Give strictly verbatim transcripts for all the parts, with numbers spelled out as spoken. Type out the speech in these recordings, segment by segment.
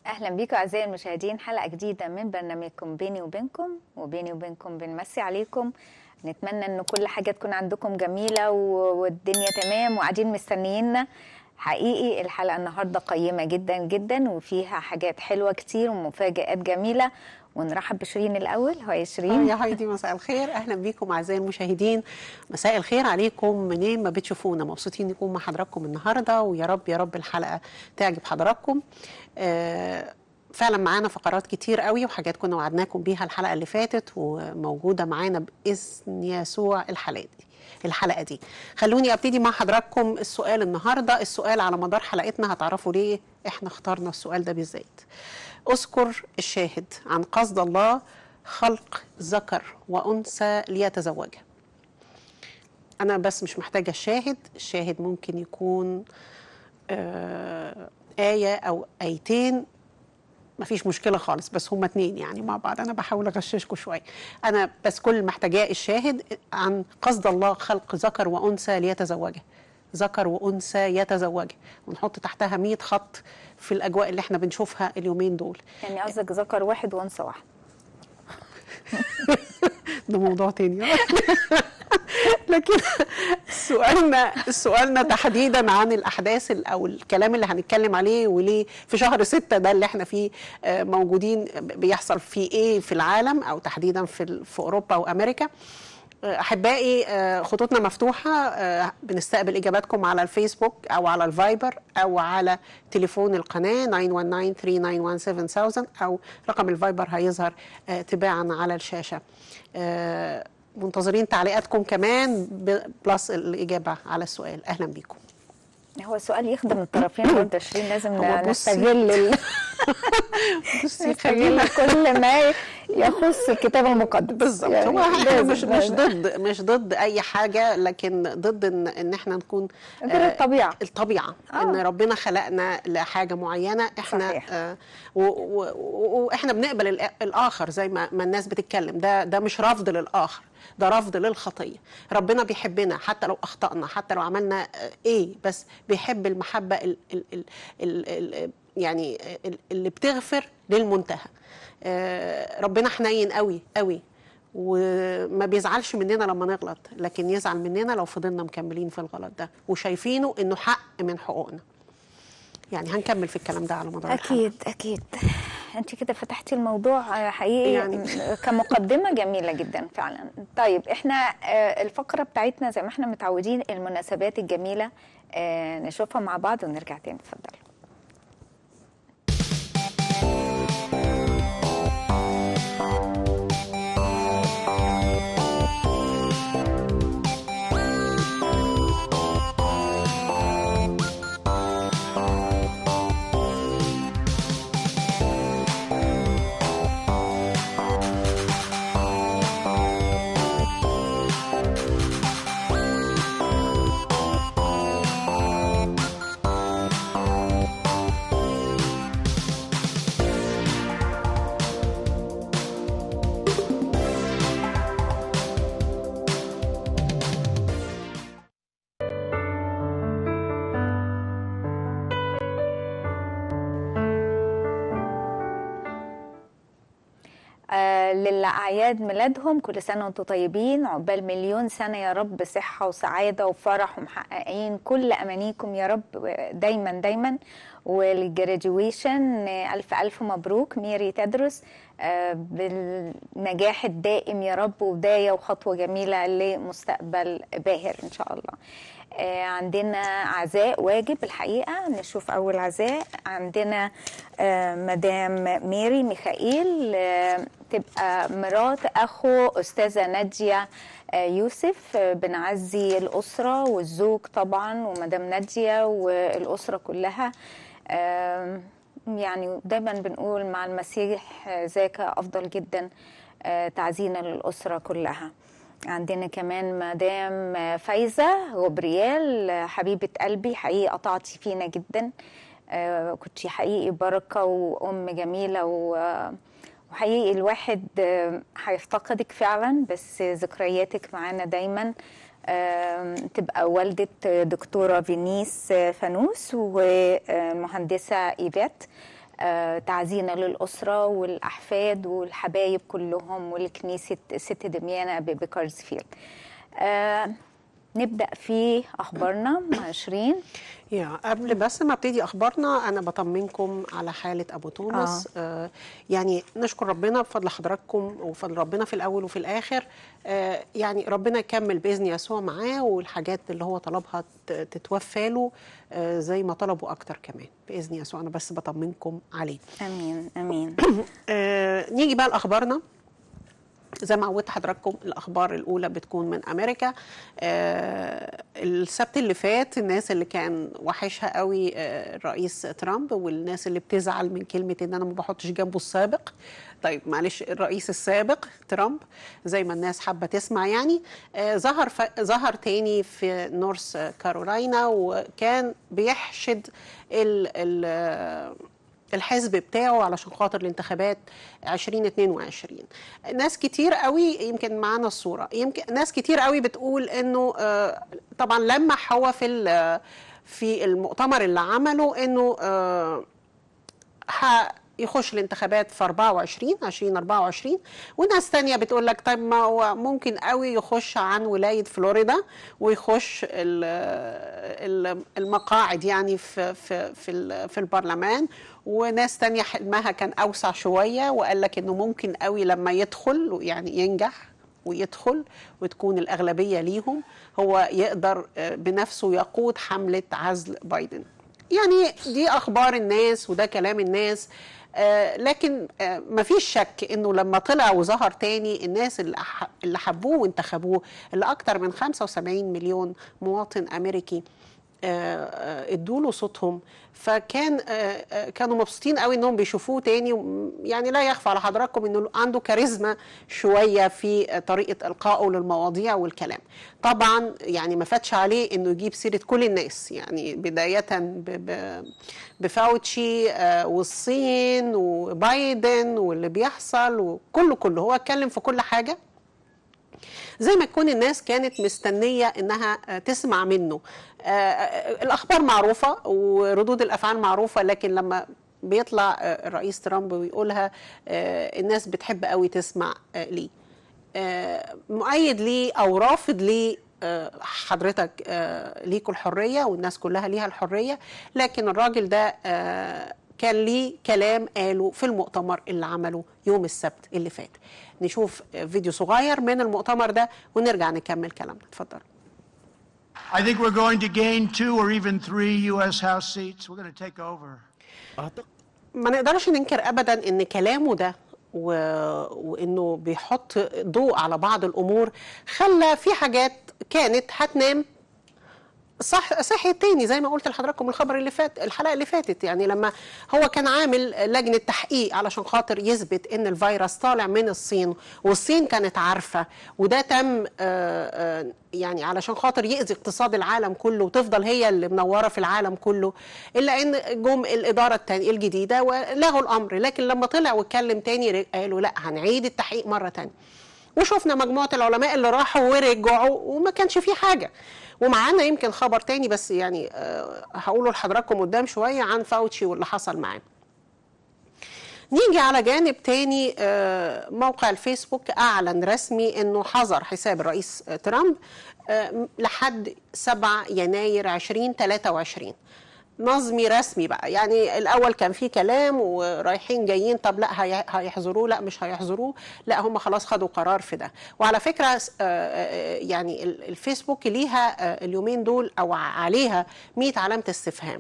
أهلا بيكم أعزائي المشاهدين، حلقة جديدة من برنامجكم بيني وبينكم وبيني وبينكم بنمسي عليكم. نتمنى أن كل حاجة تكون عندكم جميلة والدنيا تمام وقاعدين مستنيينا. حقيقي الحلقة النهاردة قيمة جدا جدا وفيها حاجات حلوة كتير ومفاجآت جميلة. ونرحب بشيرين الأول. هاي شيرين. يا هايدي، مساء الخير. أهلا بيكم أعزائي المشاهدين، مساء الخير عليكم منين ما بتشوفونا. مبسوطين نكون مع حضراتكم النهاردة، ويا رب يا رب الحلقة تعجب حضراتكم. آه فعلا معانا فقرات كتير قوي وحاجات كنا وعدناكم بيها الحلقة اللي فاتت، وموجودة معانا بإذن يسوع الحلقة دي الحلقة دي خلوني أبتدي مع حضراتكم السؤال النهاردة. السؤال على مدار حلقتنا هتعرفوا ليه احنا اخترنا السؤال ده بالذات. اذكر الشاهد عن قصد الله خلق ذكر وأنثى ليتزوجها. أنا بس مش محتاجة الشاهد. الشاهد ممكن يكون آه آية أو آيتين، مفيش مشكلة خالص، بس هما اتنين يعني مع بعض. أنا بحاول أغششكم شوية. أنا بس كل محتاجاه الشاهد عن قصد الله خلق ذكر وأنثى ليتزوجها. ذكر وأنثى يتزوجها، ونحط تحتها مية خط في الأجواء اللي احنا بنشوفها اليومين دول. يعني قصدك ذكر واحد وأنثى واحد؟ ده موضوع تاني. لكن سؤالنا سؤالنا تحديدا عن الاحداث او الكلام اللي هنتكلم عليه، وليه في شهر ستة ده اللي احنا فيه موجودين بيحصل فيه ايه في العالم، او تحديدا في في اوروبا وامريكا. احبائي، خطوطنا مفتوحه، بنستقبل اجاباتكم على الفيسبوك او على الفايبر او على تليفون القناه تسعة واحد تسعة ثلاثة تسعة واحد سبعة ألف، او رقم الفايبر هيظهر تباعا على الشاشه. منتظرين تعليقاتكم كمان بلس الاجابه على السؤال. اهلا بيكم. هو سؤال يخدم الطرفين برضه شيرين، لازم نستغل ال... بصي خلينا كل ما يخص الكتاب المقدس. بالظبط. يعني هو احنا مش مش ضد مش ضد اي حاجه، لكن ضد ان ان احنا نكون غير الطبيعه. الطبيعه آه. ان ربنا خلقنا لحاجه معينه. احنا صحيح. آه واحنا بنقبل الاخر زي ما, ما الناس بتتكلم. ده ده مش رفض للاخر، ده رفض للخطيه. ربنا بيحبنا حتى لو اخطأنا، حتى لو عملنا ايه، بس بيحب المحبه ال ال ال ال ال يعني اللي بتغفر للمنتهى. آه ربنا حنين قوي قوي، وما بيزعلش مننا لما نغلط، لكن يزعل مننا لو فضلنا مكملين في الغلط ده وشايفينه انه حق من حقوقنا. يعني هنكمل في الكلام ده على مدار اكيد الحلقة. اكيد. انت كده فتحتي الموضوع حقيقي يعني كمقدمه جميله جدا فعلا. طيب احنا الفقره بتاعتنا زي ما احنا متعودين، المناسبات الجميله نشوفها مع بعض ونرجع تاني. اتفضلوا. للأعياد ميلادهم كل سنة وانتم طيبين، عقبال مليون سنة يا رب، صحة وسعادة وفرح ومحققين كل أمانيكم يا رب دايما دايما. والجراديويشن ألف ألف مبروك ميري تدرس بالنجاح الدائم يا رب، وبداية وخطوة جميلة لمستقبل باهر إن شاء الله. عندنا عزاء واجب الحقيقة، نشوف أول عزاء. عندنا مدام ميري ميخائيل، تبقى مرات أخو أستاذة نادية يوسف. بنعزي الأسرة والزوج طبعا ومدام نادية والأسرة كلها. يعني دايما بنقول مع المسيح ذاك أفضل جدا، تعزينا للأسرة كلها. عندنا كمان مدام فايزة غبريال، حبيبة قلبي، حقيقي قطعتي فينا جدا، كنتي حقيقي بركة وأم جميلة، وحقيقي الواحد هيفتقدك فعلا، بس ذكرياتك معانا دايما. تبقى والدة دكتورة فينيس فانوس ومهندسة إيفات. آه تعزينا للأسرة والأحفاد والحبايب كلهم والكنيسة ست دميانة بكارزفيلد. آه نبدأ في أخبارنا مع شيرين. يا قبل بس ما ابتدي اخبارنا انا بطمنكم على حاله ابو توماس. آه. آه يعني نشكر ربنا بفضل حضراتكم وفضل ربنا في الاول وفي الاخر. آه يعني ربنا يكمل باذن يسوع معاه، والحاجات اللي هو طلبها تتوفى له آه زي ما طلبوا اكتر كمان باذن يسوع. انا بس بطمنكم عليه. امين امين. آه نيجي بقى لاخبارنا. زي ما عودت حضراتكم الأخبار الأولى بتكون من أمريكا. آه السبت اللي فات الناس اللي كان وحشها قوي آه الرئيس ترامب، والناس اللي بتزعل من كلمة إن أنا ما بحطش جنبه السابق. طيب معلش، الرئيس السابق ترامب زي ما الناس حابة تسمع يعني. آه ظهر ظهر تاني في نورث كارولاينا، وكان بيحشد ال ال الحزب بتاعه علشان خاطر الانتخابات عشرين اتنين وعشرين. ناس كتير قوي، يمكن معانا الصورة، يمكن ناس كتير قوي بتقول انه آه طبعا لمح هو في في المؤتمر اللي عمله انه آه يخش الانتخابات في أربعة وعشرين ألفين وأربعة وعشرين، وناس تانية بتقول لك طيب ما هو ممكن قوي يخش عن ولاية فلوريدا ويخش المقاعد يعني في في في, في البرلمان. وناس تانية حلمها كان أوسع شوية وقال لك إنه ممكن قوي لما يدخل يعني ينجح ويدخل وتكون الأغلبية ليهم هو يقدر بنفسه يقود حملة عزل بايدن. يعني دي أخبار الناس وده كلام الناس. آه لكن آه مفيش شك انه لما طلع وظهر تاني الناس اللي, اللي حبوه وانتخبوه، اللي اكتر من خمسة وسبعين مليون مواطن امريكي آه ادوا له صوتهم، فكان آه كانوا مبسوطين قوي انهم بيشوفوه تاني. يعني لا يخفى على حضراتكم انه عنده كاريزما شويه في طريقه القائه للمواضيع والكلام. طبعا يعني ما فاتش عليه انه يجيب سيره كل الناس، يعني بدايه بفاوتشي آه والصين وبايدن واللي بيحصل وكله كله هو اتكلم في كل حاجه، زي ما تكون الناس كانت مستنية انها تسمع منه. آه الاخبار معروفة وردود الافعال معروفة، لكن لما بيطلع الرئيس ترامب ويقولها آه الناس بتحب قوي تسمع آه ليه. آه مؤيد ليه او رافض ليه، آه حضرتك آه ليكوا الحرية والناس كلها ليها الحرية، لكن الراجل ده آه كان ليه كلام قاله في المؤتمر اللي عمله يوم السبت اللي فات. نشوف فيديو صغير من المؤتمر ده ونرجع نكمل كلامنا. اتفضل. I think we're going to gain two or even three U S House seats. We're going to take over. ما نقدرش ننكر ابدا ان كلامه ده و... وانه بيحط ضوء على بعض الامور خلى في حاجات كانت هتنام صح صحي تاني، زي ما قلت لحضراتكم الخبر اللي فات الحلقه اللي فاتت. يعني لما هو كان عامل لجنه تحقيق علشان خاطر يثبت ان الفيروس طالع من الصين، والصين كانت عارفه، وده تم آآ آآ يعني علشان خاطر يأذي اقتصاد العالم كله وتفضل هي اللي منوره في العالم كله، الا ان جم الاداره التانية الجديده ولغوا الامر. لكن لما طلع واتكلم تاني قالوا لا هنعيد التحقيق مره تانية، وشفنا مجموعه العلماء اللي راحوا ورجعوا وما كانش فيه حاجه. ومعانا يمكن خبر تاني بس يعني أه هقوله لحضراتكم قدام شوية عن فاوتشي واللي حصل معاه. نيجي على جانب تاني، أه موقع الفيسبوك أعلن رسمي أنه حظر حساب الرئيس ترامب أه لحد سبعة يناير ألفين وثلاثة وعشرين. نظمي رسمي بقى، يعني الاول كان في كلام ورايحين جايين، طب لا هيحظروه، لا مش هيحظروه، لا هم خلاص خدوا قرار في ده. وعلى فكره يعني الفيسبوك ليها اليومين دول او عليها مئة علامه استفهام.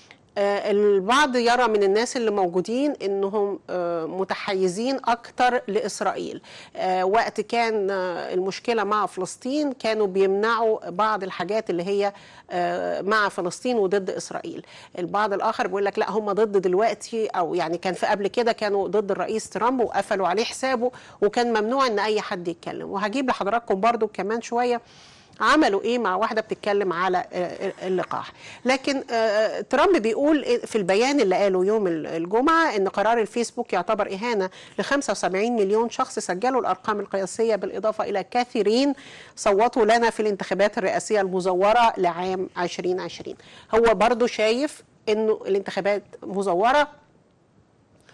البعض يرى من الناس اللي موجودين انهم متحيزين اكتر لاسرائيل. وقت كان المشكله مع فلسطين كانوا بيمنعوا بعض الحاجات اللي هي مع فلسطين وضد اسرائيل. البعض الاخر بيقول لك لا هم ضد دلوقتي، او يعني كان في قبل كده كانوا ضد الرئيس ترامب وقفلوا عليه حسابه وكان ممنوع ان اي حد يتكلم. وهجيب لحضراتكم برضو كمان شويه عملوا ايه مع واحده بتتكلم على اللقاح. لكن ترامب بيقول في البيان اللي قاله يوم الجمعه ان قرار الفيسبوك يعتبر اهانه ل خمسة وسبعين مليون شخص سجلوا الارقام القياسيه، بالاضافه الى كثيرين صوتوا لنا في الانتخابات الرئاسيه المزوره لعام ألفين وعشرين. هو برضو شايف انه الانتخابات مزوره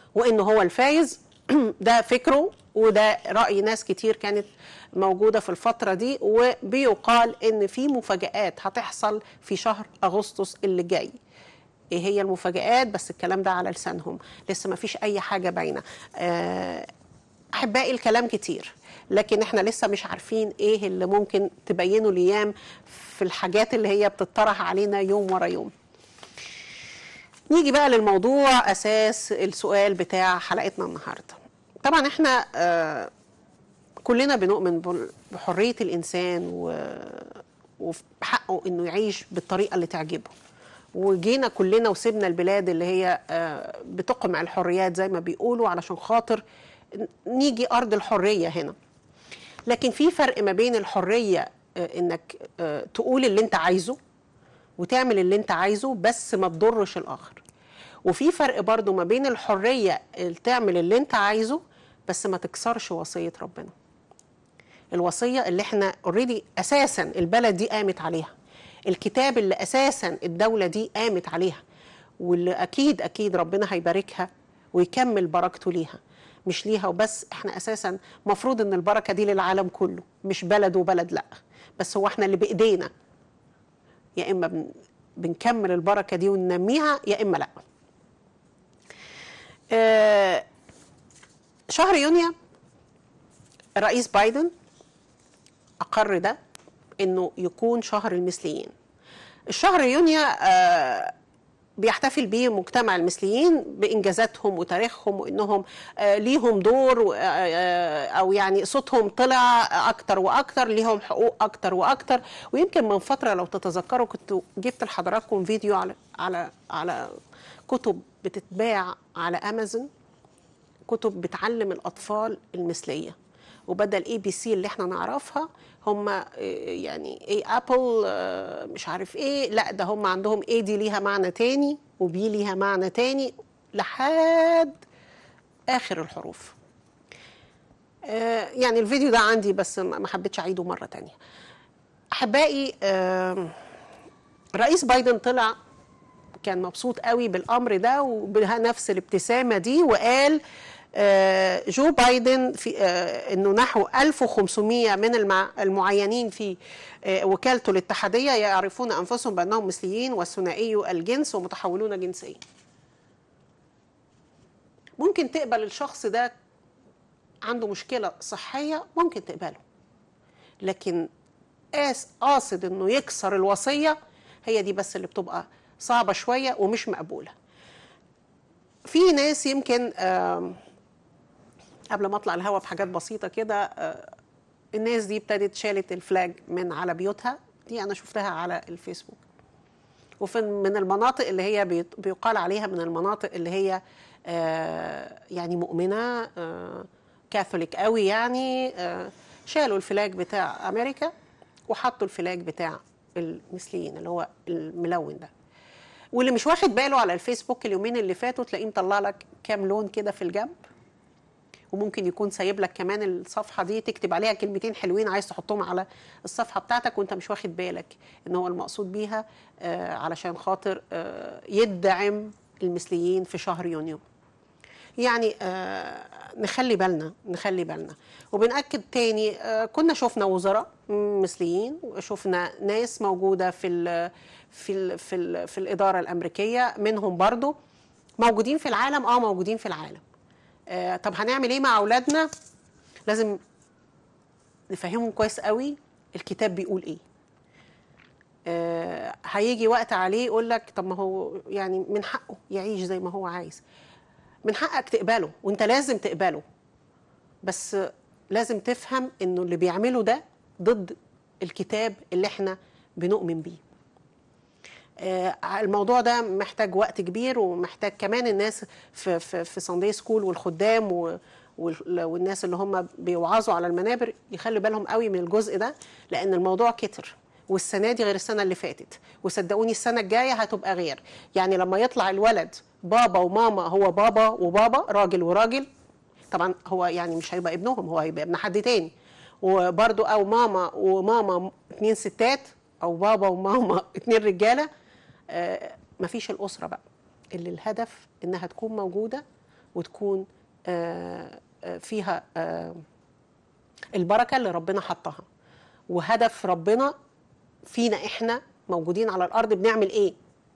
وانه هو الفايز. ده فكره وده رأي ناس كتير كانت موجودة في الفترة دي، وبيقال ان في مفاجآت هتحصل في شهر أغسطس اللي جاي. ايه هي المفاجآت؟ بس الكلام ده على لسانهم، لسه ما فيش اي حاجة باينة. احبائي الكلام كتير، لكن احنا لسه مش عارفين ايه اللي ممكن تبينه الايام في الحاجات اللي هي بتطرح علينا يوم ورا يوم. نيجي بقى للموضوع اساس السؤال بتاع حلقتنا النهارده. طبعا احنا آه كلنا بنؤمن بحرية الانسان وبحقه انه يعيش بالطريقة اللي تعجبه، وجينا كلنا وسيبنا البلاد اللي هي آه بتقمع الحريات زي ما بيقولوا علشان خاطر نيجي أرض الحرية هنا. لكن في فرق ما بين الحرية آه انك آه تقول اللي انت عايزه وتعمل اللي انت عايزه بس ما تضرش الآخر، وفي فرق برضو ما بين الحرية اللي تعمل اللي انت عايزه بس ما تكسرش وصية ربنا. الوصية اللي احنا اوريدي اساسا البلد دي قامت عليها، الكتاب اللي اساسا الدولة دي قامت عليها، واللي اكيد اكيد ربنا هيباركها ويكمل بركته ليها، مش ليها وبس. احنا اساسا مفروض ان البركة دي للعالم كله، مش بلد وبلد، لا، بس هو احنا اللي بايدينا يا اما بن بنكمل البركة دي وننميها يا اما لا. آه شهر يونيو الرئيس بايدن أقر ده إنه يكون شهر المثليين. الشهر يونيو آه بيحتفل بيه مجتمع المثليين بإنجازاتهم وتاريخهم وإنهم آه ليهم دور آه أو يعني صوتهم طلع أكتر وأكتر، ليهم حقوق أكتر وأكتر. ويمكن من فترة لو تتذكروا كنت جبت لحضراتكم فيديو على على على كتب بتتباع على أمازون، كتب بتعلم الأطفال المثلية، وبدل اي بي سي اللي احنا نعرفها هم يعني اي ابل مش عارف ايه، لا ده هم عندهم اي دي ليها معنى تاني وبي ليها معنى تاني لحد اخر الحروف. يعني الفيديو ده عندي بس ما حبيتش اعيده مرة تانية. احبائي رئيس بايدن طلع كان مبسوط قوي بالامر ده وبنفس الابتسامة دي، وقال جو بايدن في انه نحو ألف وخمسمائة من المعينين في وكالته الاتحاديه يعرفون انفسهم بانهم مثليين وثنائي الجنس ومتحولون جنسيا. ممكن تقبل الشخص ده عنده مشكله صحيه، ممكن تقبله، لكن قاصد انه يكسر الوصيه هي دي بس اللي بتبقى صعبه شويه ومش مقبوله. في ناس يمكن قبل ما اطلع الهوا بحاجات بسيطه كده، الناس دي ابتدت شالت الفلاج من على بيوتها، دي انا شفتها على الفيسبوك، وفي من المناطق اللي هي بيقال عليها من المناطق اللي هي يعني مؤمنه كاثوليك قوي، يعني شالوا الفلاج بتاع امريكا وحطوا الفلاج بتاع المثليين اللي هو الملون ده. واللي مش واخد باله على الفيسبوك اليومين اللي فاتوا تلاقيه مطلع لك كام لون كده في الجنب، وممكن يكون سايب لك كمان الصفحه دي تكتب عليها كلمتين حلوين عايز تحطهم على الصفحه بتاعتك وانت مش واخد بالك ان هو المقصود بيها آه علشان خاطر آه يدعم المثليين في شهر يونيو. يعني آه نخلي بالنا نخلي بالنا وبنأكد تاني، آه كنا شفنا وزراء مثليين وشفنا ناس موجوده في ال في ال في ال في الاداره الامريكيه، منهم برضو موجودين في العالم. اه موجودين في العالم. آه طب هنعمل ايه مع اولادنا؟ لازم نفهمهم كويس قوي الكتاب بيقول ايه. آه هيجي وقت عليه يقول لك طب ما هو يعني من حقه يعيش زي ما هو عايز، من حقك تقبله وانت لازم تقبله، بس لازم تفهم انه اللي بيعمله ده ضد الكتاب اللي احنا بنؤمن بيه. آه الموضوع ده محتاج وقت كبير، ومحتاج كمان الناس في في في ساندي سكول والخدام و والناس اللي هم بيوعظوا على المنابر يخلوا بالهم قوي من الجزء ده، لان الموضوع كتر، والسنه دي غير السنه اللي فاتت، وصدقوني السنه الجايه هتبقى غير. يعني لما يطلع الولد بابا وماما، هو بابا وبابا راجل وراجل، طبعا هو يعني مش هيبقى ابنهم، هو هيبقى ابن حد تاني، وبرده او ماما وماما اتنين ستات، او بابا وماما اتنين رجاله. آه مفيش الاسره بقى اللي الهدف انها تكون موجوده وتكون فيها البركة اللي ربنا حطها، وهدف ربنا فينا احنا موجودين على الأرض بنعمل ايه.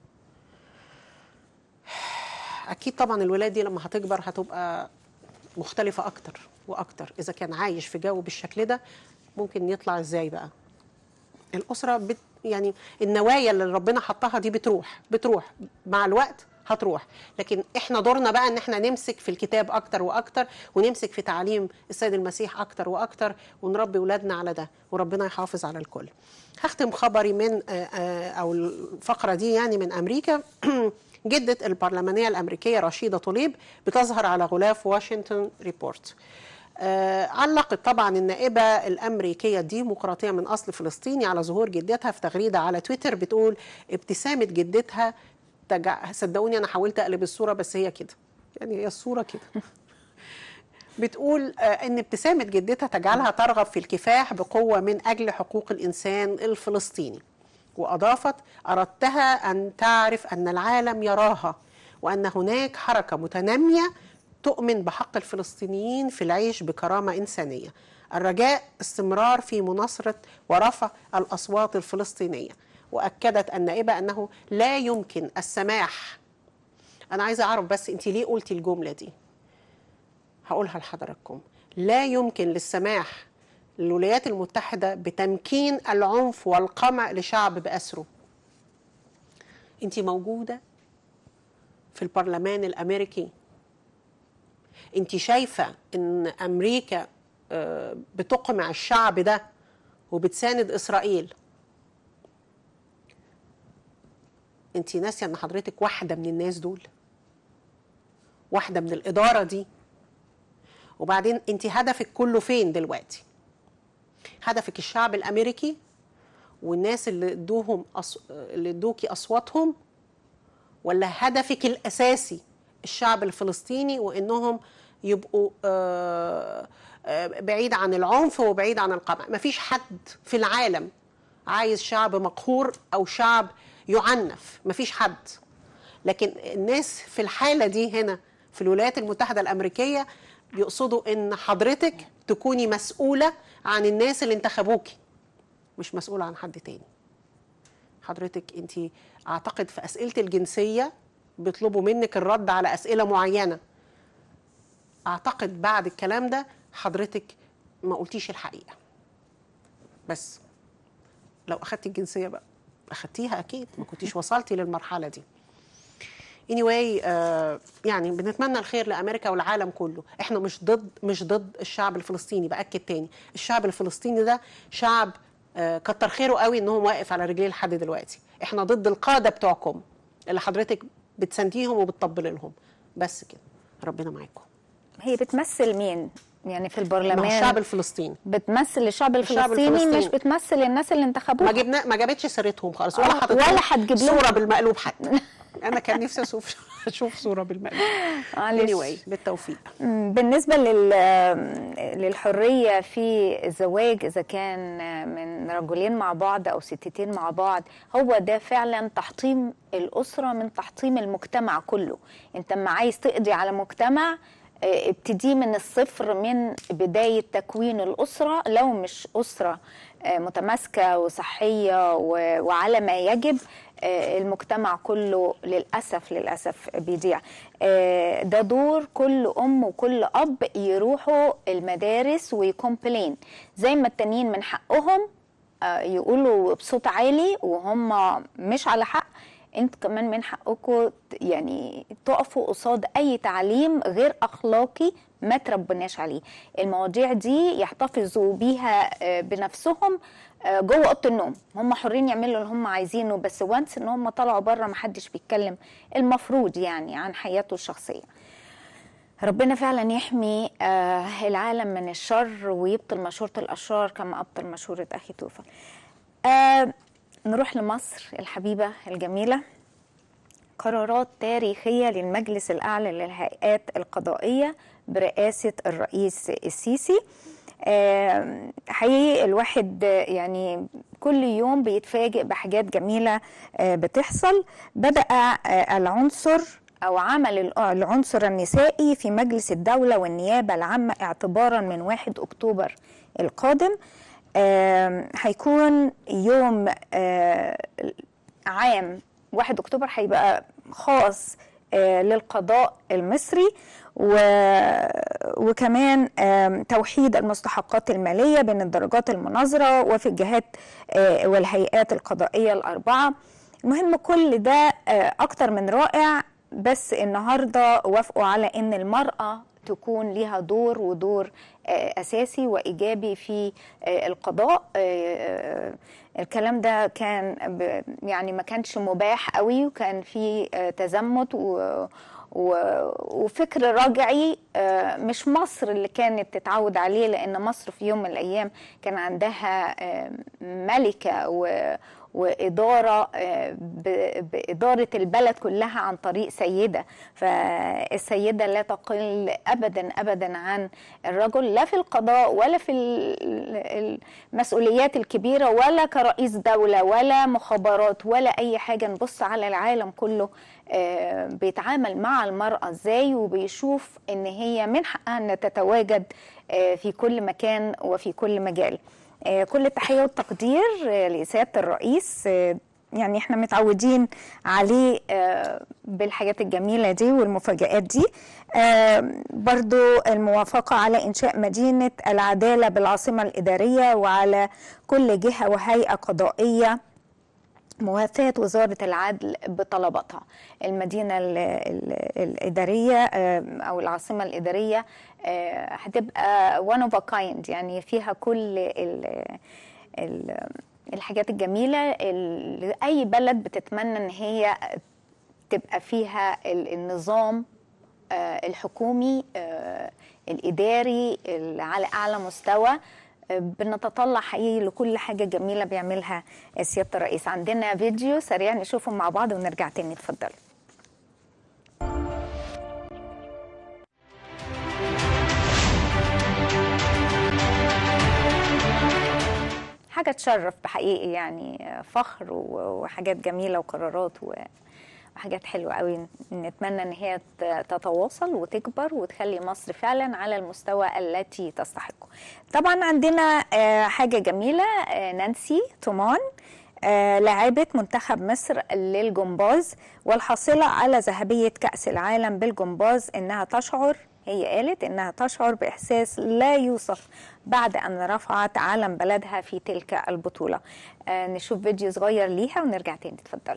أكيد طبعا الولاد دي لما هتكبر هتبقى مختلفة أكتر وأكتر. إذا كان عايش في جو بالشكل ده ممكن يطلع إزاي بقى؟ الأسرة بت يعني النوايا اللي ربنا حطها دي بتروح بتروح مع الوقت هتروح، لكن احنا دورنا بقى ان احنا نمسك في الكتاب اكتر واكتر، ونمسك في تعليم السيد المسيح اكتر واكتر، ونربي ولادنا على ده، وربنا يحافظ على الكل. هختم خبري من او الفقرة دي يعني من امريكا. جدة البرلمانية الامريكية رشيدة طليب بتظهر على غلاف واشنطن ريبورت. آه علقت طبعا النائبة الأمريكية الديمقراطية من أصل فلسطيني على ظهور جدتها في تغريدة على تويتر بتقول ابتسامة جدتها تجع... صدقوني أنا حاولت أقلب الصورة بس هي كده، يعني هي الصورة كده. بتقول آه إن ابتسامة جدتها تجعلها ترغب في الكفاح بقوة من أجل حقوق الإنسان الفلسطيني. وأضافت: أردتها أن تعرف أن العالم يراها، وأن هناك حركة متنامية تؤمن بحق الفلسطينيين في العيش بكرامة إنسانية. الرجاء استمرار في مناصرة ورفع الأصوات الفلسطينية. وأكدت النائبة أنه لا يمكن السماح. أنا عايزة أعرف بس أنت ليه قلتي الجملة دي؟ هقولها لحضراتكم. لا يمكن للسماح للولايات المتحدة بتمكين العنف والقمع لشعب بأسره. أنت موجودة في البرلمان الأمريكي، انت شايفة ان امريكا بتقمع الشعب ده وبتساند اسرائيل. انت ناسية ان حضرتك واحدة من الناس دول، واحدة من الادارة دي. وبعدين انت هدفك كله فين دلوقتي؟ هدفك الشعب الامريكي والناس اللي ادوهم أص... اللي ادوكي اصواتهم، ولا هدفك الاساسي الشعب الفلسطيني وانهم يبقوا بعيد عن العنف وبعيد عن القمع؟ مفيش حد في العالم عايز شعب مقهور او شعب يعنف، مفيش حد. لكن الناس في الحالة دي هنا في الولايات المتحدة الأمريكية بيقصدوا ان حضرتك تكوني مسؤولة عن الناس اللي انتخبوكي، مش مسؤولة عن حد تاني. حضرتك انت اعتقد في أسئلة الجنسية بيطلبوا منك الرد على أسئلة معينة. أعتقد بعد الكلام ده حضرتك ما قلتيش الحقيقة. بس لو أخدتي الجنسية بقى أخدتيها أكيد، ما كنتيش وصلتي للمرحلة دي. anyway آه يعني بنتمنى الخير لأمريكا والعالم كله. احنا مش ضد مش ضد الشعب الفلسطيني، بأكد تاني الشعب الفلسطيني ده شعب آه كتر خيره قوي انهم واقف على رجليه لحد دلوقتي. احنا ضد القادة بتوعكم اللي حضرتك بتسانديهم وبتطبلي لهم. بس كده، ربنا معاكم. هي بتمثل مين يعني في البرلمان؟ ما الشعب الفلسطيني بتمثل الشعب الفلسطيني, الفلسطيني. مش بتمثل الناس اللي انتخبوها. ما جبنا ما جابتش سيرتهم خالص، ولا حطت ولا هتجيب لهم صوره بالمقلوب حتى. انا كان نفسي اشوف اشوف صوره بالمقلوب. anyway بالتوفيق. بالنسبه لل للحريه في الزواج، اذا كان من رجلين مع بعض او ستتين مع بعض، هو ده فعلا تحطيم الاسره من تحطيم المجتمع كله. انت اما عايز تقضي على مجتمع ابتدي من الصفر، من بداية تكوين الأسرة. لو مش أسرة متماسكة وصحية وعلى ما يجب، المجتمع كله للأسف للأسف بيضيع. ده دور كل أم وكل أب يروحوا المدارس ويكومبلين، زي ما التانيين من حقهم يقولوا بصوت عالي وهم مش على حق. انت كمان من حقكم يعني تقفوا قصاد اي تعليم غير اخلاقي ما تربناش عليه. المواضيع دي يحتفظوا بيها بنفسهم جوه اوضه النوم، هم حرين يعملوا اللي هم عايزينه، بس وانس ان هم طلعوا بره ما حدش بيتكلم المفروض يعني عن حياته الشخصيه. ربنا فعلا يحمي العالم من الشر ويبطل مشورة الاشرار كما ابطل مشورة اخي توفى. نروح لمصر الحبيبة الجميلة. قرارات تاريخية للمجلس الأعلى للهيئات القضائية برئاسة الرئيس السيسي. حقيقي الواحد يعني كل يوم بيتفاجئ بحاجات جميلة بتحصل. بدأ العنصر أو عمل العنصر النسائي في مجلس الدولة والنيابة العامة اعتبارا من واحد أكتوبر القادم. هيكون يوم عام واحد أكتوبر هيبقى خاص للقضاء المصري، وكمان توحيد المستحقات المالية بين الدرجات المناظرة وفي الجهات والهيئات القضائية الأربعة. المهم كل ده أكتر من رائع، بس النهاردة وافقوا على أن المرأة تكون لها دور ودور أساسي وإيجابي في القضاء. الكلام ده كان يعني ما كانش مباح قوي، وكان في تزمت و وفكر رجعي مش مصر اللي كانت تتعود عليه، لأن مصر في يوم من الأيام كان عندها ملكة وإدارة بإدارة البلد كلها عن طريق سيدة، فالسيدة لا تقل أبدا أبدا عن الرجل، لا في القضاء ولا في المسؤوليات الكبيرة ولا كرئيس دولة ولا مخابرات ولا أي حاجة. نبص على العالم كله بيتعامل مع المرأة ازاي، وبيشوف ان هي من حقها ان تتواجد في كل مكان وفي كل مجال. كل التحية والتقدير لسيادة الرئيس، يعني احنا متعودين عليه بالحاجات الجميلة دي والمفاجآت دي. برضو الموافقة على إنشاء مدينة العدالة بالعاصمة الإدارية، وعلى كل جهة وهيئة قضائية موافاة وزارة العدل بطلباتها. المدينة ال ال الإدارية أو العاصمة الإدارية هتبقى one of a kind، يعني فيها كل ال ال الحاجات الجميلة اللي أي بلد بتتمنى أن هي تبقى فيها النظام الحكومي الإداري على أعلى مستوى. بنتطلع حقيقي لكل حاجة جميلة بيعملها سيادة الرئيس. عندنا فيديو سريع نشوفه مع بعض ونرجع تاني. اتفضلوا. حاجة تشرف بحقيقي، يعني فخر وحاجات جميلة وقرارات وحاجات حلوة قوي. نتمنى ان هي تتواصل وتكبر وتخلي مصر فعلا على المستوى التي تستحقه. طبعا عندنا حاجة جميلة، نانسي تومان لاعبة منتخب مصر للجمباز والحاصلة على ذهبية كأس العالم بالجمباز، انها تشعر هي قالت انها تشعر باحساس لا يوصف بعد ان رفعت علم بلدها في تلك البطولة. نشوف فيديو صغير ليها ونرجع تاني. اتفضلوا.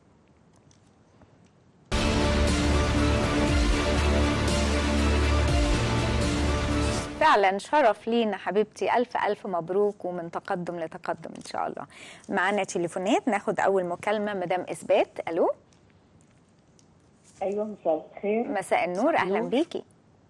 فعلا شرف لينا حبيبتي، ألف ألف مبروك ومن تقدم لتقدم إن شاء الله. معانا تليفونات، ناخد أول مكالمة. مدام إثبات، ألو. أيوة، مساء الخير. مساء النور، أهلا بيكي.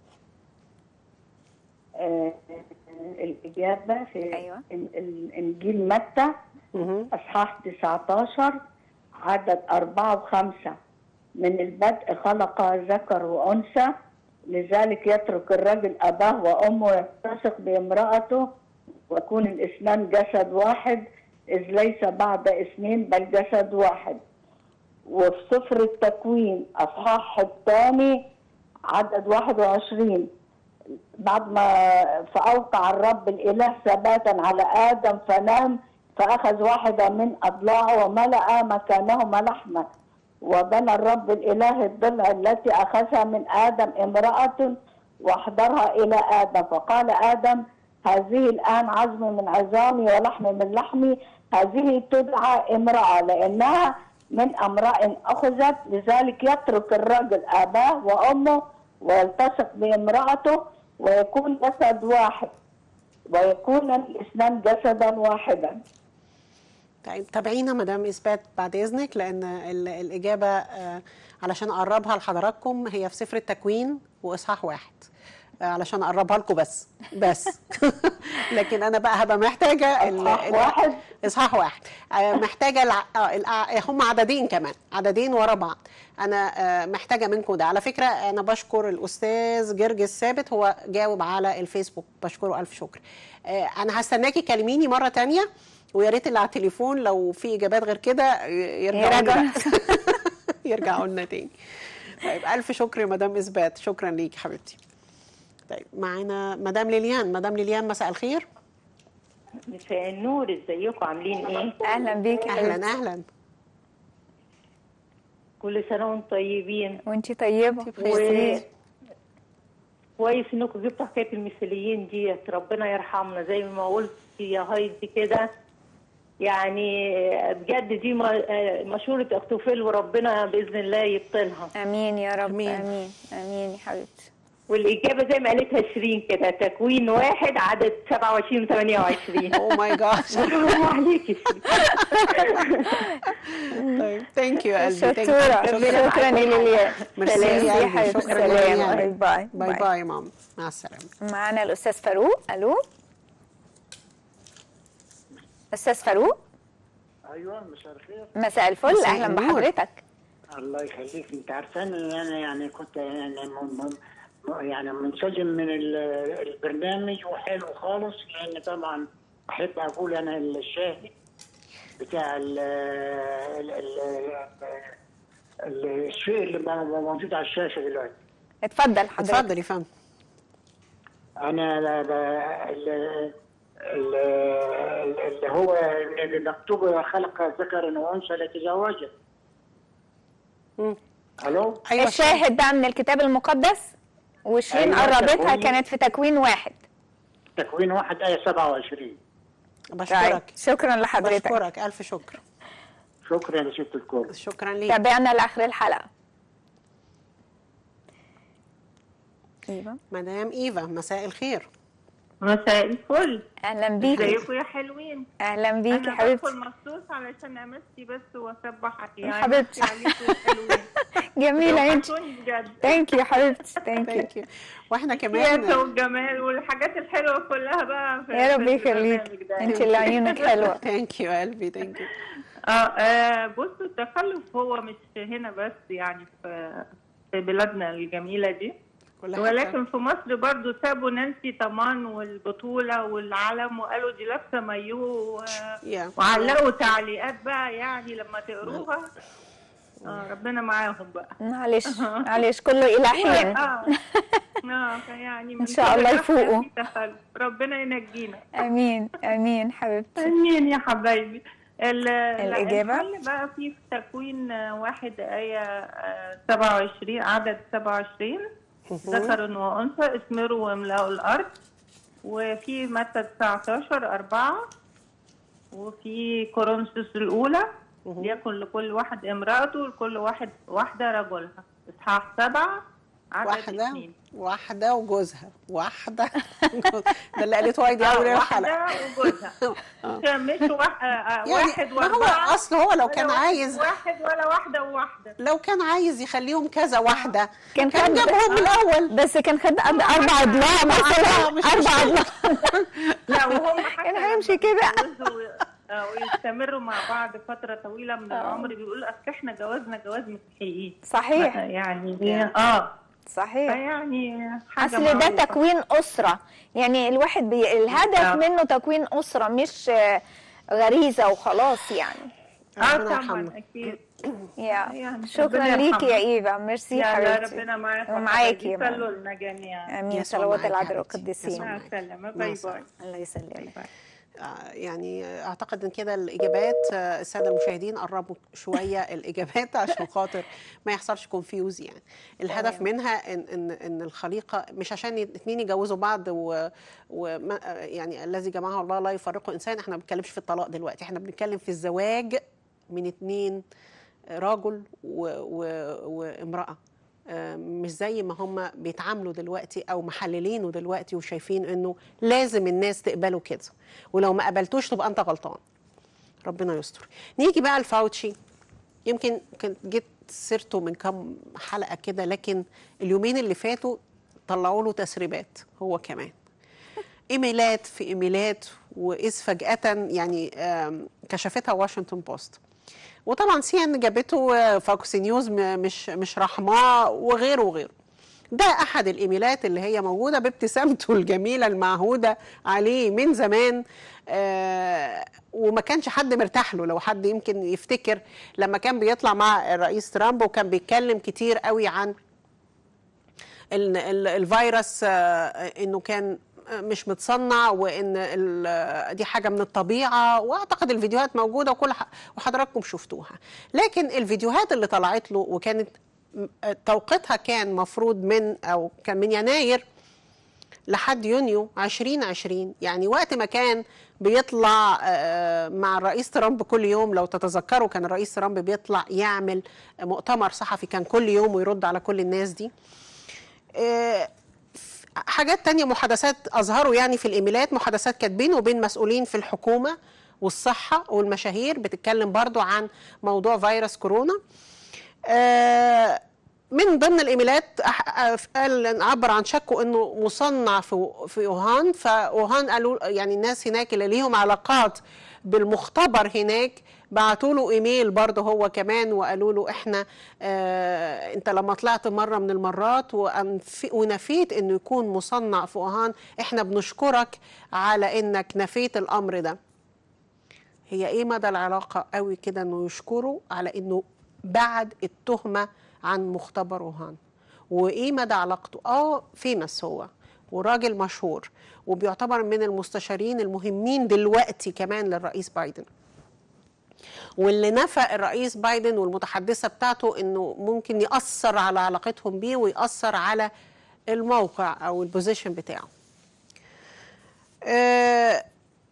آه الإجابة في أيوة. إنجيل متى أصحاح تسعة عشر عدد أربعة وخمسة: من البدء خلق ذكر وأنثى، لذلك يترك الرجل أباه وأمه ويلتصق بامرأته ويكون الاثنان جسد واحد، إذ ليس بعد اثنين بل جسد واحد. وفي سفر التكوين أصحاح الثاني عدد واحد وعشرين: بعد ما فأوقع الرب الإله ثباتا على آدم فنام، فأخذ واحدة من أضلاعه وملأ مكانهما لحما، وبنى الرب الإله الضلع التي أخذها من آدم امرأة واحضرها إلى آدم، فقال آدم: هذه الآن عظم من عظامي ولحم من لحمي، هذه تدعى امرأة لأنها من امرأة أخذت، لذلك يترك الرجل أباه وأمه ويلتصق بامرأته ويكون جسد واحد، ويكون الاثنان جسدا واحدا. طيب تابعينا مدام إثبات بعد إذنك، لأن الإجابة علشان أقربها لحضراتكم هي في سفر التكوين وإصحاح واحد، علشان أقربها لكم بس بس لكن أنا بقى هبقى محتاجة إصحاح واحد إصحاح واحد محتاجة الع... هم عددين كمان، عددين ورا بعض. أنا محتاجة منكم ده. على فكرة أنا بشكر الأستاذ جرجس ثابت، هو جاوب على الفيسبوك، بشكره ألف شكر. أنا هستناكي كلميني مرة تانية، ويا ريت اللي على التليفون لو في إجابات غير كده يرجعوا لنا يرجعوا لنا تاني. طيب الف شكر يا مدام اثبات، شكرا ليكي حبيبتي. طيب معانا مدام ليليان. مدام ليليان مساء الخير. مساء النور، ازيكم عاملين ايه؟ اهلا بيكي. اهلا اهلا. كل سنه وانتم طيبين. وانتي طيبه. و... كويس انكم جبتوا حكايه المثاليين ديت، ربنا يرحمنا زي ما قلت يا هايدي كده، يعني بجد دي مشوره اختوفيل وربنا باذن الله يبطلها. امين يا رب. امين امين, أمين يا حبيبتي. والاجابه زي ما قالتها شيرين كده، تكوين واحد عدد سبعة وعشرين وثمانية وعشرين. اوه ماي جاد. برافو عليكي. طيب ثانك يو يا قلبي. شكرا شكرا ليليان. ميرسي يا قلبي. شكرا. سلام. باي باي. باي باي يا ماما، مع السلامه. معانا الاستاذ فاروق. الو استاذ فاروق. ايوه مساء الخير. مساء الفل، اهلا بحضرتك. الله يخليك. انت عارفاني انا يعني كنت يعني م... م... يعني منسجم من البرنامج وحلو خالص، لان طبعا احب اقول انا الشاهد بتاع ال ال ال الشيء اللي موجود على الشاشه دلوقتي. اتفضل حضرتك. اتفضل يا فندم. انا لا لا اللي هو اللي مكتوب خلق ذكر وانثى لتزوجا. الو. أيوة. الشاهد ده من الكتاب المقدس، وشيرين أيوة قربتها كانت في تكوين واحد. تكوين واحد آية سبعة وعشرين. بشكرك. شكرا لحضرتك. بشكرك الف شكر. شكرا يا ست الكل. شكرا ليك. تابعنا لاخر الحلقه. ايوه مدام ايفا مساء الخير. مساء الفل. اهلا بيكي. ازيكم يا حلوين. اهلا بيكي حبيبتي. انا بدخل مخصوص علشان امسي بس واسبح يعني حبيبتي. جميله انت. ثانك يو حبيبتي. ثانك يو. واحنا كمان السياسه والجمال والحاجات الحلوه كلها بقى في يا رب يخليكي، انت اللي عيونك حلوه. ثانك يو قلبي. ثانك يو. اه بصوا التخلف هو مش هنا بس، يعني في في بلادنا الجميله دي، ولكن في مصر برضو سابوا نانسي طمان والبطولة والعلم وقالوا دي لابسة مايو yeah. وعلقوا تعليقات بقى، يعني لما تقروها آه ربنا معاهم بقى. معلش معلش كله إلى حين. اه اه يعني ان شاء الله يفوقوا. ربنا ينجينا. امين امين حبيبتي. امين يا حبايبي. الإجابة الحل بقى في تكوين واحد آية سبعة وعشرين عدد سبعة وعشرين، ذكر وأنثى اثمروا واملأوا الأرض. وفي متى تسعتاشر أربعة، وفي كورنثوس الأولى ليكن لكل واحد امرأته ولكل واحد واحدة رجلها. إصحاح سبعة عدد واحدة اثنين. واحدة وجوزها. واحدة ده اللي قالته وايدي أول الحلقة. واحدة وجوزها مش واحد واربعة. ما هو أصل هو لو كان عايز واحد ولا واحدة وواحدة، لو كان عايز يخليهم كذا واحدة كان كان جابهم من الأول. بس كان خد أربع أضلاع مثلا. أربع أضلاع. لا وهم كان هيمشي كده ويستمروا مع بعض فترة طويلة من العمر. بيقولوا أصل احنا جوازنا جواز مسيحيين. صحيح. يعني اه صحيح. يعني حاجة اصل ده معروفة. تكوين اسره، يعني الواحد بي... الهدف آه. منه تكوين اسره، مش غريزه وخلاص يعني. اه طبعا اكيد. يا يعني شكرا ليكي يا ايفا. ميرسي حبيبتي. ربنا معاكي ومعاكي. صلوا لنا جميعا. امين. صلوات العذراء القديسين. مع السلامه. باي باي. الله يسلمك. يعني اعتقد ان كده الاجابات الساده المشاهدين قربوا شويه الاجابات عشان خاطر ما يحصلش كونفيوز. يعني الهدف منها ان ان ان الخليقه مش عشان اثنين يجوزوا بعض و, و يعني الذي جمعه الله لا يفرقه انسان. احنا ما بنتكلمش في الطلاق دلوقتي، احنا بنتكلم في الزواج من اثنين، راجل و و وامراه، مش زي ما هم بيتعاملوا دلوقتي او محللينه دلوقتي وشايفين انه لازم الناس تقبله كده، ولو ما قبلتوش تبقى انت غلطان. ربنا يستر. نيجي بقى لفاوتشي. يمكن كنت جيت سيرته من كام حلقه كده، لكن اليومين اللي فاتوا طلعوا له تسريبات هو كمان، ايميلات في ايميلات، واذ فجاه يعني كشفتها واشنطن بوست، وطبعا سي ان جابته، فوكس نيوز مش مش رحماه، وغيره وغيره. ده احد الايميلات اللي هي موجوده بابتسامته الجميله المعهوده عليه من زمان. آه وما كانش حد مرتاح له. لو حد يمكن يفتكر لما كان بيطلع مع الرئيس ترامب وكان بيتكلم كتير قوي عن ال ال الفيروس، آه انه كان مش متصنع وان دي حاجه من الطبيعه، واعتقد الفيديوهات موجوده وكل وحضراتكم شفتوها. لكن الفيديوهات اللي طلعت له وكانت توقيتها كان مفروض من او كان من يناير لحد يونيو ألفين وعشرين، يعني وقت ما كان بيطلع مع الرئيس ترامب كل يوم. لو تتذكروا كان الرئيس ترامب بيطلع يعمل مؤتمر صحفي كان كل يوم ويرد على كل الناس دي. حاجات تانية، محادثات أظهروا يعني في الإيميلات، محادثات كانت بينه وبين مسؤولين في الحكومة والصحة والمشاهير بتتكلم برضو عن موضوع فيروس كورونا. آه من ضمن الإيميلات قال عبر عن شكه أنه مصنع في في ووهان، فووهان قالوا يعني الناس هناك اللي ليهم علاقات بالمختبر هناك بعتوا له ايميل برضه هو كمان وقالوا له احنا اه انت لما طلعت مره من المرات ونفيت انه يكون مصنع في ووهان، احنا بنشكرك على انك نفيت الامر ده. هي ايه مدى العلاقه قوي كده انه يشكره على انه بعد التهمه عن مختبر ووهان؟ وايه مدى علاقته؟ اه فيمس هو وراجل مشهور وبيعتبر من المستشارين المهمين دلوقتي كمان للرئيس بايدن، واللي نفى الرئيس بايدن والمتحدثة بتاعته انه ممكن يأثر على علاقتهم بيه ويأثر على الموقع او البوزيشن بتاعه. أه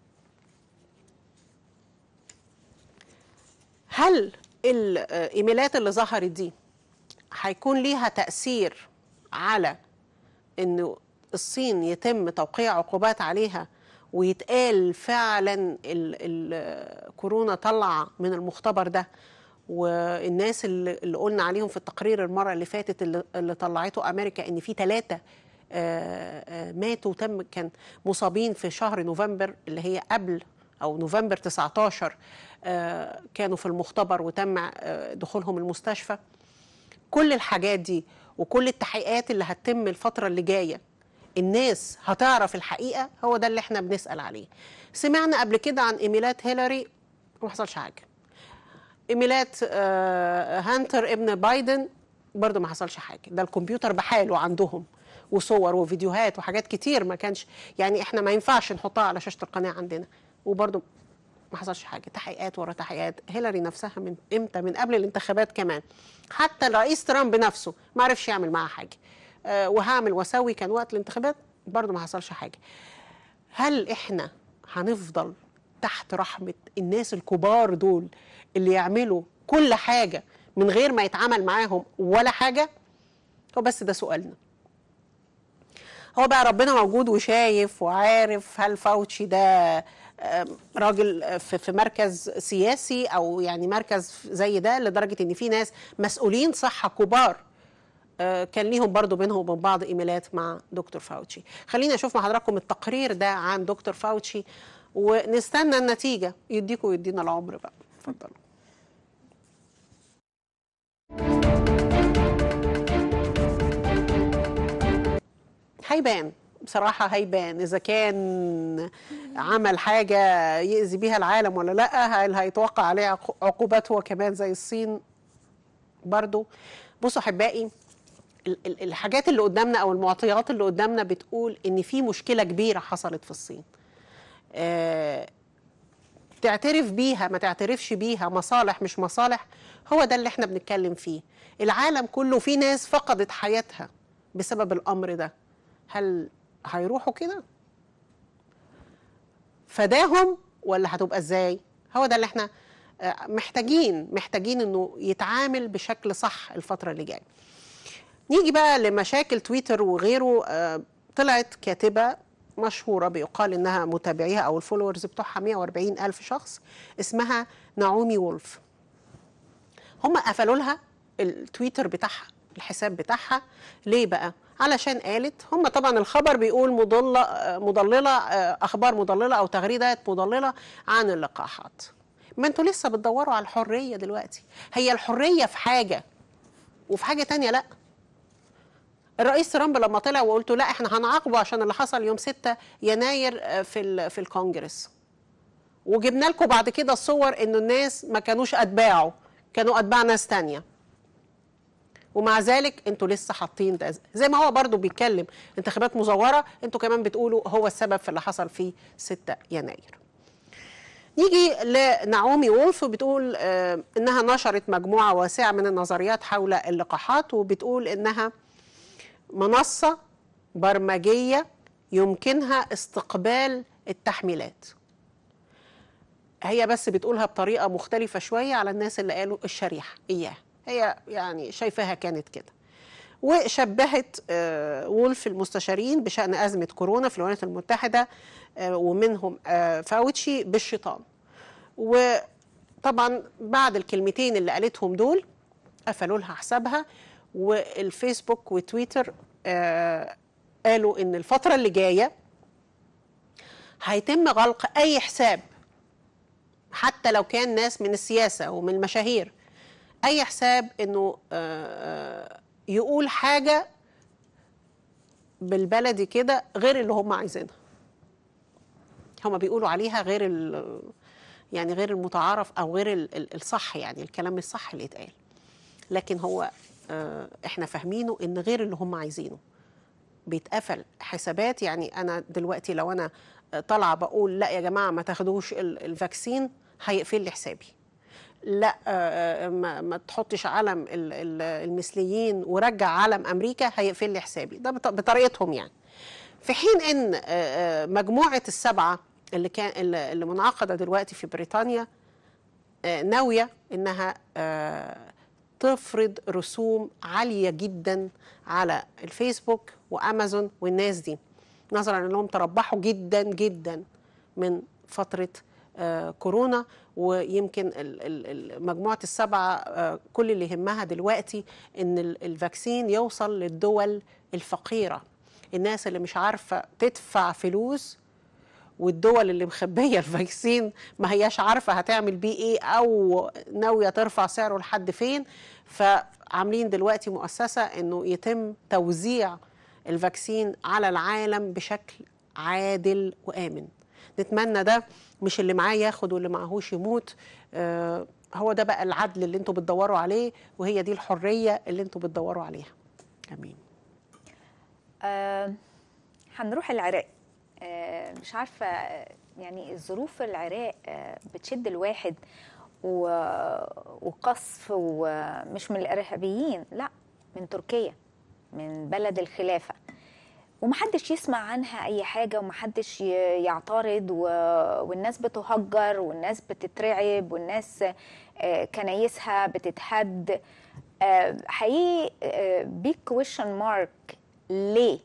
هل الايميلات اللي ظهرت دي هيكون ليها تأثير على انه الصين يتم توقيع عقوبات عليها ويتقال فعلا الكورونا طلع من المختبر ده، والناس اللي, اللي قلنا عليهم في التقرير المرة اللي فاتت اللي, اللي طلعته أمريكا إن في ثلاثة ماتوا وتم كان مصابين في شهر نوفمبر اللي هي قبل أو نوفمبر تسعتاشر كانوا في المختبر وتم دخولهم المستشفى. كل الحاجات دي وكل التحقيقات اللي هتتم الفترة اللي جاية الناس هتعرف الحقيقة، هو ده اللي احنا بنسأل عليه. سمعنا قبل كده عن ايميلات هيلاري وما حصلش حاجة، ايميلات آه هانتر ابن بايدن برضو ما حصلش حاجة، ده الكمبيوتر بحاله عندهم وصور وفيديوهات وحاجات كتير ما كانش يعني احنا ما ينفعش نحطها على شاشة القناة عندنا، وبرضو ما حصلش حاجة. تحقيقات ورا تحقيقات. هيلاري نفسها من امتى؟ من قبل الانتخابات كمان. حتى الرئيس ترامب نفسه ما عرفش يعمل معها حاجة، أه وهعمل واسوي كان وقت الانتخابات برضو ما حصلش حاجة. هل احنا هنفضل تحت رحمة الناس الكبار دول اللي يعملوا كل حاجة من غير ما يتعامل معاهم ولا حاجة؟ هو بس ده سؤالنا. هو بقى ربنا موجود وشايف وعارف هل فاوتشي ده راجل في مركز سياسي او يعني مركز زي ده، لدرجة ان في ناس مسؤولين صحة كبار كان ليهم برضو بينهم وبين بعض ايميلات مع دكتور فاوتشي. خلينا اشوف مع حضراتكم التقرير ده عن دكتور فاوتشي ونستنى النتيجة، يديكم ويدينا العمر بقى. اتفضلوا. هيبان بصراحة، هيبان إذا كان عمل حاجة يأذي بيها العالم ولا لأ، هل هيتوقع عليه عقوبات هو كمان زي الصين برضو. بصوا أحبائي، الحاجات اللي قدامنا أو المعطيات اللي قدامنا بتقول إن في مشكلة كبيرة حصلت في الصين. أه تعترف بيها ما تعترفش بيها، مصالح مش مصالح، هو ده اللي احنا بنتكلم فيه. العالم كله في ناس فقدت حياتها بسبب الأمر ده. هل هيروحوا كده فداهم ولا هتبقى ازاي؟ هو ده اللي احنا محتاجين محتاجين انه يتعامل بشكل صح الفترة اللي جاية. نيجي بقى لمشاكل تويتر وغيره. طلعت كاتبة مشهورة بيقال انها متابعيها او الفولورز بتوعها مئة وأربعين ألف شخص، اسمها نعومي وولف. هم قفلوا لها التويتر بتاعها، الحساب بتاعها. ليه بقى؟ علشان قالت، هم طبعا الخبر بيقول مضلة مضللة اخبار مضللة او تغريدات مضللة عن اللقاحات. ما انتوا لسه بتدوروا على الحرية دلوقتي. هي الحرية في حاجة وفي حاجة تانية لا. الرئيس ترامب لما طلع وقلت لا احنا هنعاقبه عشان اللي حصل يوم ستة يناير في في الكونجرس، وجبنا لكم بعد كده الصور انه الناس ما كانوش اتباعه، كانوا اتباع ناس تانية، ومع ذلك انتوا لسه حاطين ده. زي ما هو برضو بيتكلم انتخابات مزوره، انتوا كمان بتقولوا هو السبب في اللي حصل في ستة يناير. نيجي لنعومي وولف، بتقول آه انها نشرت مجموعه واسعه من النظريات حول اللقاحات، وبتقول انها منصه برمجيه يمكنها استقبال التحميلات. هي بس بتقولها بطريقه مختلفه شويه على الناس اللي قالوا الشريحه اياها، هي يعني شايفاها كانت كده. وشبهت آه وولف المستشارين بشأن أزمة كورونا في الولايات المتحدة آه ومنهم آه فاوتشي بالشيطان. وطبعا بعد الكلمتين اللي قالتهم دول قفلوا لها حسابها، والفيسبوك وتويتر آه قالوا إن الفترة اللي جاية هيتم غلق أي حساب، حتى لو كان ناس من السياسة ومن المشاهير، أي حساب إنه آه يقول حاجة بالبلدي كده غير اللي هم عايزينها. هم بيقولوا عليها غير يعني غير المتعارف أو غير الصح، يعني الكلام الصح اللي يتقال، لكن هو آه احنا فاهمينه إن غير اللي هم عايزينه بيتقفل حسابات. يعني أنا دلوقتي لو أنا طالعة بقول لا يا جماعة ما تاخدوش الفاكسين، هيقفل لي حسابي. لا ما, ما تحطش علم المثليين ورجع علم أمريكا، هيقفل لي حسابي. ده بطريقتهم يعني. في حين ان مجموعة السبعة اللي كان اللي منعقدة دلوقتي في بريطانيا ناوية انها تفرض رسوم عالية جدا على الفيسبوك وامازون والناس دي، نظرا انهم تربحوا جدا جدا من فترة آه كورونا. ويمكن مجموعة السبعة آه كل اللي يهمها دلوقتي ان الفاكسين يوصل للدول الفقيرة، الناس اللي مش عارفة تدفع فلوس، والدول اللي مخبية الفاكسين ما هياش عارفة هتعمل بيه ايه او ناوية ترفع سعره لحد فين. فعاملين دلوقتي مؤسسة انه يتم توزيع الفاكسين على العالم بشكل عادل وآمن. نتمنى ده، مش اللي معاه ياخد واللي معهوش يموت. آه هو ده بقى العدل اللي انتوا بتدوروا عليه، وهي دي الحرية اللي انتوا بتدوروا عليها. امين. آه هنروح العراق. آه مش عارفة يعني الظروف العراق آه بتشد الواحد، وقصف ومش من الإرهابيين، لا من تركيا، من بلد الخلافة، ومحدش يسمع عنها أي حاجة ومحدش يعترض، والناس بتهجر والناس بتترعب والناس كنايسها بتتهد. حقيقي بيج كويشن مارك، ليه؟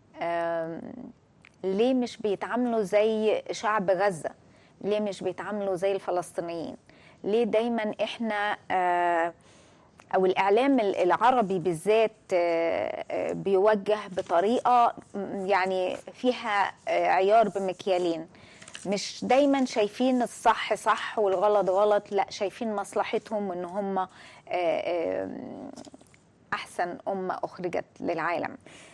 ليه مش بيتعاملوا زي شعب غزة؟ ليه مش بيتعاملوا زي الفلسطينيين؟ ليه دايما احنا أو الإعلام العربي بالذات بيوجه بطريقة يعني فيها عيار بمكيالين؟ مش دايما شايفين الصح صح والغلط غلط، لا شايفين مصلحتهم وإن هم أحسن أمة أخرجت للعالم.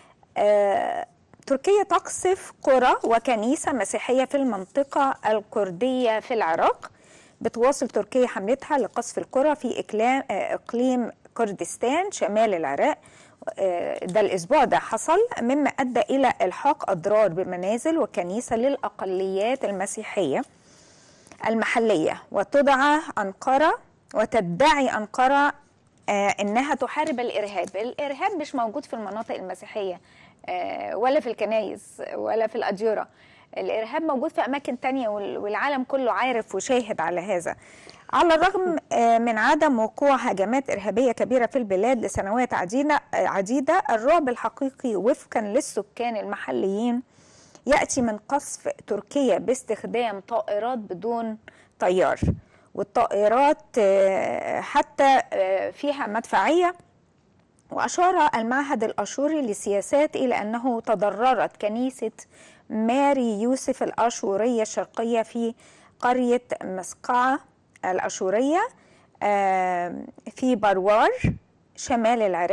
تركيا تقصف قرى وكنيسة مسيحية في المنطقة الكردية في العراق. بتواصل تركيا حملتها لقصف القرى في إقليم كردستان شمال العراق. ده الأسبوع ده حصل، مما أدى إلى إلحاق أضرار بمنازل وكنيسة للأقليات المسيحية المحلية. وتدعى أنقرة وتدعي أنقرة إنها تحارب الإرهاب. الإرهاب مش موجود في المناطق المسيحية ولا في الكنائس ولا في الأديرة. الإرهاب موجود في أماكن تانية والعالم كله عارف وشاهد على هذا. على الرغم من عدم وقوع هجمات إرهابية كبيرة في البلاد لسنوات عديدة، الرعب الحقيقي وفقا للسكان المحليين يأتي من قصف تركيا باستخدام طائرات بدون طيار، والطائرات حتى فيها مدفعية. وأشار المعهد الأشوري للسياسات إلى أنه تضررت كنيسة ماري يوسف الأشورية الشرقية في قرية مسقعة الأشورية في بروار شمال العراق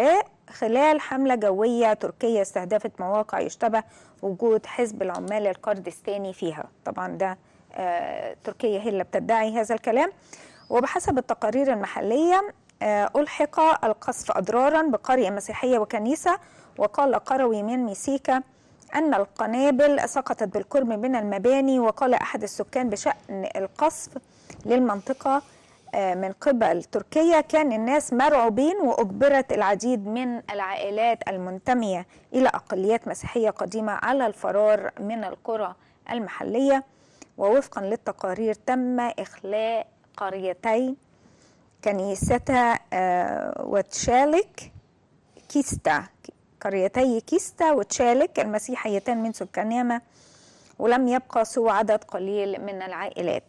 خلال حملة جوية تركية استهدفت مواقع يشتبه وجود حزب العمال الكردستاني فيها. طبعا ده آه تركيا هي اللي بتدعي هذا الكلام. وبحسب التقارير المحلية آه ألحق القصف أضرارا بقرية مسيحية وكنيسة. وقال قروي من ميسيكا أن القنابل سقطت بالقرب من المباني. وقال أحد السكان بشأن القصف للمنطقة من قبل تركيا كان الناس مرعوبين، وأجبرت العديد من العائلات المنتمية إلى أقليات مسيحية قديمة على الفرار من القرى المحلية. ووفقا للتقارير تم إخلاء قريتي كنيسة وتشالك كيستا قريتي كيستا وتشالك المسيحيتان من سكانهما، ولم يبقى سوى عدد قليل من العائلات.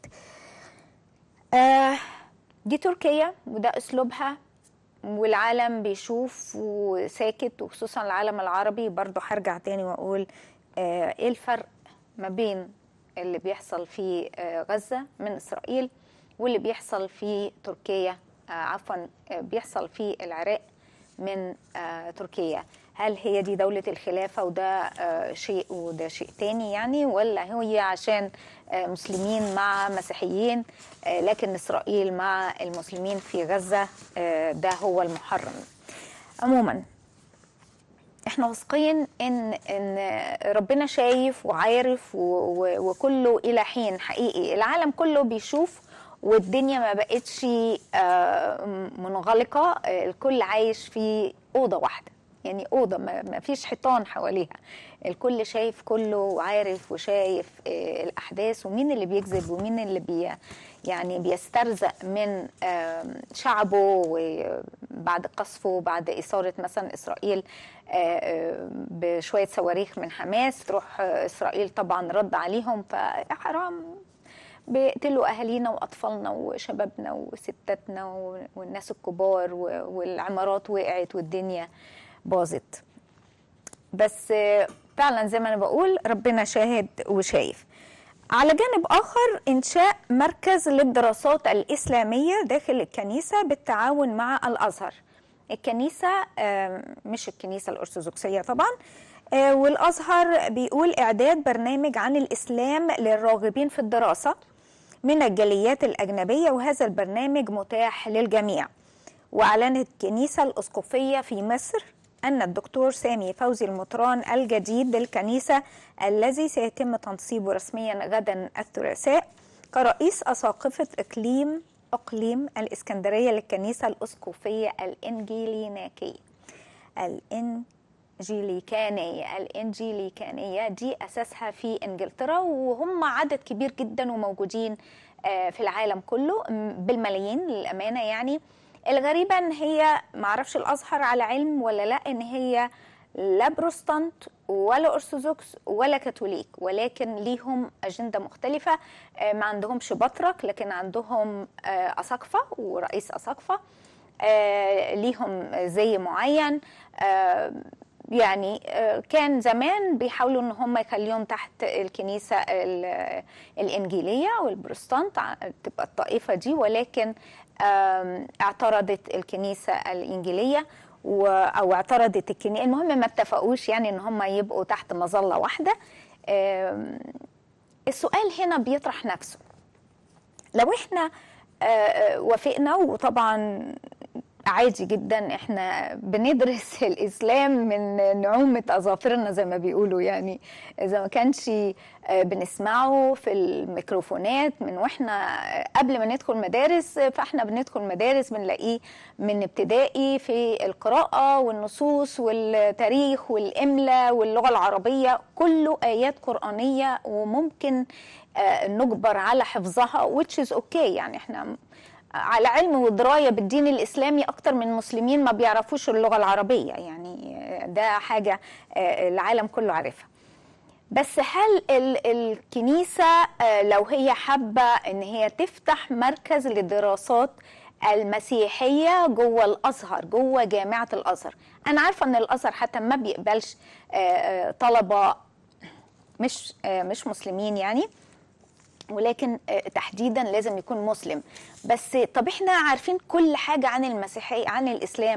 آه دي تركيا وده أسلوبها، والعالم بيشوف وساكت، وخصوصا العالم العربي. برضو هرجع تاني وأقول آه إيه الفرق ما بين اللي بيحصل في آه غزة من إسرائيل واللي بيحصل في تركيا آه عفوا آه بيحصل في العراق من آه تركيا. هل هي دي دولة الخلافة وده آه شيء وده شيء تاني يعني، ولا هي عشان آه مسلمين مع مسيحيين آه لكن إسرائيل مع المسلمين في غزة آه ده هو المحرم؟ عموما احنا واثقين ان ان ربنا شايف وعارف وكله الى حين. حقيقي العالم كله بيشوف، والدنيا ما بقتش آه منغلقة. آه الكل عايش في أوضة واحدة، يعني أوضة ما فيش حيطان حواليها. الكل شايف كله وعارف وشايف آه الأحداث، ومين اللي بيكذب ومين اللي بي يعني بيسترزق من آه شعبه. وبعد قصفه وبعد إثارة مثلا إسرائيل آه بشوية صواريخ من حماس، تروح آه إسرائيل طبعا رد عليهم. فحرام بيقتلوا أهالينا وأطفالنا وشبابنا وستاتنا والناس الكبار، والعمارات وقعت والدنيا باظت. بس فعلا زي ما أنا بقول ربنا شاهد وشايف. على جانب آخر إنشاء مركز للدراسات الإسلامية داخل الكنيسة بالتعاون مع الأزهر. الكنيسة مش الكنيسة الأرثوذكسية طبعا، والأزهر بيقول إعداد برنامج عن الإسلام للراغبين في الدراسة من الجاليات الأجنبية، وهذا البرنامج متاح للجميع. وأعلنت الكنيسة الأسقفية في مصر أن الدكتور سامي فوزي المطران الجديد للكنيسة الذي سيتم تنصيبه رسميا غدا الثلاثاء كرئيس أساقفة إقليم أقليم الإسكندرية للكنيسة الأسقفية الإنجيليناكية الإنجيليكانية الإنجيليكانية دي أساسها في إنجلترا، وهم عدد كبير جدا وموجودين في العالم كله بالملايين للأمانة. يعني الغريبة ان هي معرفش الازهر على علم ولا لا ان هي لا بروستانت ولا ارثوذكس ولا كاثوليك، ولكن ليهم اجنده مختلفه. ما عندهمش بطرك لكن عندهم اساقفه ورئيس اساقفه ليهم زي معين. يعني كان زمان بيحاولوا ان هم يخليهم تحت الكنيسه الانجيليه والبروستانت تبقى الطائفه دي، ولكن اعترضت الكنيسة الإنجيلية أو اعترضت الكنيسة، المهم ما اتفقوش يعني ان هم يبقوا تحت مظلة واحدة. السؤال هنا بيطرح نفسه، لو احنا وافقنا، وطبعا عادي جدا احنا بندرس الاسلام من نعومة اظافرنا زي ما بيقولوا، يعني اذا ما كانش بنسمعه في الميكروفونات من واحنا قبل ما ندخل مدارس، فاحنا بندخل مدارس بنلاقيه من ابتدائي في القراءة والنصوص والتاريخ والإملاء واللغة العربية، كله آيات قرآنية وممكن نجبر على حفظها which is okay. يعني احنا على علم ودراية بالدين الإسلامي أكتر من مسلمين ما بيعرفوش اللغة العربية، يعني ده حاجة العالم كله عارفها. بس هل الكنيسة لو هي حابة ان هي تفتح مركز للدراسات المسيحية جوه الأزهر، جوه جامعة الأزهر، أنا عارفة ان الأزهر حتى ما بيقبلش طلبة مش مش مسلمين يعني، ولكن تحديدا لازم يكون مسلم. بس طب احنا عارفين كل حاجة عن المسيحية عن الإسلام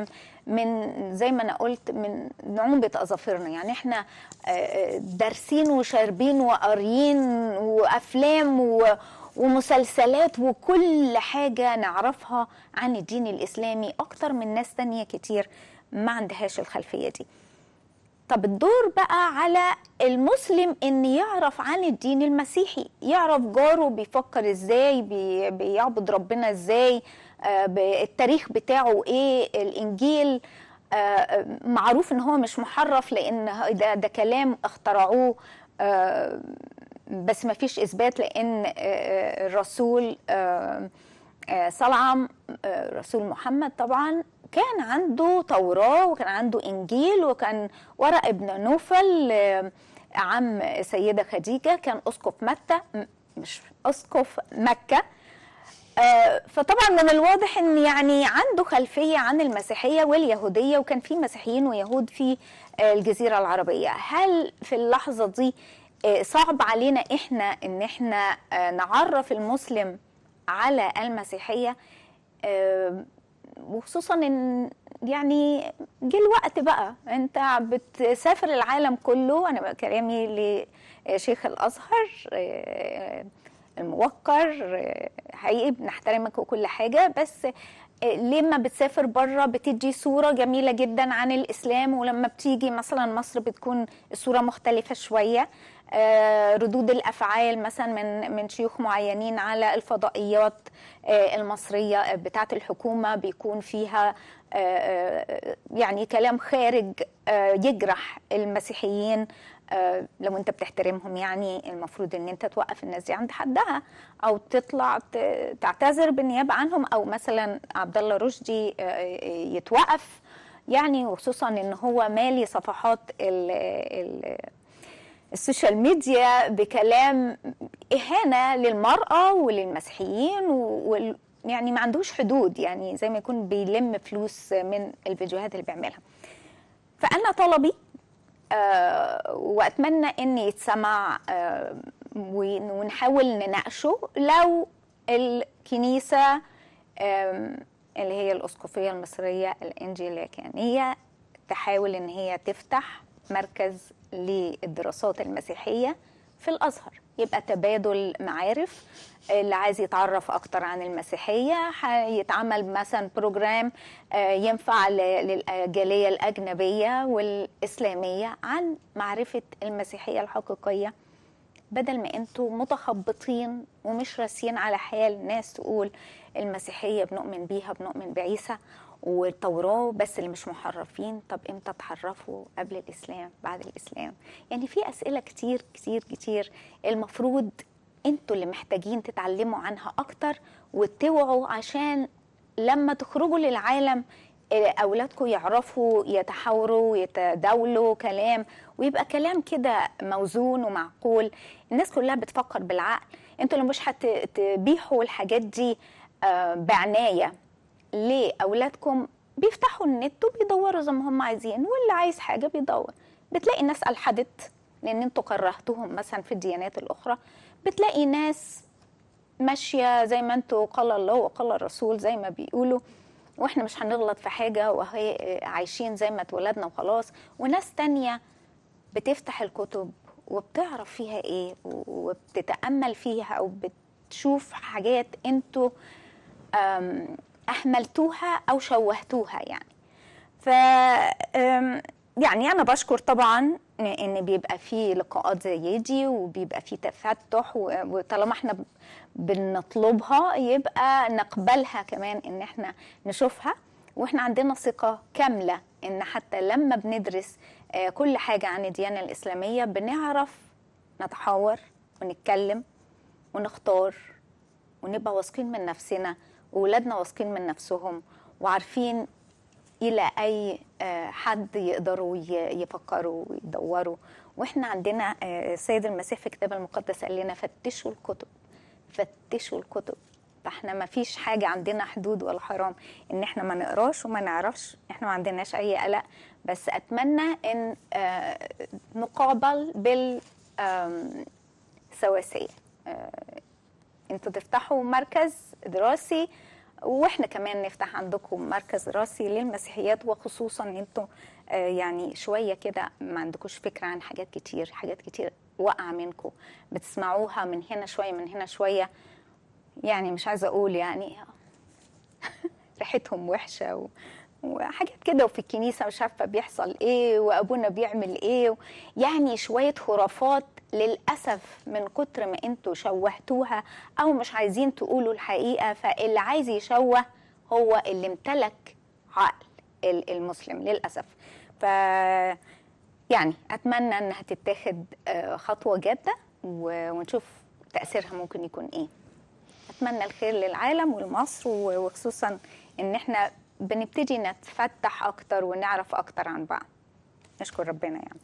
من زي ما انا قلت من نعومه اظافرنا. يعني احنا دارسين وشاربين وقاريين وافلام ومسلسلات وكل حاجه نعرفها عن الدين الاسلامي اكتر من ناس تانية كتير ما عندهاش الخلفيه دي. طب الدور بقى على المسلم ان يعرف عن الدين المسيحي، يعرف جاره بيفكر ازاي، بي بيعبد ربنا ازاي، آه التاريخ بتاعه ايه، الانجيل آه معروف ان هو مش محرف لان ده, ده كلام اخترعوه آه بس ما فيش اثبات، لان آه الرسول آه آه صلعم آه رسول محمد طبعا كان عنده توراة وكان عنده إنجيل، وكان ورق ابن نوفل عم سيدة خديجة كان أسقف متى مش أسقف مكة. فطبعا من الواضح أن يعني عنده خلفية عن المسيحية واليهودية، وكان في مسيحيين ويهود في الجزيرة العربية. هل في اللحظة دي صعب علينا إحنا أن إحنا نعرف المسلم على المسيحية، وخصوصا ان يعني جه الوقت بقى انت بتسافر العالم كله؟ انا بقى كلامي لشيخ الازهر الموقر، حقيقي بنحترمك وكل حاجه، بس لما بتسافر بره بتدي صوره جميله جدا عن الاسلام، ولما بتيجي مثلا مصر بتكون الصوره مختلفه شويه. ردود الافعال مثلا من من شيوخ معينين على الفضائيات المصريه بتاعه الحكومه بيكون فيها يعني كلام خارج يجرح المسيحيين. لو انت بتحترمهم يعني المفروض ان انت توقف الناس دي عند حدها، او تطلع تعتذر بالنيابه عنهم، او مثلا عبد الله رشدي يتوقف يعني، وخصوصا ان هو مالي صفحات ال ال السوشيال ميديا بكلام إهانة للمرأة وللمسيحيين، ويعني ما عندوش حدود، يعني زي ما يكون بيلم فلوس من الفيديوهات اللي بيعملها. فأنا طلبي آه وأتمنى أن يتسمع آه ونحاول نناقشه لو الكنيسة آه اللي هي الأسقفية المصرية الإنجيليكانية تحاول أن هي تفتح مركز للدراسات المسيحية في الأزهر، يبقى تبادل معارف. اللي عايز يتعرف أكتر عن المسيحية هيتعمل مثلا بروجرام ينفع للجالية الأجنبية والإسلامية عن معرفة المسيحية الحقيقية، بدل ما انتوا متخبطين ومش راسين على حال ناس تقول المسيحية بنؤمن بيها، بنؤمن بعيسى والتوراة بس اللي مش محرفين. طب امتى تحرفوا؟ قبل الإسلام؟ بعد الإسلام؟ يعني في أسئلة كتير كتير كتير المفروض انتوا اللي محتاجين تتعلموا عنها أكتر وتوعوا، عشان لما تخرجوا للعالم أولادكم يعرفوا يتحاوروا يتداولوا كلام، ويبقى كلام كده موزون ومعقول. الناس كلها بتفكر بالعقل. انتوا اللي مش هتبيحوا الحاجات دي بعناية لأولادكم، بيفتحوا النت وبيدوروا زي ما هم عايزين، واللي عايز حاجة بيدور. بتلاقي ناس ألحدت لأن انتوا كرهتوهم مثلا في الديانات الأخرى، بتلاقي ناس ماشية زي ما انتوا قال الله وقال الرسول زي ما بيقولوا، واحنا مش هنغلط في حاجة وهي عايشين زي ما اتولدنا وخلاص. وناس تانية بتفتح الكتب وبتعرف فيها ايه وبتتأمل فيها او بتشوف حاجات انتوا اهملتوها او شوهتوها يعني. ف يعني انا بشكر طبعا ان بيبقى فيه لقاءات زي دي وبيبقى فيه تفتح، وطالما احنا بنطلبها يبقى نقبلها كمان ان احنا نشوفها، واحنا عندنا ثقة كاملة ان حتى لما بندرس كل حاجة عن الديانة الإسلامية بنعرف نتحاور ونتكلم ونختار ونبقى واثقين من نفسنا، وولادنا واثقين من نفسهم وعارفين إلى أي حد يقدروا يفكروا ويدوروا. وإحنا عندنا السيد المسيح في الكتاب المقدس قال لنا فتشوا الكتب، فتشوا الكتب. فإحنا ما فيش حاجة عندنا حدود ولا حرام إن إحنا ما نقراش وما نعرفش، إحنا ما عندناش أي قلق. بس أتمنى إن نقابل بالسواسية. انتوا تفتحوا مركز دراسي واحنا كمان نفتح عندكم مركز راسي للمسيحيات، وخصوصا ان انتوا آه يعني شويه كده ما عندكوش فكره عن حاجات كتير، حاجات كتير واقعه منكم بتسمعوها من هنا شويه من هنا شويه، يعني مش عايزه اقول يعني ريحتهم وحشه و... وحاجات كده، وفي الكنيسه مش عارفه بيحصل ايه وابونا بيعمل ايه، يعني شويه خرافات للاسف من كتر ما انتوا شوهتوها او مش عايزين تقولوا الحقيقه. فاللي عايز يشوه هو اللي امتلك عقل المسلم للاسف. ف يعني اتمنى انها تتاخد خطوه جاده ونشوف تاثيرها ممكن يكون ايه. اتمنى الخير للعالم ولمصر، وخصوصا ان احنا بنبتدي نتفتح اكتر ونعرف اكتر عن بعض. نشكر ربنا يعني.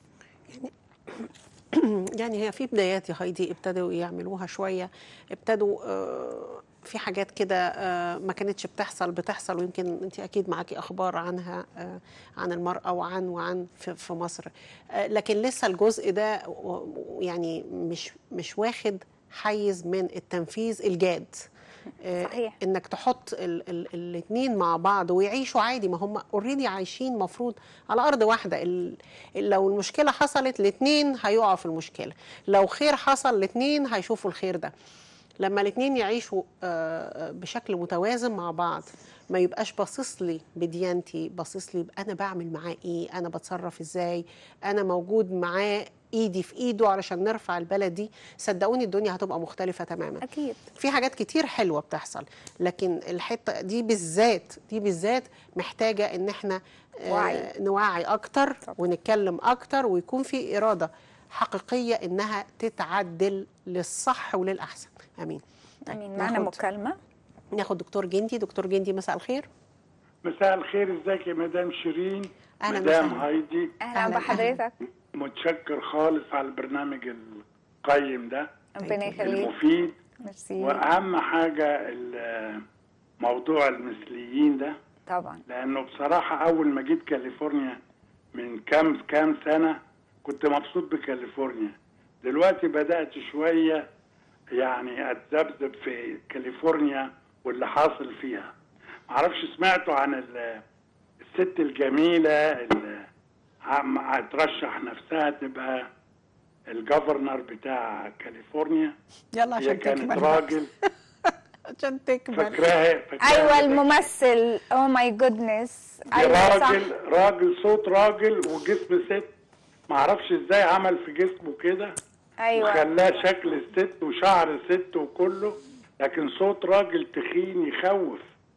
يعني يعني هي في بدايات يا هايدي ابتدوا يعملوها شويه، ابتدوا آه في حاجات كده آه ما كانتش بتحصل بتحصل، ويمكن انت اكيد معاكي اخبار عنها آه عن المراه وعن وعن في, في مصر، آه لكن لسه الجزء ده يعني مش مش واخد حيز من التنفيذ الجاد. صحيح. انك تحط الاثنين مع بعض ويعيشوا عادي، ما هم اوريدي عايشين مفروض على ارض واحده. ال لو المشكله حصلت الاثنين هيقعوا في المشكله، لو خير حصل الاثنين هيشوفوا الخير ده. لما الاثنين يعيشوا بشكل متوازن مع بعض، ما يبقاش باصص لي بديانتي، باصص لي انا بعمل معاه ايه، انا بتصرف ازاي، انا موجود معاه ايدي في ايده علشان نرفع البلد دي. صدقوني الدنيا هتبقى مختلفه تماما. اكيد في حاجات كتير حلوه بتحصل، لكن الحته دي بالذات دي بالذات محتاجه ان احنا وعي. نوعي اكتر طب. ونتكلم اكتر، ويكون في اراده حقيقيه انها تتعدل للصح وللاحسن. امين. امين. معنا مكالمه، ناخد دكتور جندي. دكتور جندي مساء الخير. مساء الخير، ازيك يا مدام شيرين؟ اهلا مدام وسهلا. هايدي، اهلا بحضرتك. متشكر خالص على البرنامج القيم ده، ربنا يخليك. المفيد. ميرسي. واهم حاجه موضوع المثليين ده طبعا، لانه بصراحه اول ما جيت كاليفورنيا من كام كام سنه كنت مبسوط بكاليفورنيا. دلوقتي بدات شويه يعني اتذبذب في كاليفورنيا واللي حاصل فيها. معرفش سمعتوا عن الست الجميله اللي هترشح نفسها تبقى الجفرنر بتاع كاليفورنيا؟ يلا عشان هي كانت تكمل راجل عشان تكمل. فاكراها؟ ايوه الممثل. اوه ماي جودنس. ايوه راجل راجل صوت راجل وجسم ست. معرفش ازاي عمل في جسمه كده. ايوه وخلاه شكل الست وشعر ست وكله، لكن صوت راجل تخين يخوف.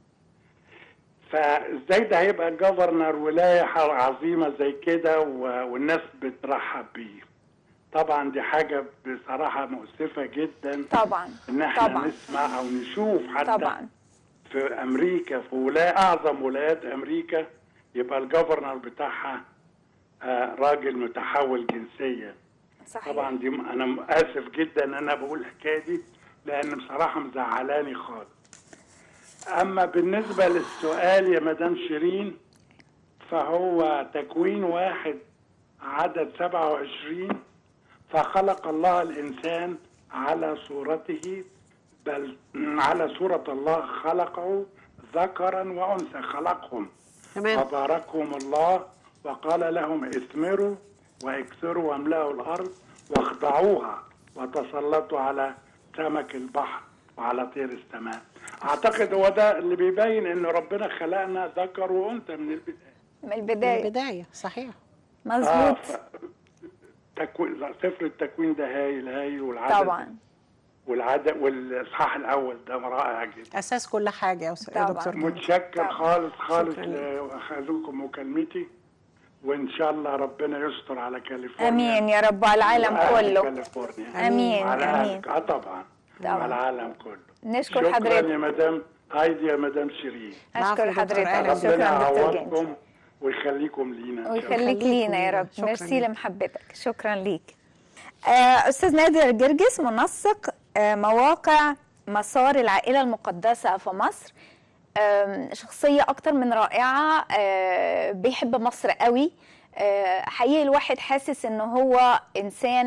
فازاي ده هيبقى جفرنر ولايه عظيمه زي كده والناس بترحب بيه؟ طبعا دي حاجه بصراحه مؤسفه جدا. طبعا ان احنا طبعا. نسمع او نشوف حتى طبعا في امريكا، في ولايه اعظم ولايات امريكا، يبقى الجفرنر بتاعها آه راجل متحول جنسيا. صحيح. طبعا دي انا اسف جدا ان انا بقول الحكايه دي لان بصراحه مزعلاني خالص. اما بالنسبه للسؤال يا مدام شيرين، فهو تكوين واحد عدد سبعة وعشرين، فخلق الله الانسان على صورته، بل على صورة الله خلقه ذكرا وانثى خلقهم. تمام. وباركهم الله وقال لهم اثمروا واكثروا واملأوا الارض واخضعوها وتسلطوا على سمك البحر وعلى طير السماء. اعتقد هو ده اللي بيبين ان ربنا خلقنا ذكر وانثى من البدايه. من البدايه. من البدايه صحيح. مظبوط. آه ف... تكوين سفر التكوين ده هايل هايل، والعدد طبعا والعدد والاصحاح الاول ده رائع جدا، اساس كل حاجه يا طبعاً. دكتور. متشكر طبعا. خالص خالص شكراً. واخذكم مكالمتي، وان شاء الله ربنا يستر على كاليفورنيا. امين يا رب، على العالم وأهل كله. كاليفورنيا. امين وعلى امين. أهل- اه طبعا طبعاً. على العالم كله. نشكر شكرا حضرتك. يا مدام هايدي يا مدام شيرين. العفو يا اشكر دكتور. أهلاً حضرتك. بك. ربنا شكرا دكتور جنجي. يعوضكم ويخليكم لينا إن شاء الله. ويخليك لينا يا رب. شكراً ميرسي ليك. لمحبتك. شكرا ليك. آه، استاذ نادر جرجس منسق آه، مواقع مسار العائله المقدسه في مصر، آه، شخصيه اكتر من رائعه، آه، بيحب مصر قوي. آه، حقيقي الواحد حاسس ان هو انسان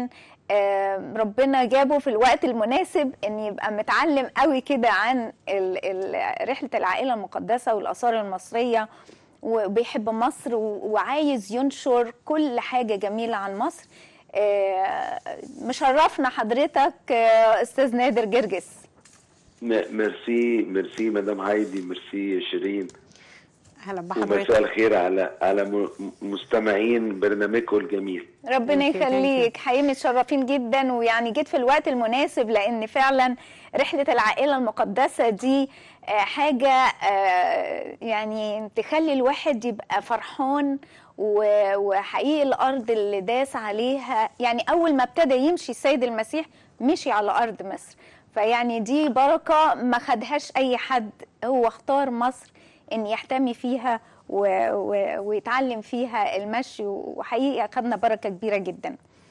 آه، ربنا جابه في الوقت المناسب ان يبقى متعلم قوي كده عن ال ال رحلة العائلة المقدسة والآثار المصرية، وبيحب مصر وعايز ينشر كل حاجة جميلة عن مصر. آه، مشرفنا حضرتك آه، استاذ نادر جرجس. ميرسي ميرسي مدام هايدي، ميرسي شيرين. اهلا بحضرتك. ومساء الخير على على مستمعين برنامجكم الجميل. ربنا يخليك، حقيقي متشرفين جدا، ويعني جيت في الوقت المناسب لان فعلا رحله العائله المقدسه دي حاجه يعني تخلي الواحد يبقى فرحان، وحقيقي الارض اللي داس عليها، يعني اول ما ابتدى يمشي السيد المسيح مشي على ارض مصر، فيعني دي بركه ما خدهاش اي حد، هو اختار مصر ان يحتمي فيها و... و... ويتعلم فيها المشي، وحقيقي اخذنا بركه كبيره جدا.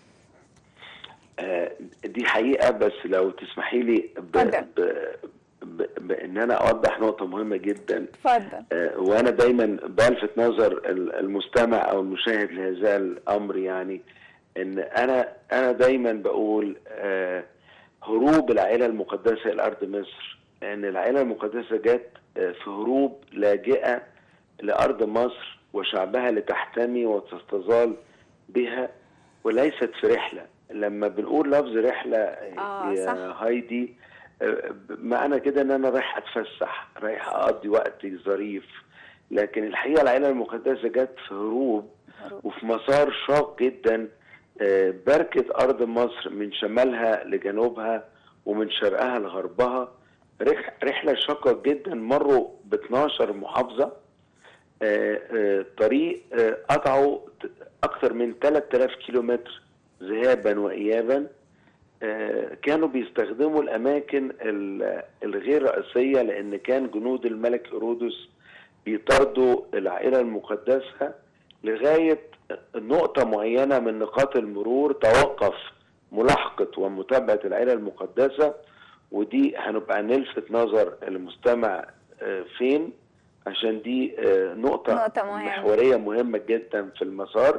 آه دي حقيقه، بس لو تسمحي لي ب... ب... ب... بان انا اوضح نقطه مهمه جدا. اتفضل. آه وانا دايما بلفت نظر المستمع او المشاهد لهذا الامر، يعني ان انا انا دايما بقول آه هروب العائله المقدسه الى ارض مصر، لان العائله المقدسه جت في هروب لاجئه لارض مصر وشعبها لتحتمي وتستظل بها، وليست في رحله. لما بنقول لفظ رحله آه يا صح. هايدي، معنى كده ان انا رايح اتفسح، رايح اقضي وقت ظريف، لكن الحقيقه العائله المقدسه جت في هروب وفي مسار شاق جدا، بركه ارض مصر من شمالها لجنوبها ومن شرقها لغربها، رحله شاقه جدا، مروا ب اتناشر محافظه، آآ آآ طريق قطعوا اكثر من ثلاثة آلاف كيلومتر ذهابا وايابا. كانوا بيستخدموا الاماكن الغير رئيسيه، لان كان جنود الملك هيرودس بيطاردوا العائله المقدسه لغايه نقطه معينه من نقاط المرور، توقف ملاحقه ومتابعه العائله المقدسه، ودي هنبقى نلفت نظر المستمع فين، عشان دي نقطة, نقطة مهمة. محورية مهمة جدا في المسار.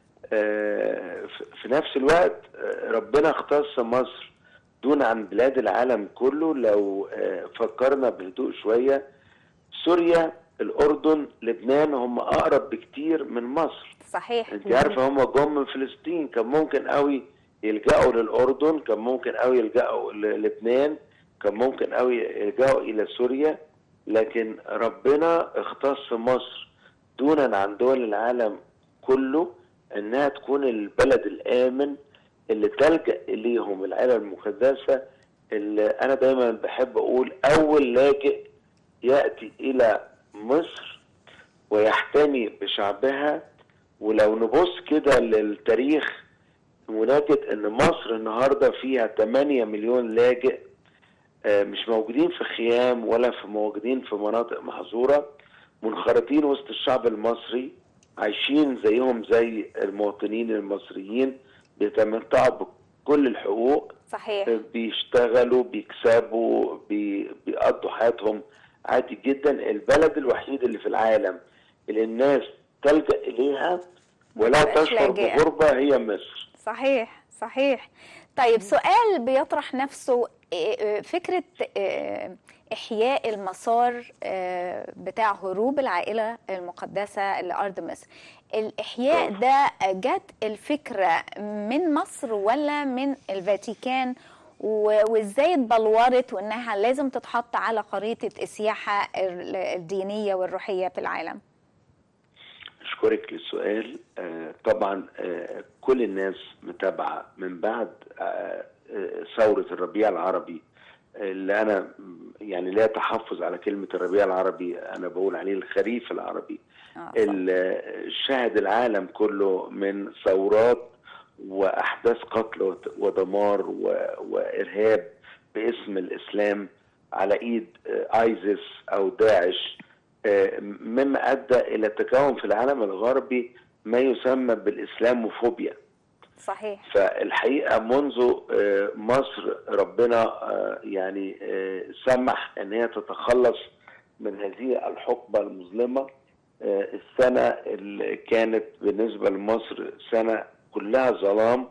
في نفس الوقت ربنا اختص مصر دون عن بلاد العالم كله. لو فكرنا بهدوء شوية، سوريا، الأردن، لبنان هم أقرب بكتير من مصر. صحيح. انت عارفة هم جم من فلسطين، كان ممكن قوي يلجأوا للأردن، كان ممكن قوي يلجأوا للبنان، كان ممكن قوي يلجأوا إلى سوريا، لكن ربنا اختص مصر دونا عن دول العالم كله انها تكون البلد الآمن اللي تلجأ إليهم العائلة المقدسة. اللي أنا دايما بحب أقول أول لاجئ يأتي إلى مصر ويحتمي بشعبها. ولو نبص كده للتاريخ ونجد ان مصر النهارده فيها تمانية مليون لاجئ، مش موجودين في خيام ولا في موجودين في مناطق محظوره، منخرطين وسط الشعب المصري، عايشين زيهم زي المواطنين المصريين، بيتمتعوا بكل الحقوق. صحيح. بيشتغلوا، بيكسبوا، بي... بيقضوا حياتهم عادي جدا. البلد الوحيد اللي في العالم اللي الناس تلجأ اليها ولا تشعر بغربة هي مصر. صحيح صحيح. طيب سؤال بيطرح نفسه، فكرة إحياء المسار بتاع هروب العائلة المقدسة لأرض مصر، الإحياء ده جت الفكرة من مصر ولا من الفاتيكان؟ وإزاي اتبلورت وإنها لازم تتحط على خريطة السياحة الدينية والروحية في العالم؟ أشكرك للسؤال. آه طبعا آه كل الناس متابعة من بعد آه ثورة الربيع العربي، اللي أنا يعني لا تحفظ على كلمة الربيع العربي، أنا بقول عليه الخريف العربي. آه شهد العالم كله من ثورات وأحداث قتل ودمار وإرهاب باسم الإسلام على إيد آيزيس أو داعش، مما أدى إلى تكون في العالم الغربي ما يسمى بالإسلاموفوبيا. صحيح. فالحقيقة منذ مصر ربنا يعني سمح أن هي تتخلص من هذه الحقبة المظلمة. السنة اللي كانت بالنسبة لمصر سنة كلها ظلام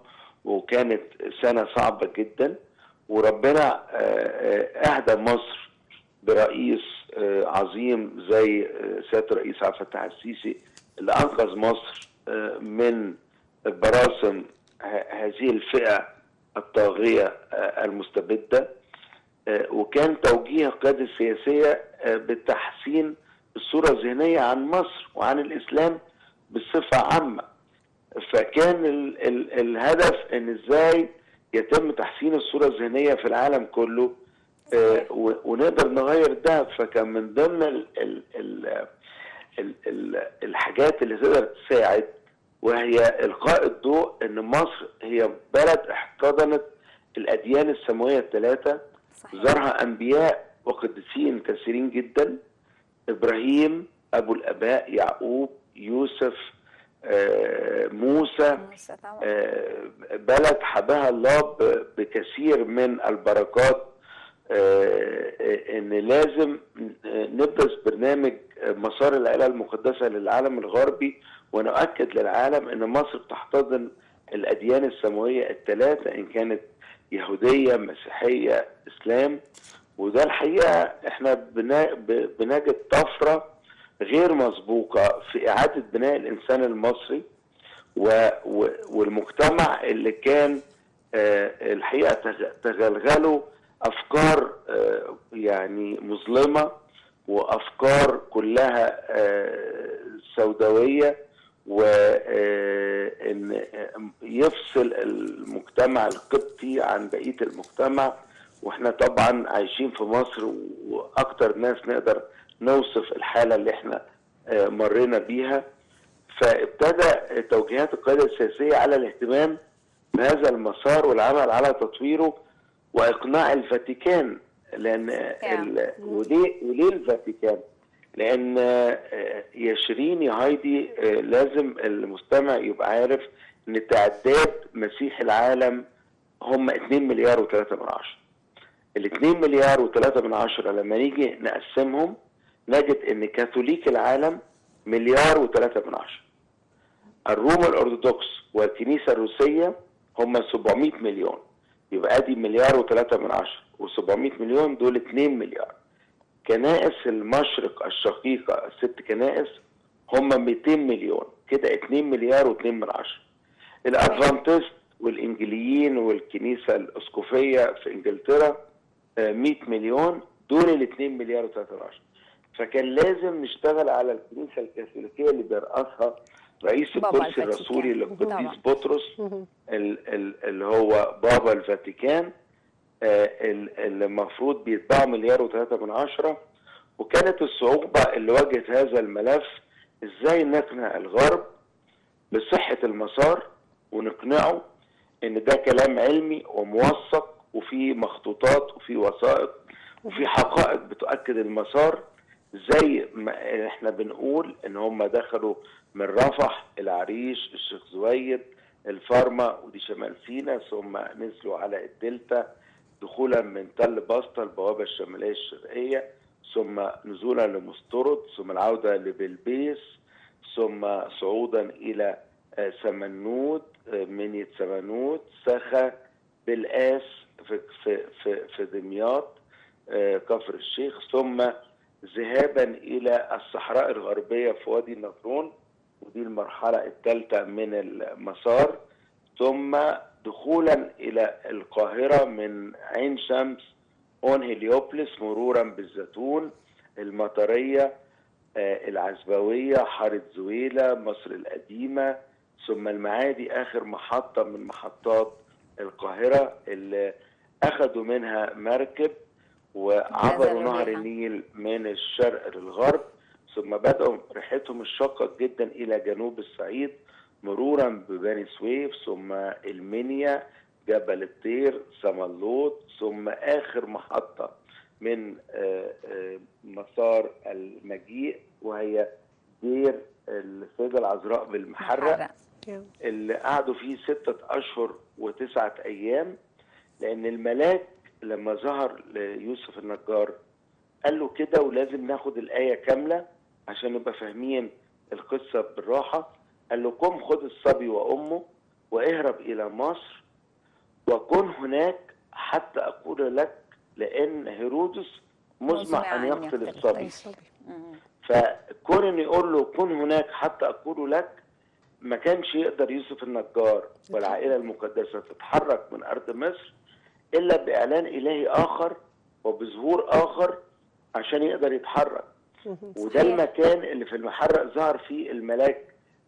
وكانت سنة صعبة جدا، وربنا أهدى مصر برئيس عظيم زي سيادة الرئيس عبد الفتاح السيسي اللي أنقذ مصر من براسم هذه الفئة الطاغية المستبدة. وكان توجيه القيادة السياسية بتحسين الصورة الذهنية عن مصر وعن الإسلام بصفة عامة. فكان ال ال الهدف ان ازاي يتم تحسين الصورة الذهنية في العالم كله آه ونقدر نغير ده. فكان من ضمن ال ال ال ال ال الحاجات اللي تقدر تساعد وهي إلقاء الضوء ان مصر هي بلد احتضنت الأديان السماوية الثلاثة، زارها أنبياء وقديسين كثيرين جدا، إبراهيم أبو الآباء، يعقوب، يوسف، آه موسى، آه بلد حباها الله بكثير من البركات. آه ان لازم نبرز برنامج مسار العائلة المقدسة للعالم الغربي ونؤكد للعالم ان مصر بتحتضن الاديان السماوية الثلاثة ان كانت يهودية، مسيحية، اسلام. وده الحقيقة احنا بنجد طفرة غير مسبوقة في إعادة بناء الإنسان المصري والمجتمع اللي كان الحقيقة تغلغله أفكار يعني مظلمة وأفكار كلها سوداوية، وإن يفصل المجتمع القبطي عن بقية المجتمع. وإحنا طبعا عايشين في مصر وأكتر ناس نقدر نوصف الحالة اللي احنا مرينا بيها. فابتدى توجيهات القيادة السياسية على الاهتمام بهذا المسار والعمل على تطويره واقناع الفاتيكان. لان ال... وليه وليه الفاتيكان؟ لان يا شيرين يا هايدي لازم المستمع يبقى عارف ان تعداد مسيح العالم هم اتنين مليار وثلاثة من عشرة. الاتنين مليار وثلاثة من عشرة لما نيجي نقسمهم نجد ان كاثوليك العالم مليار وثلاثة من عشرة. الروم الارثوذكس والكنيسة الروسية هم سبعمائة مليون. يبقى ادي مليار وثلاثة من عشرة وسبعمائة مليون، دول اتنين مليار. كنائس المشرق الشقيقة الست كنائس هم مئتين مليون، كده اتنين مليار واتنين من عشرة. الادفانتست والانجليين والكنيسة الاسقفية في انجلترا مئة مليون، دول الاتنين مليار وثلاثة من عشرة. فكان لازم نشتغل على الكنيسة الكاثوليكية اللي بيرأسها رئيس الكرسي الرسولي للقديس بطرس اللي هو بابا الفاتيكان، اللي المفروض بيتباع مليار وثلاثة من عشرة. وكانت الصعوبة اللي واجهت هذا الملف ازاي نقنع الغرب بصحة المسار ونقنعه ان ده كلام علمي وموثق وفي مخطوطات وفي وثائق وفي حقائق بتؤكد المسار. زي ما احنا بنقول ان هم دخلوا من رفح، العريش، الشيخ زويد، الفارما، ودي شمال سيناء، ثم نزلوا على الدلتا دخولا من تل بسطة البوابة الشمالية الشرقية، ثم نزولا لمسترد، ثم العودة لبلبيس، ثم صعودا الى سمنود، منية سمنود، سخا، بلقاس في في في, في دمياط، كفر الشيخ، ثم ذهابا الى الصحراء الغربيه في وادي النطرون، ودي المرحله الثالثه من المسار، ثم دخولا الى القاهره من عين شمس، اون هليوبلس، مرورا بالزيتون، المطريه، العزبويه، حاره زويله، مصر القديمه، ثم المعادي اخر محطه من محطات القاهره اللي اخذوا منها مركب وعبروا نهر النيل من الشرق للغرب، ثم بدأوا رحلتهم الشاقة جدا إلى جنوب الصعيد مرورا ببني سويف، ثم المنيا، جبل الطير، سملوط، ثم آخر محطة من مسار المجيء وهي دير السيدة العذراء بالمحرق، اللي قعدوا فيه ستة أشهر وتسعة أيام. لأن الملاك لما ظهر ليوسف النجار قال له كده، ولازم ناخد الآية كاملة عشان نبقى فاهمين القصة بالراحة. قال له قم خد الصبي وأمه واهرب إلى مصر وكن هناك حتى أقول لك، لأن هيرودس مزمع أن يقتل الصبي. فكون إن يقول له كن هناك حتى أقول لك، ما كانش يقدر يوسف النجار والعائلة المقدسة تتحرك من أرض مصر إلا بإعلان إلهي آخر وبظهور آخر عشان يقدر يتحرك. وده المكان اللي في المحرق ظهر فيه الملاك،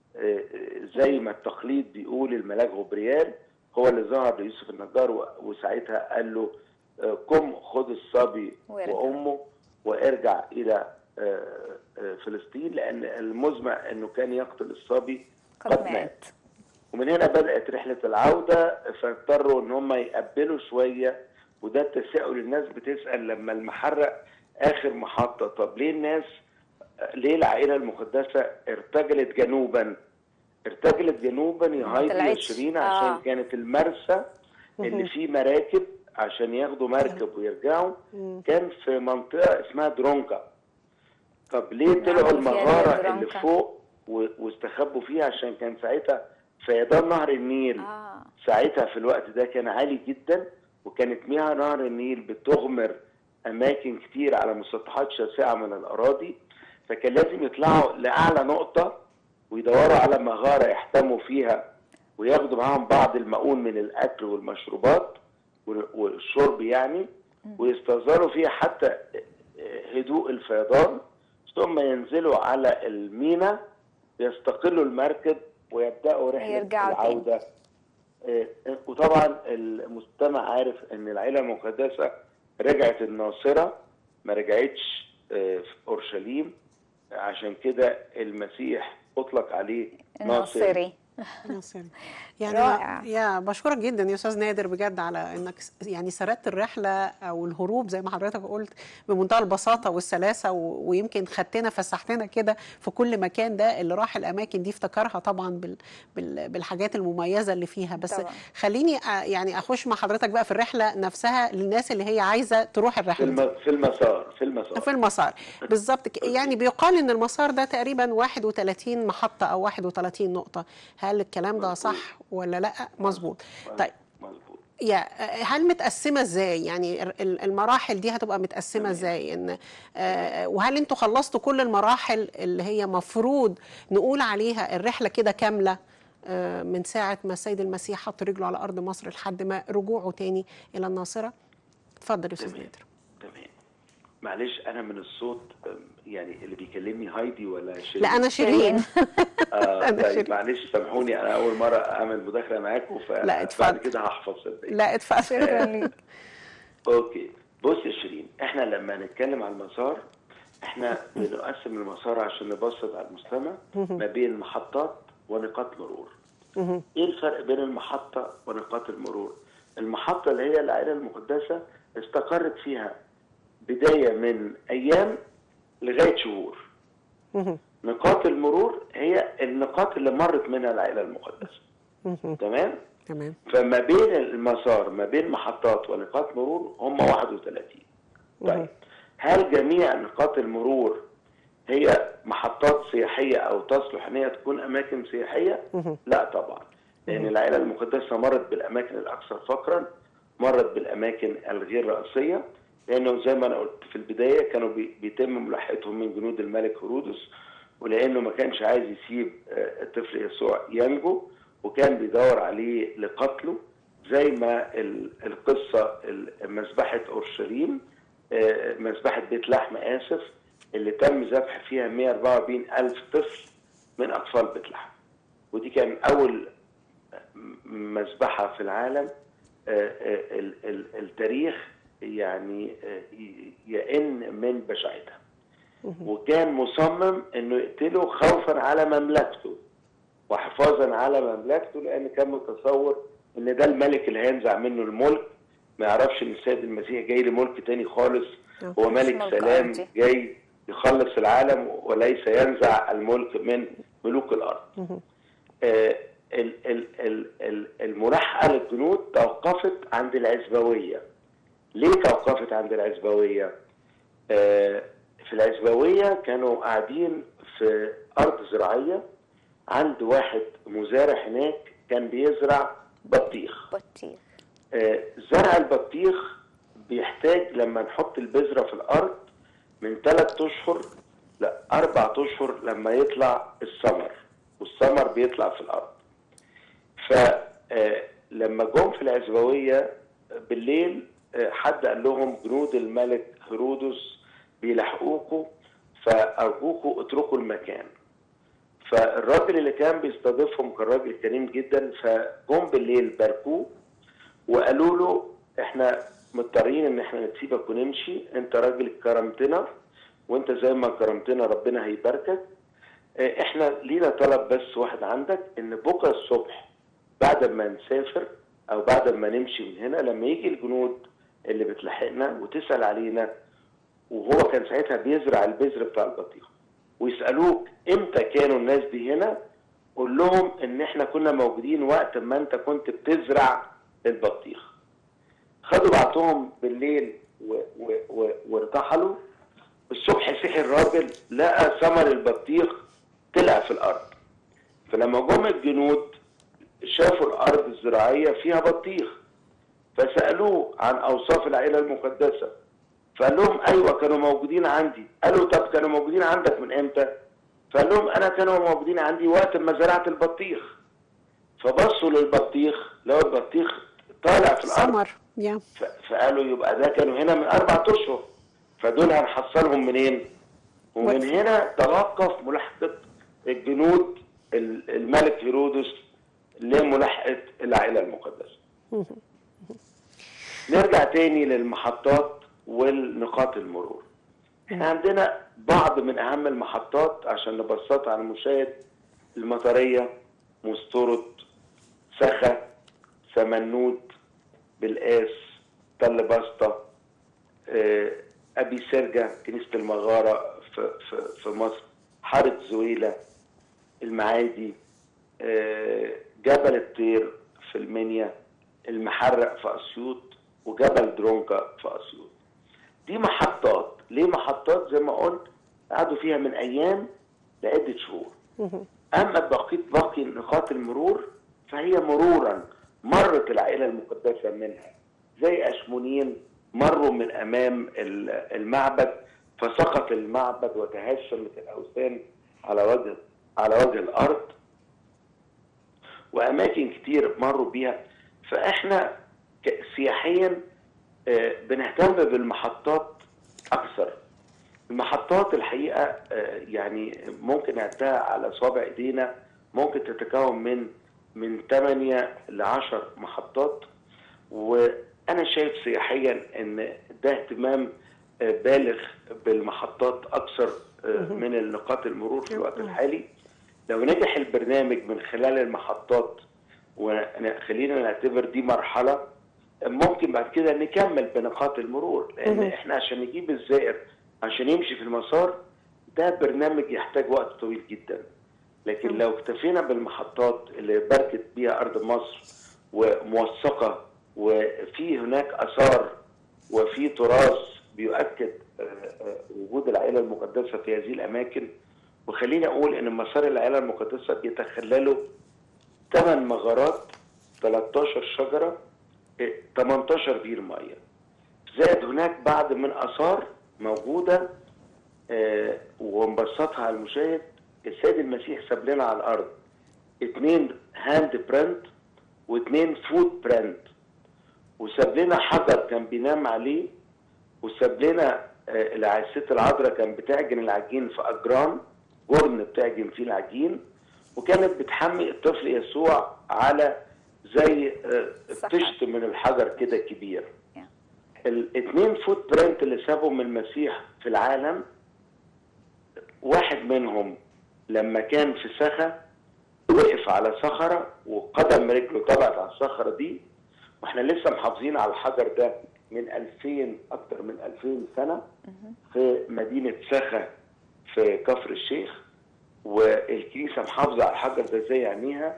زي ما التقليد بيقول الملاك غبريال هو اللي ظهر ليوسف النجار، وساعتها قال له قم خذ الصبي وأمه وارجع إلى فلسطين، لأن المزمع أنه كان يقتل الصبي قد مات. ومن هنا بدأت رحلة العودة، فاضطروا ان هم يقبلوا شوية. وده التساؤل، الناس بتسأل لما المحرق آخر محطة، طب ليه الناس، ليه العائلة المقدسة ارتجلت جنوبا؟ ارتجلت جنوبا يا هايدي يا شيرين عشان آه. كانت المرسى اللي فيه مراكب عشان ياخدوا مركب ويرجعوا كان في منطقة اسمها درونكا. طب ليه طلعوا المغارة اللي فوق واستخبوا فيها؟ عشان كان ساعتها فيضان نهر النيل آه. ساعتها في الوقت ده كان عالي جدا، وكانت مياه نهر النيل بتغمر اماكن كتير على مسطحات شاسعه من الاراضي، فكان لازم يطلعوا لاعلى نقطه ويدوروا على مغاره يحتموا فيها وياخدوا معاهم بعض المؤون من الاكل والمشروبات والشرب يعني، ويستظهروا فيها حتى هدوء الفيضان، ثم ينزلوا على الميناء يستقلوا المركب ويبداوا رحله العوده. وطبعا المستمع عارف ان العائله المقدسه رجعت الناصره، ما رجعتش في اورشليم، عشان كده المسيح اطلق عليه ناصري. ناصري. يعني رائع. يا بشكرك جدا يا استاذ نادر بجد على انك يعني سردت الرحله او الهروب زي ما حضرتك قلت بمنتهى البساطه والسلاسه، ويمكن خدتنا فسحتنا كده في كل مكان. ده اللي راح الاماكن دي افتكرها طبعا بال بال بالحاجات المميزه اللي فيها. بس طبعا. خليني يعني اخش مع حضرتك بقى في الرحله نفسها للناس اللي هي عايزه تروح الرحله في, الم... في المسار في المسار في المسار بالظبط. يعني بيقال ان المسار ده تقريبا واحد وثلاثين محطه او واحد وثلاثين نقطه. هل الكلام ده صح ولا لا؟ مظبوط. طيب مظبوط. يا هل متقسمه ازاي؟ يعني المراحل دي هتبقى متقسمه ازاي؟ ان آه وهل انتوا خلصتوا كل المراحل اللي هي مفروض نقول عليها الرحله كده كامله آه من ساعه ما السيد المسيح حط رجله على ارض مصر لحد ما رجوعه تاني الى الناصره؟ اتفضل يا استاذ نادر. تمام. معلش انا من الصوت يعني اللي بيكلمني هايدي ولا شيرين؟ لا انا شيرين. آه طيب معلش سامحوني، انا اول مره اعمل مداخله معاكم، فبعد كده هحفظ صدقني. لا اتفضل. شكرا ليك. اوكي بص يا شيرين، احنا لما نتكلم عن المسار احنا بنقسم المسار عشان نبسط على المستمع ما بين محطات ونقاط مرور. ايه الفرق بين المحطه ونقاط المرور؟ المحطه اللي هي العائله المقدسه استقرت فيها بدايه من ايام لغايه شهور. نقاط المرور هي النقاط اللي مرت منها العائله المقدسه. تمام؟ تمام. فما بين المسار ما بين محطات ونقاط مرور هم واحد وثلاثين. طيب هل جميع نقاط المرور هي محطات سياحيه او تصلح ان هي تكون اماكن سياحيه؟ لا طبعا، لان العائله المقدسه مرت بالاماكن الاكثر فقرا، مرت بالاماكن الغير رئيسيه، لانه زي ما انا قلت في البدايه كانوا بيتم ملاحقتهم من جنود الملك هيرودس، ولانه ما كانش عايز يسيب الطفل يسوع ينجو وكان بيدور عليه لقتله، زي ما القصه مذبحه اورشليم، مذبحه بيت لحم اسف اللي تم ذبح فيها مئة وأربعة وأربعين ألف طفل من اطفال بيت لحم، ودي كان اول مذبحه في العالم. التاريخ يعني يئن من بشاعتها، وكان مصمم انه يقتله خوفا على مملكته وحفاظا على مملكته، لان كان متصور ان ده الملك اللي هينزع منه الملك، ما يعرفش ان السيد المسيح جاي لملك تاني خالص، هو ملك سلام جاي يخلص العالم وليس ينزع الملك من ملوك الارض. آه الملاحقه للجنود توقفت عند العزبويه. ليه توقفت عند العزبويه؟ آه في العزبويه كانوا قاعدين في ارض زراعيه عند واحد مزارع هناك كان بيزرع بطيخ. بطيخ. آه زرع البطيخ بيحتاج لما نحط البذرة في الأرض من ثلاث أشهر لأربع أشهر لما يطلع الثمر، والثمر بيطلع في الأرض. فلما جم في العزبوية بالليل حد قال لهم جنود الملك هيرودس بيلاحقوكوا فأرجوكوا اتركوا المكان. فالراجل اللي كان بيستضيفهم كان راجل كريم جدا، فجم بالليل باركوه وقالوا له احنا مضطرين ان احنا نسيبك ونمشي، انت راجل كرمتنا وانت زي ما كرمتنا ربنا هيباركك. احنا لينا طلب بس واحد عندك، ان بكره الصبح بعد ما نسافر او بعد ما نمشي من هنا لما يجي الجنود اللي بتلاحقنا وتسأل علينا، وهو كان ساعتها بيزرع البذر بتاع البطيخ، ويسألوك امتى كانوا الناس دي هنا، قول لهم ان احنا كنا موجودين وقت ما انت كنت بتزرع البطيخ. خدوا بعضهم بالليل وارتحلوا. الصبح صحي الراجل لقى ثمر البطيخ طلع في الارض. فلما جم الجنود شافوا الارض الزراعيه فيها بطيخ، فسالوه عن اوصاف العائله المقدسه، فقال لهم ايوه كانوا موجودين عندي. قالوا طب كانوا موجودين عندك من امتى؟ فقال لهم انا كانوا موجودين عندي وقت ما زرعت البطيخ. فبصوا للبطيخ لقوا البطيخ طالع في الارض ثمر. yeah. فقالوا يبقى ده كانوا هنا من اربع اشهر، فدول هنحصلهم منين؟ ومن هنا توقف ملاحقه الجنود الملك هيرودس لملاحقه العائله المقدسه. نرجع تاني للمحطات والنقاط المرور. احنا عندنا بعض من اهم المحطات عشان نبسطها على المشاهد: المطريه، مستورد، سخا، سمنود، بالقاس، تل بسطة، ابي سرجة، كنيسة المغارة في, في, في مصر، حارة زويلة، المعادي، جبل الطير في المنيا، المحرق في اسيوط، وجبل درونكا في اسيوط. دي محطات. ليه محطات؟ زي ما قلت قعدوا فيها من ايام لعدة شهور. اما بقية باقي نقاط المرور فهي مرورا مرت العائلة المقدسة منها، زي أشمونين مروا من أمام المعبد فسقط المعبد وتهشمت الأوثان على وجه على وجه الأرض، وأماكن كتير مروا بيها. فإحنا سياحيا بنهتم بالمحطات أكثر. المحطات الحقيقة يعني ممكن نعدها على صابع إيدينا، ممكن تتكون من من ثمانية لعشر محطات. وأنا شايف سياحيا أن ده اهتمام بالغ بالمحطات أكثر من النقاط المرور في الوقت الحالي. لو نجح البرنامج من خلال المحطات، وخلينا نعتبر دي مرحلة، ممكن بعد كده نكمل بنقاط المرور، لأن إحنا عشان نجيب الزائر عشان يمشي في المسار ده برنامج يحتاج وقت طويل جدا. لكن لو اكتفينا بالمحطات اللي باركت بيها أرض مصر وموثقة وفي هناك آثار وفي تراث بيؤكد وجود العائلة المقدسة في هذه الأماكن. وخليني أقول إن مسار العائلة المقدسة بيتخلله ثمان مغارات، ثلاثة عشر شجرة، ثمانية عشر بير مية، زائد هناك بعض من آثار موجودة ونبسطها على المشاهد. السيد المسيح ساب لنا على الارض اثنين هاند برنت واثنين فوت برنت، وساب لنا حجر كان بينام عليه، وساب لنا الست العذراء كان بتعجن العجين في اجران جرن بتعجن فيه العجين، وكانت بتحمي الطفل يسوع على زي طشت من الحجر كده كبير. الاثنين فوت برنت اللي سابهم المسيح في العالم، واحد منهم لما كان في سخا وقف على صخرة وقدم رجله طبعت على الصخرة دي، واحنا لسه محافظين على الحجر ده من ألفين أكتر من ألفين سنة في مدينة سخا في كفر الشيخ، والكنيسة محافظة على الحجر ده زي عينيها.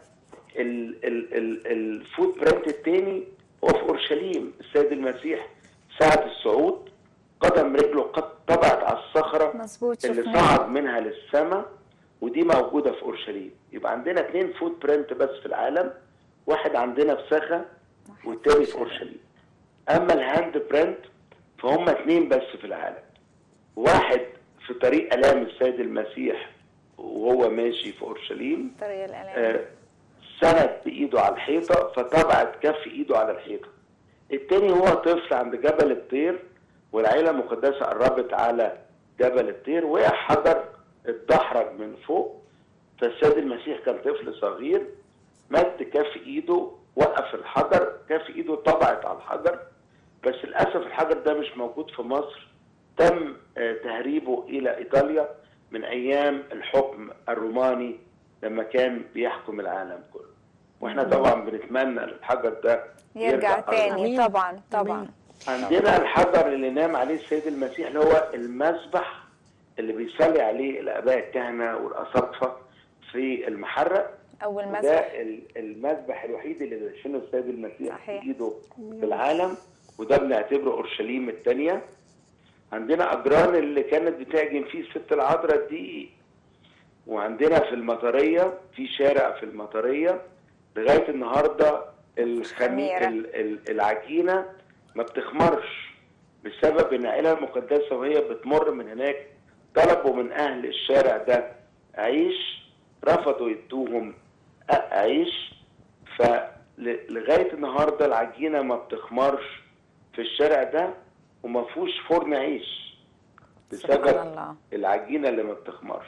الفوت برنت التاني هو في أورشليم، السيد المسيح ساعة الصعود قدم رجله قد طبعت على الصخرة اللي صعد منها للسماء، ودي موجودة في أورشليم. يبقى عندنا اثنين فوت برنت بس في العالم، واحد عندنا في سخا والتاني في اورشليم. اما الهاند برنت فهم اثنين بس في العالم، واحد في طريق الام السيد المسيح وهو ماشي في اورشليم، طريق الالام آه سند بايده على الحيطه فطبعت كف ايده على الحيطه. التاني هو طفل عند جبل الطير، والعيله المقدسه قربت على جبل الطير، وقع حجر اتدحرج من فوق، فالسيد المسيح كان طفل صغير مد كف ايده وقف الحجر، كف ايده طبعت على الحجر، بس للاسف الحجر ده مش موجود في مصر، تم تهريبه الى ايطاليا من ايام الحكم الروماني لما كان بيحكم العالم كله. واحنا طبعا بنتمنى الحجر ده يرجع, يرجع تاني. أمين. طبعا طبعا أمين. عندنا الحجر اللي نام عليه السيد المسيح اللي هو المذبح اللي بيصلي عليه الاباء الكهنه والاساقفه في المحرق. اول مذبح، ده المذبح الوحيد اللي دشنه السيد المسيح في ايده في العالم، وده بنعتبره اورشليم الثانيه. عندنا اجران اللي كانت بتعجن فيه الست العذراء دي، وعندنا في المطريه في شارع في المطريه لغايه النهارده الخميره العجينه ما بتخمرش بسبب ان العائله المقدسه وهي بتمر من هناك طلبوا من اهل الشارع ده عيش، رفضوا يدوهم عيش، فلغايه النهارده العجينه ما بتخمرش في الشارع ده وما فيهوش فرن عيش بسبب العجينه اللي ما بتخمرش.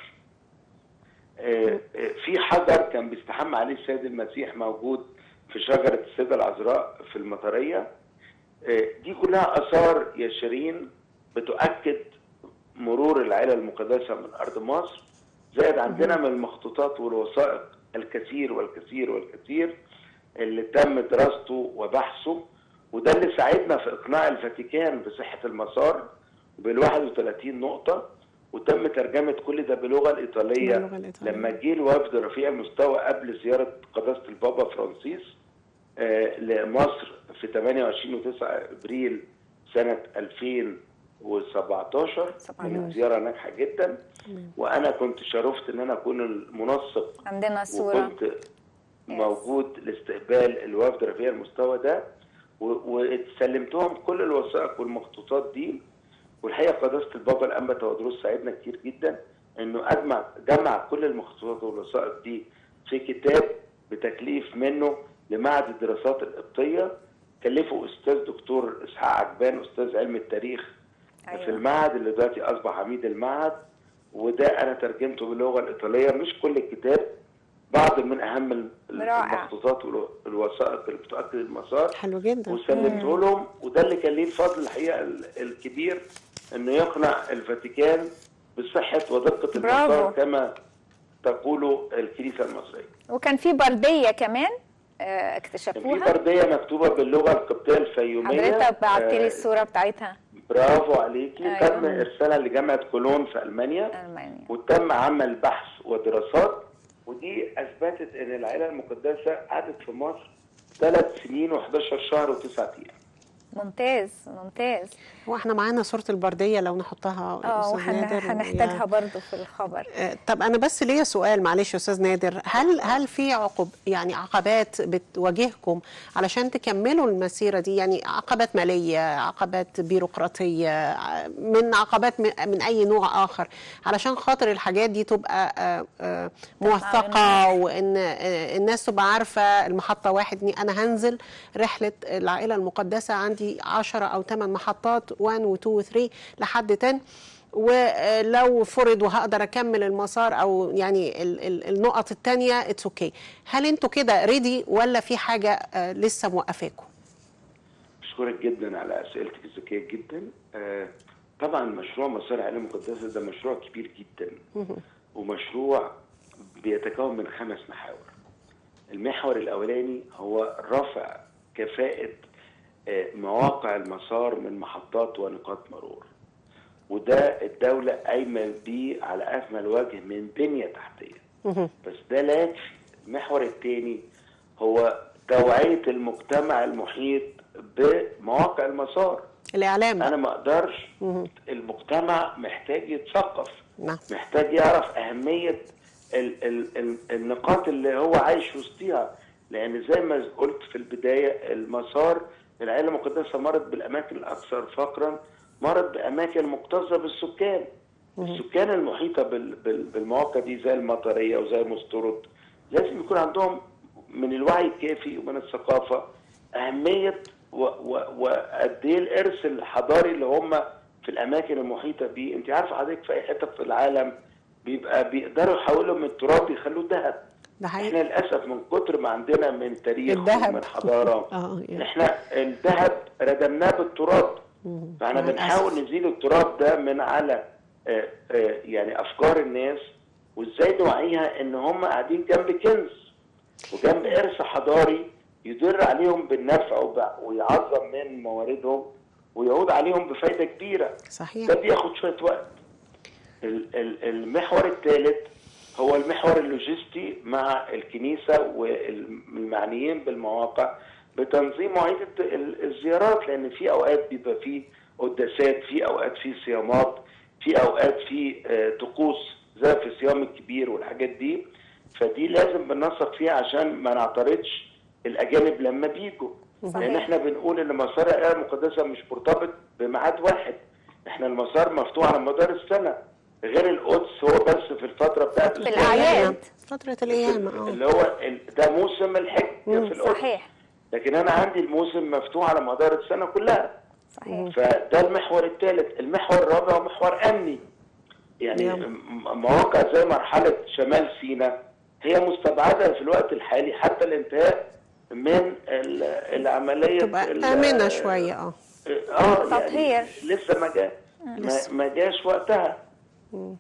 في حجر كان بيستحمى عليه السيد المسيح موجود في شجره السيده العذراء في المطريه. دي كلها اثار يا شيرين بتؤكد مرور العائله المقدسه من ارض مصر، زائد عندنا من المخطوطات والوثائق الكثير والكثير والكثير اللي تم دراسته وبحثه، وده اللي ساعدنا في اقناع الفاتيكان بصحه المسار بال واحد وثلاثين نقطه، وتم ترجمه كل ده باللغه الايطاليه لما جه الوفد رفيع المستوى قبل زياره قداسه البابا فرانسيس آه لمصر في ثمانية وعشرين وتسعة ابريل سنه ألفين وسبعتاشر. كانت زياره ناجحه جدا، وانا كنت شرفت ان انا اكون المنسق، عندنا صوره وكنت موجود لاستقبال الوفد رفيع المستوى ده، وسلمتهم كل الوثائق والمخطوطات دي. والحقيقه قداسه البابا الانبا تودروس ساعدنا كتير جدا انه اجمع جمع كل المخطوطات والوثائق دي في كتاب بتكليف منه لمعهد الدراسات القبطيه، كلفه استاذ دكتور اسحاق عجبان استاذ علم التاريخ أيوة. في المعهد اللي دلوقتي اصبح عميد المعهد، وده انا ترجمته باللغه الايطاليه، مش كل الكتاب، بعض من اهم المخطوطات والوثائق اللي بتؤكد المسار. حلو جدا. وسلمته لهم، وده اللي كان ليه الفضل الحقيقه الكبير انه يقنع الفاتيكان بصحه ودقه المسار كما تقول الكنيسه المصريه. وكان في برديه كمان اكتشفوها، كان في برديه مكتوبه باللغه القبطيه الفيوميه. حضرتك بعتي لي الصوره بتاعتها. برافو عليكي. أيوة. تم ارسالها لجامعه كولون في المانيا، المانيا، وتم عمل بحث ودراسات، ودي اثبتت ان العائله المقدسه قعدت في مصر ثلاث سنين وحداشر شهر وتسعة ايام. ممتاز ممتاز. واحنا معانا صوره البرديه لو نحطها اه هنحتاجها يعني برضو في الخبر. آه طب انا بس ليا سؤال معلش يا استاذ نادر، هل هل في عقب يعني عقبات بتواجهكم علشان تكملوا المسيره دي؟ يعني عقبات ماليه، عقبات بيروقراطيه، من عقبات من اي نوع اخر، علشان خاطر الحاجات دي تبقى آه آه موثقه، وان آه الناس تبقى عارفه المحطه واحد انا هنزل رحله العائله المقدسه عندي عشرة أو ثمان محطات واحد و اثنين و ثلاثة لحد عشرة، ولو فرض وهقدر أكمل المسار أو يعني ال ال النقط الثانية اتس اوكي. هل انتوا كده ريدي ولا في حاجة آه لسه موقفاكم؟ بشكرك جدا على أسئلتك الذكية جدا. آه طبعا مشروع مسار العائلة المقدسة ده مشروع كبير جدا، ومشروع بيتكون من خمس محاور. المحور الأولاني هو رفع كفاءة مواقع المسار من محطات ونقاط مرور، وده الدولة قايمة بيه على أكمل وجه من بنية تحتية، بس ده لا يكفي. المحور الثاني هو توعية المجتمع المحيط بمواقع المسار، الإعلام. أنا ما أقدرش، المجتمع محتاج يتثقف، محتاج يعرف أهمية ال ال ال النقاط اللي هو عايش وسطيها، لان زي ما قلت في البدايه المسار العائله المقدسه مرت بالاماكن الاكثر فقرا، مرت باماكن مكتظه بالسكان. السكان المحيطه بالمواقع دي زي المطريه وزي مسترد لازم يكون عندهم من الوعي الكافي ومن الثقافه اهميه وقد ايه الارث الحضاري اللي هم في الاماكن المحيطه بيه. انت عارفه حضرتك في اي حته في العالم بيبقى بيقدروا يحولوا من التراب يخلوه ذهب. احنا للاسف من كتر ما عندنا من تاريخ ومن حضاره احنا الذهب ردمناه بالتراب. فاحنا بنحاول نزيل التراب ده من على آآ آآ يعني افكار الناس، وازاي نوعيها ان هم قاعدين جنب كنز وجنب ارث حضاري يدر عليهم بالنفع ويعظم من مواردهم ويعود عليهم بفايده كبيره. صحيح. ده بياخد شويه وقت. المحور الثالث هو المحور اللوجستي مع الكنيسه والمعنيين بالمواقع بتنظيم مواعيد الزيارات، لان في اوقات بيبقى فيه قداسات، في اوقات فيه صيامات، في اوقات فيه طقوس زي في الصيام الكبير والحاجات دي، فدي لازم بننسق فيها عشان ما نعترضش الاجانب لما بيجوا. لان احنا بنقول ان مسار العائله المقدسه مش مرتبط بميعاد واحد، احنا المسار مفتوح على مدار السنه، غير القدس هو بس في الفتره بتاعت الاعياد، فتره الايام اه اللي هو ده موسم الحج في القدس. صحيح. لكن انا عندي الموسم مفتوح على مدار السنه كلها. صحيح. فده المحور الثالث. المحور الرابع هو محور امني، يعني يوم. مواقع زي مرحله شمال سيناء هي مستبعده في الوقت الحالي حتى الانتهاء من العمليه تبقى امنه شويه اه اه تطهير يعني لسه ما جاء ما جاش وقتها. مم.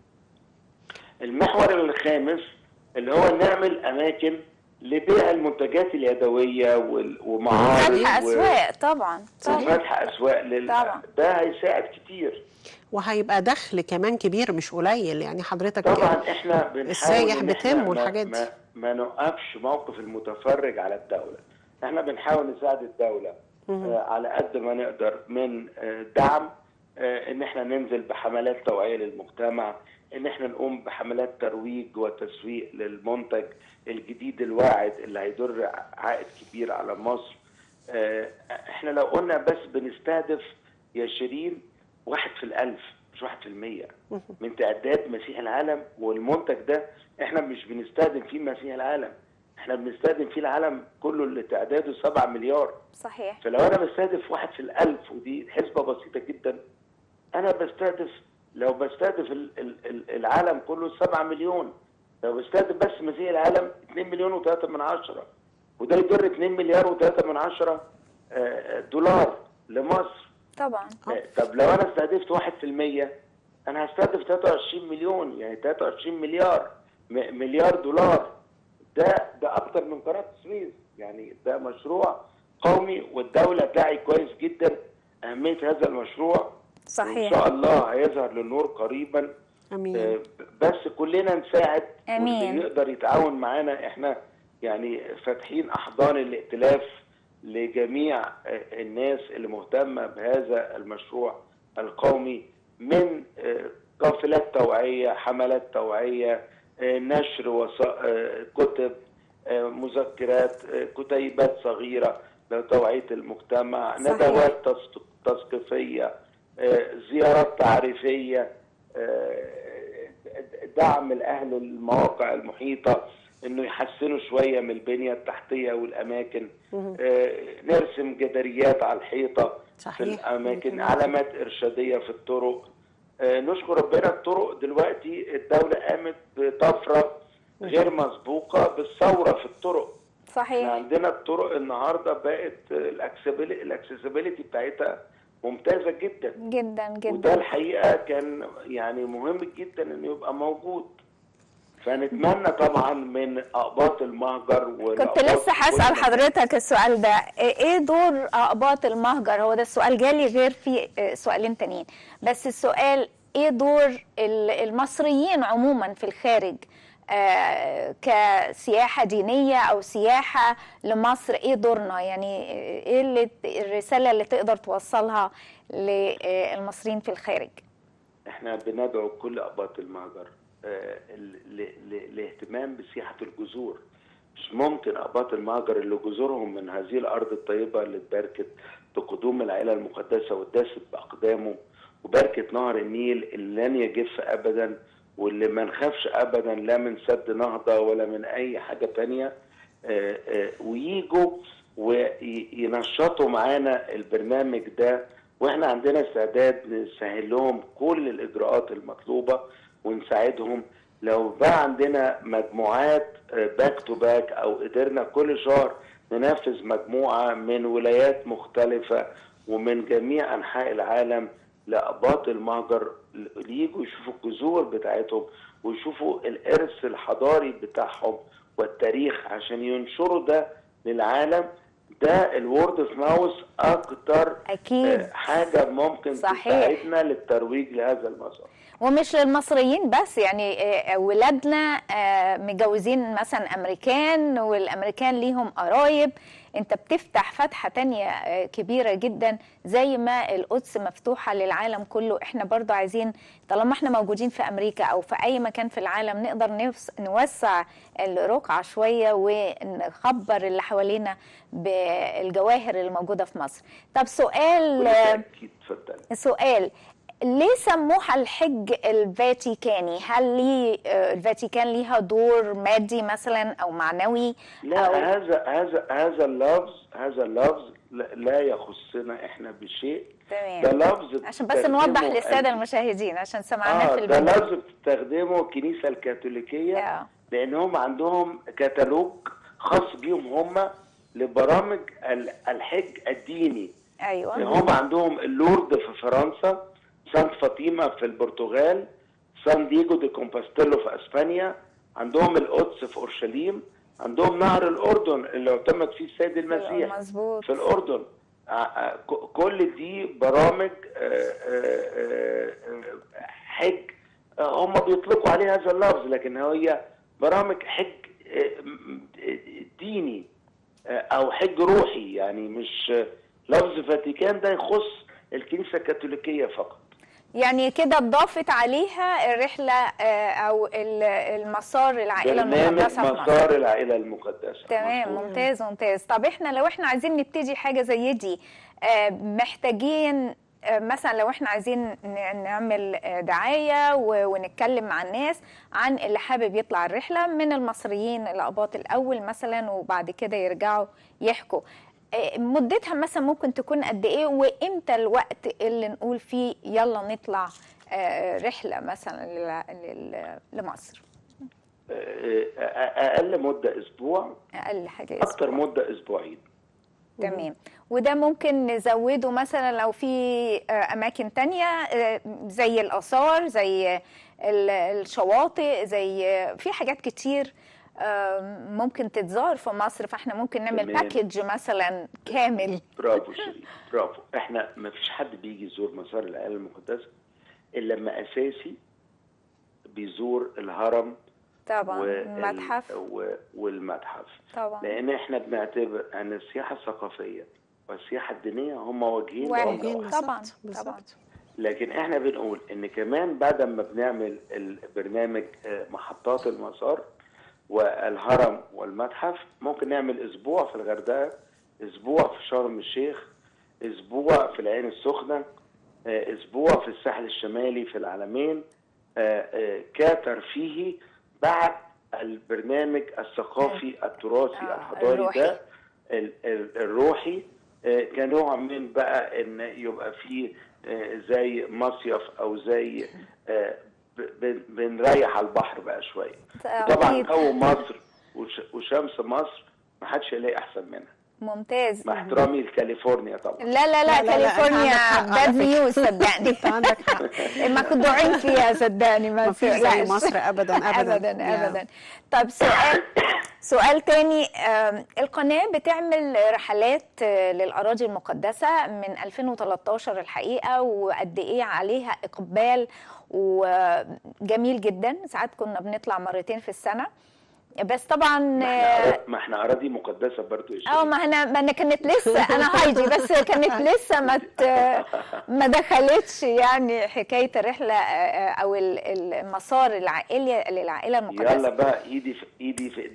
المحور الخامس اللي هو نعمل اماكن لبيع المنتجات اليدويه ومعارض فتح اسواق. طبعا فتح اسواق لل... طبعا ده هيساعد كتير، وهيبقى دخل كمان كبير مش قليل. يعني حضرتك طبعا احنا بنحاول السايح بتهم والحاجات دي ما, ما نوقفش موقف المتفرج على الدوله. احنا بنحاول نساعد الدوله آه على قد ما نقدر من آه دعم، آه ان احنا ننزل بحملات توعيه للمجتمع، ان احنا نقوم بحملات ترويج وتسويق للمنتج الجديد الواعد اللي هيدر عائد كبير على مصر. اه احنا لو قلنا بس بنستهدف يا شيرين واحد في الالف مش واحد في المية من تعداد مسيح العالم، والمنتج ده احنا مش بنستخدم فيه مسيح العالم، احنا بنستخدم فيه العالم كله اللي تعداده سبعة مليار. صحيح. فلو انا بستهدف واحد في الالف ودي حسبة بسيطة جدا، انا بستهدف لو بستهدف العالم كله سبعة مليون، لو بستهدف بس مسيح العالم اتنين مليون وثلاثة من عشرة، وده يضر اتنين مليار وثلاثة من عشرة دولار لمصر. طبعا. طب لو انا استهدفت واحد في المية انا هستهدف ثلاثة وعشرين مليون، يعني ثلاثة وعشرين مليار مليار دولار. ده ده اكتر من قناة السويس. يعني ده مشروع قومي والدولة تعي كويس جدا اهمية هذا المشروع. صحيح. ان شاء الله هيظهر للنور قريبا. امين. بس كلنا نساعد. امين. واللي يقدر يتعاون معانا احنا يعني فاتحين احضان الائتلاف لجميع الناس اللي مهتمه بهذا المشروع القومي، من قافلات توعيه، حملات توعيه، نشر كتب، مذكرات، كتيبات صغيره لتوعيه المجتمع، ندوات تثقيفيه، زيارات تعريفيه، دعم الاهل المواقع المحيطه انه يحسنوا شويه من البنيه التحتيه والاماكن، نرسم جداريات على الحيطه. صحيح. في الاماكن، علامات ارشاديه في الطرق. نشكر ربنا الطرق دلوقتي الدوله قامت بطفره غير مسبوقه بالثوره في الطرق. صحيح. عندنا الطرق النهارده بقت الاكسسبيليتي بتاعتها ممتازه جدا جدا جدا، وده الحقيقه كان يعني مهم جدا انه يبقى موجود. فنتمنى طبعا من اقباط المهجر كنت لسه هسأل حضرتك السؤال ده، ايه دور اقباط المهجر؟ هو ده السؤال جالي غير في سؤالين تانيين، بس السؤال ايه دور المصريين عموما في الخارج آه كسياحة دينية او سياحة لمصر؟ ايه دورنا؟ يعني ايه اللي الرسالة اللي تقدر توصلها للمصريين في الخارج؟ احنا بندعو كل اقباط المهجر الاهتمام بسياحة الجذور، مش ممكن أقباط المهجر اللي جذورهم من هذه الأرض الطيبة اللي اتباركت بقدوم العائلة المقدسة واتداست بأقدامه، وبركة نهر النيل اللي لن يجف أبدا، واللي ما نخافش أبدا لا من سد نهضة ولا من أي حاجة تانية، وييجوا وينشطوا معانا البرنامج ده، واحنا عندنا استعداد نسهل لهم كل الإجراءات المطلوبة ونساعدهم. لو بقى عندنا مجموعات باك تو باك او قدرنا كل شهر ننفذ مجموعة من ولايات مختلفة ومن جميع انحاء العالم لأقباط المهجر ليجوا يشوفوا الجذور بتاعتهم ويشوفوا الارث الحضاري بتاعهم والتاريخ عشان ينشروا ده للعالم، ده الورد اوف ماوث اكتر أكيد. حاجة ممكن صحيح. تساعدنا للترويج لهذا المسار. ومش للمصريين بس، يعني ولادنا متجوزين مثلا امريكان، والامريكان ليهم قرايب، انت بتفتح فتحة تانية كبيرة جدا زي ما القدس مفتوحة للعالم كله. احنا برضو عايزين طالما احنا موجودين في امريكا او في اي مكان في العالم نقدر نوسع الرقعة شوية ونخبر اللي حوالينا بالجواهر اللي موجودة في مصر. طب سؤال سؤال ليه سموها الحج الفاتيكاني؟ هل ليه الفاتيكان ليها دور مادي مثلا او معنوي؟ لا، أو هذا هذا هذا اللفظ هذا اللفظ لا يخصنا احنا بشيء. تمام. ده لفظ عشان بس نوضح للساده المشاهدين عشان سمعناه آه في البدايه. ده لفظ بتستخدمه الكنيسه الكاثوليكيه آه. لان هم عندهم كتالوج خاص بيهم هم لبرامج الحج الديني. ايوه. يعني هم عندهم اللورد في فرنسا، سانت فاطمة في البرتغال، سان دييغو دي كومباستيلو في اسبانيا، عندهم القدس في اورشليم، عندهم نهر الاردن اللي اعتمد فيه السيد المسيح مزبوط. في الاردن. كل دي برامج حج هم بيطلقوا عليها هذا اللفظ، لكن هي برامج حج ديني او حج روحي، يعني مش لفظ فاتيكان ده يخص الكنيسة الكاثوليكية فقط. يعني كده اضافت عليها الرحلة او المسار العائلة المقدسة في مصر. مسار العائلة المقدسة. تمام. مصر. ممتاز ممتاز. طب احنا لو احنا عايزين نبتدي حاجة زي دي محتاجين مثلا لو احنا عايزين نعمل دعاية ونتكلم مع الناس عن اللي حابب يطلع الرحلة من المصريين الأقباط الأول مثلا وبعد كده يرجعوا يحكوا، مدتها مثلا ممكن تكون قد ايه، وامتى الوقت اللي نقول فيه يلا نطلع رحله مثلا لمصر؟ اقل مده اسبوع، اقل حاجه اسبوع، اكتر مده اسبوعين. تمام. وده ممكن نزوده مثلا لو في اماكن تانية زي الاثار، زي الشواطئ، زي في حاجات كتير ممكن تتزار في مصر، فاحنا ممكن نعمل باكيج مثلا كامل. برافو شريف، برافو. احنا ما فيش حد بيجي يزور مسار العائله المقدسه الا لما اساسي بيزور الهرم طبعا والمتحف والمتحف طبعا، لان احنا بنعتبر ان السياحه الثقافيه والسياحه الدينيه هم وجهين واحد. طبعا طبعا. لكن احنا بنقول ان كمان بعد ما بنعمل البرنامج محطات المسار والهرم والمتحف ممكن نعمل اسبوع في الغردقه، اسبوع في شرم الشيخ، اسبوع في العين السخنه، اسبوع في الساحل الشمالي في العلمين، كترفيهي بعد البرنامج الثقافي التراثي آه الحضاري ده الروحي، كنوع من بقى ان يبقى فيه زي مصيف او زي بنريح على البحر بقى شويه. طبعا جو مصر وشمس مصر ما حدش هيلاقي احسن منها. ممتاز. مع احترامي لكاليفورنيا طبعا. لا لا لا, لا كاليفورنيا باد نيوز صدقني. انت عندك حق. مخدوعين فيها صدقني. ما فيش زي مصر ابدا ابدا ابدا ابدا. طب سؤال سؤال تاني، القناه بتعمل رحلات للاراضي المقدسه من ألفين وثلاثة عشر الحقيقه، وقد ايه عليها اقبال وجميل جدا. ساعات كنا بنطلع مرتين في السنه، بس طبعا ما احنا اراضي مقدسه برضو. اه ما انا ما انا كانت لسه انا هايدي بس كانت لسه ما ما دخلتش يعني حكايه الرحله او المسار العائلي للعائله المقدسه. يلا بقى ايدي في ايدي في ايديكم.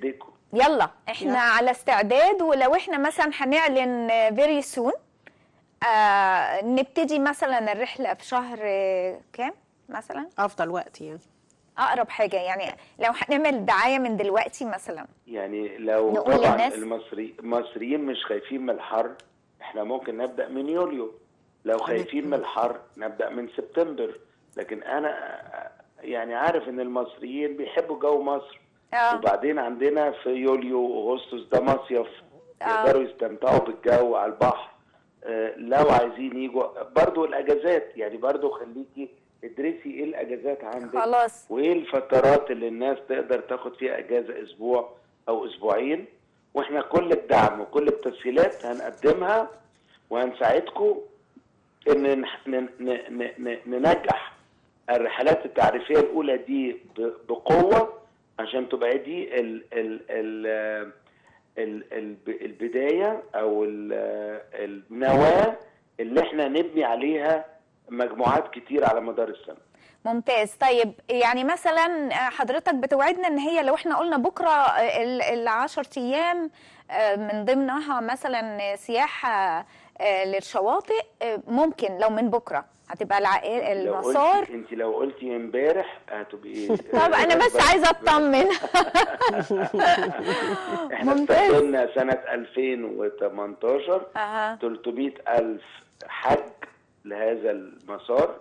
يلا احنا يلا. على استعداد، ولو احنا مثلا هنعلن فيري سون آه نبتدي مثلا الرحله في شهر آه، كام مثلا؟ افضل وقت يعني اقرب حاجه يعني، لو هنعمل دعايه من دلوقتي مثلا. يعني لو نقول طبعا للناس. المصري المصريين مش خايفين من الحر، احنا ممكن نبدا من يوليو. لو خايفين من الحر نبدا من سبتمبر. لكن انا يعني عارف ان المصريين بيحبوا جو مصر. اه وبعدين عندنا في يوليو واغسطس ده مصيف، آه. يقدروا يستمتعوا بالجو على البحر. آه، لو عايزين يجوا برضو الاجازات، يعني برضو خليكي ادرسي ايه الاجازات عندك، خلاص. وايه الفترات اللي الناس تقدر تاخد فيها اجازه اسبوع او اسبوعين. واحنا كل الدعم وكل التسهيلات هنقدمها، وهنساعدكم ان نح- ن- ن- ن- ن- ننجح الرحلات التعريفيه الاولى دي ب- بقوه، عشان تبقى دي ال ال ال ال ال البدايه او ال- النواه اللي احنا نبني عليها مجموعات كتير على مدار السنه. ممتاز. طيب يعني مثلا حضرتك بتوعدنا ان هي لو احنا قلنا بكره ال- العشر ايام آه، من ضمنها مثلا سياحه آه، للشواطئ، آه، ممكن لو من بكره هتبقى الع- لو المسار. قلتي انت لو قلتي امبارح هتبقي طب انا بس عايزه اطمن. احنا ممتاز. استخدمنا سنه ألفين وتمنتاشر اها ثلاثمائة ألف حج لهذا المسار.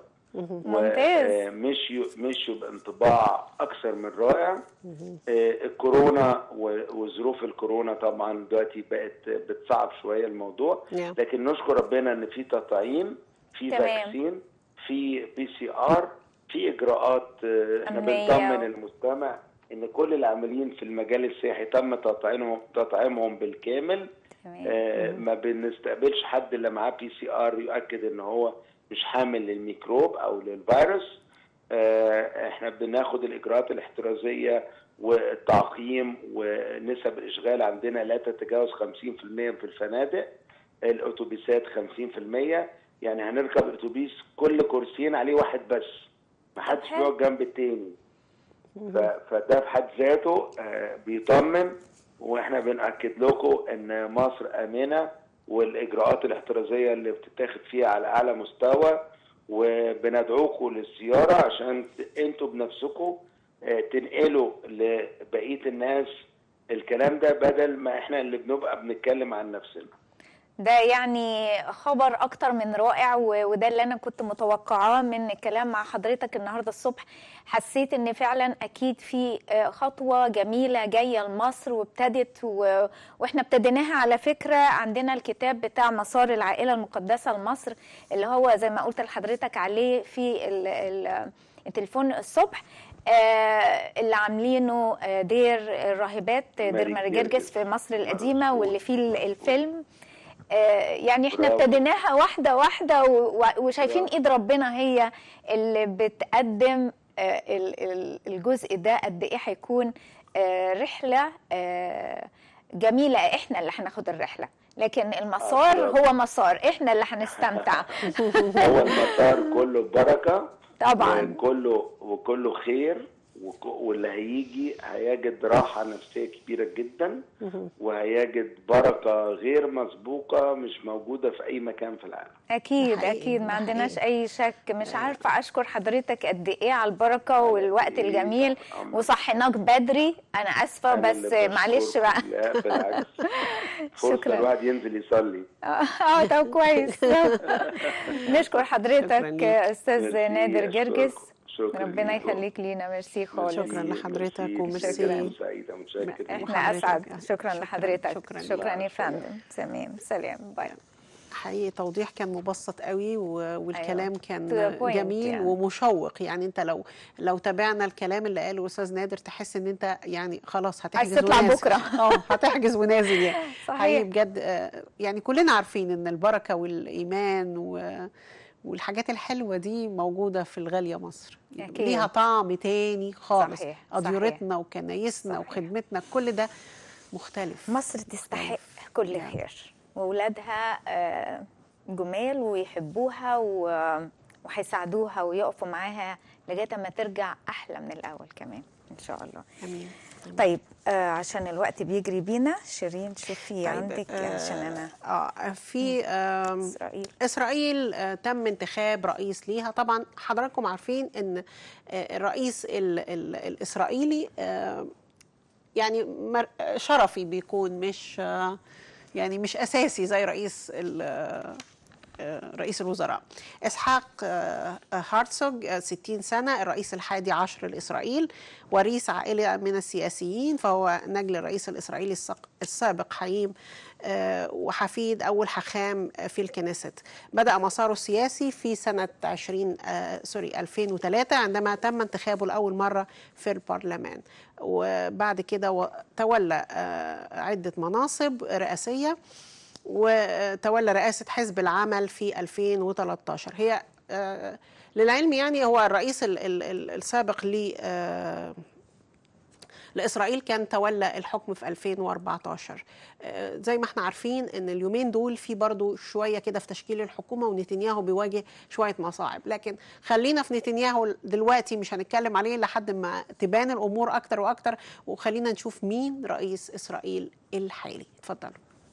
ممتاز. ومشيوا مشيوا بانطباع اكثر من رائع. آه، الكورونا و- وظروف الكورونا طبعا دلوقتي بقت بتصعب شويه الموضوع، نعم. لكن نشكر ربنا ان في تطعيم، في تمام. فاكسين، في بي سي ار، في اجراءات. آه، احنا أمنية. بنطمن المستمع ان كل العاملين في المجال السياحي تم تطعيمهم تطعيمهم بالكامل. تمام. آه، ما بنستقبلش حد اللي معاه بي سي ار يؤكد ان هو مش حامل للميكروب او للفيروس. آه، احنا بناخد الاجراءات الاحترازيه والتعقيم، ونسب الاشغال عندنا لا تتجاوز خمسين في المية في الفنادق، الاتوبيسات خمسين في المية. يعني هنركب اتوبيس كل كرسيين عليه واحد بس، ما حدش حلو. بيقعد جنب التاني. ف- فده في حد ذاته آه، بيطمن. واحنا بنأكد لكم ان مصر امنه، والاجراءات الاحترازيه اللي بتتاخد فيها على اعلى مستوى، وبندعوكم للزياره عشان ت- انتوا بنفسكم آه، تنقلوا لبقيه الناس الكلام ده، بدل ما احنا اللي بنبقى بنتكلم عن نفسنا. ده يعني خبر اكتر من رائع، و- وده اللي انا كنت متوقعاه من الكلام مع حضرتك النهارده الصبح. حسيت ان فعلا اكيد في آه، خطوه جميله جايه لمصر وابتدت، و... واحنا ابتديناها على فكره. عندنا الكتاب بتاع مسار العائله المقدسه لمصر، اللي هو زي ما قلت لحضرتك عليه في ال... ال... التليفون الصبح، آه اللي عاملينه آه دير الراهبات، دير ماري ماري جرجس. جرجس في مصر القديمه، مظبوط. واللي فيه ال- الفيلم. آه، يعني احنا برافو. ابتديناها واحدة واحدة، و- و- وشايفين برافو. ايد ربنا هي اللي بتقدم آه، ال- ال- الجزء ده قد ايه هيكون آه، رحلة آه، جميلة. احنا اللي هناخد الرحلة، لكن المسار برافو. هو مسار احنا اللي هنستمتع. هو المسار كله بركه طبعا. وكله وكله خير، وك- واللي هيجي هيجد راحه نفسيه كبيره جدا، وهيجد بركه غير مسبوقه مش موجوده في اي مكان في العالم. اكيد ده حقيقي، اكيد، ده ما عندناش حقيقي. اي شك. مش عارفه اشكر حضرتك قد ايه على البركه والوقت إيه، الجميل، تحت أمرك. وصحيناك بدري. انا اسفه أنا بس اللي معلش بقى. بشكركم. لا بالعكس، فرصه شكرا. الواحد ينزل يصلي. اه طب كويس. نشكر حضرتك ليك. استاذ ميرسي، نادر جرجس. أشكركم. شكرا ربنا ليكم. يخليك لينا. ميرسي خالص. شكرا لحضرتك ميرسي، وميرسي. متشكر، سعيدة، متشكر. احنا وحضرتك. اسعد. شكراً. شكرا لحضرتك. شكراً. شكرا مع يا السلامة. فندم. تمام، سلام، باي. حقيقي توضيح كان مبسط قوي، و- والكلام أيوة. كان To the point جميل يعني. ومشوق. يعني انت لو لو تابعنا الكلام اللي قاله استاذ نادر تحس ان انت يعني خلاص هتحجز عايز تطلع ونازل. بكرة. اه هتحجز ونازل يعني. صحيح. حقيقي بجد. آه، يعني كلنا عارفين ان البركه والايمان و والحاجات الحلوه دي موجوده في الغاليه مصر. أكيد. ليها طعم تاني خالص. صحيح، اديرتنا وكنايسنا صحيح. وخدمتنا كل ده مختلف. مصر تستحق مختلف. كل نعم. خير، واولادها آه، جمال ويحبوها، و- وهيساعدوها ويقفوا معاها لغايه ما ترجع احلى من الاول كمان ان شاء الله. امين. طيب آه عشان الوقت بيجري بينا، شيرين شوفي طيب عندك آه عشان انا اه في آه اسرائيل اسرائيل آه تم انتخاب رئيس ليها. طبعا حضراتكم عارفين ان آه الرئيس ال ال الاسرائيلي آه يعني شرفي بيكون، مش آه يعني مش اساسي زي رئيس رئيس الوزراء. إسحاق هارتسوغ ستين سنة، الرئيس الحادي عشر لإسرائيل، وريث عائلة من السياسيين، فهو نجل الرئيس الإسرائيلي السابق حايم وحفيد أول حاخام في الكنيست. بدأ مساره السياسي في سنة عشرين سوري ألفين وثلاثة عندما تم انتخابه لأول مرة في البرلمان، وبعد كده تولى عدة مناصب رئاسية، وتولى رئاسة حزب العمل في ألفين وثلاثة عشر. هي آه للعلم يعني هو الرئيس ال ال ال السابق ل آه لإسرائيل كان تولى الحكم في ألفين وأربعة عشر. آه زي ما احنا عارفين ان اليومين دول في برضو شوية كده في تشكيل الحكومة، ونتنياهو بيواجه شوية مصاعب، لكن خلينا في نتنياهو دلوقتي، مش هنتكلم عليه لحد ما تبان الأمور أكتر وأكتر، وخلينا نشوف مين رئيس إسرائيل الحالي. اتفضلوا.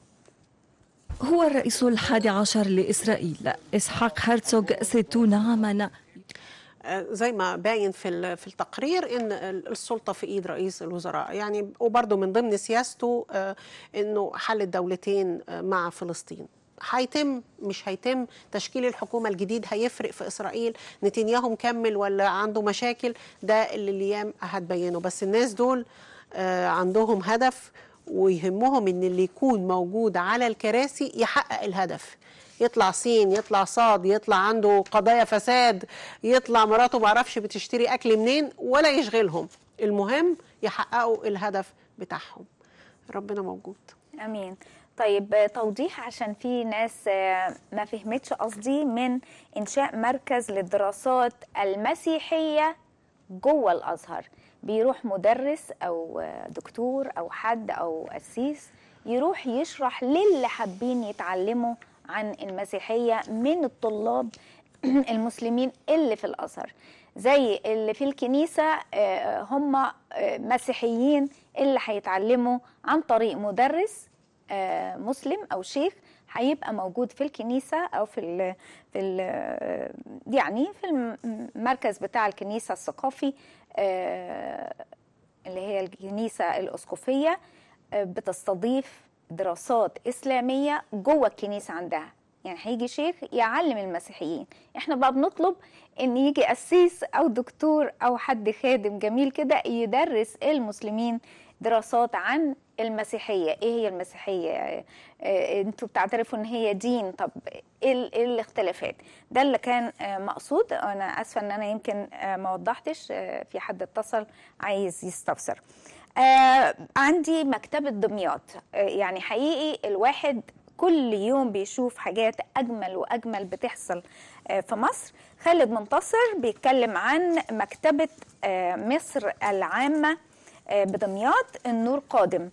هو الرئيس الحادي عشر لإسرائيل إسحاق هارتسوغ ستون عاما. زي ما باين في في التقرير ان السلطه في ايد رئيس الوزراء يعني، وبرضه من ضمن سياسته انه حل الدولتين مع فلسطين. هيتم مش هيتم تشكيل الحكومه الجديد هيفرق في اسرائيل؟ نتنياهو مكمل ولا عنده مشاكل؟ ده اللي الايام هتبينه. بس الناس دول عندهم هدف، ويهمهم ان اللي يكون موجود على الكراسي يحقق الهدف. يطلع سين، يطلع صاد، يطلع عنده قضايا فساد، يطلع مراته معرفش بتشتري اكل منين، ولا يشغلهم، المهم يحققوا الهدف بتاعهم. ربنا موجود. امين. طيب توضيح عشان في ناس ما فهمتش قصدي من انشاء مركز للدراسات المسيحيه جوه الازهر. بيروح مدرس او دكتور او حد او قسيس يروح يشرح للي حابين يتعلموا عن المسيحيه من الطلاب المسلمين اللي في الازهر، زي اللي في الكنيسه هم مسيحيين اللي هيتعلموا عن طريق مدرس مسلم او شيخ هيبقى موجود في الكنيسه او في ال في ال يعني في المركز بتاع الكنيسه الثقافي اللي هي الكنيسه الاسقفيه، بتستضيف دراسات اسلاميه جوه الكنيسه عندها. يعني هيجي شيخ يعلم المسيحيين، احنا بقى بنطلب ان يجي قسيس او دكتور او حد خادم جميل كده يدرس المسلمين دراسات عن المسيحيه. ايه هي المسيحيه؟ انتوا بتعترفوا ان هي دين، طب ايه الاختلافات؟ ده اللي كان مقصود. انا اسفه ان انا يمكن ما وضحتش، في حد اتصل عايز يستفسر. آه عندي مكتبه دمياط، آه يعني حقيقي الواحد كل يوم بيشوف حاجات أجمل وأجمل بتحصل في مصر. خالد منتصر بيتكلم عن مكتبة مصر العامة بدمياط، النور قادم.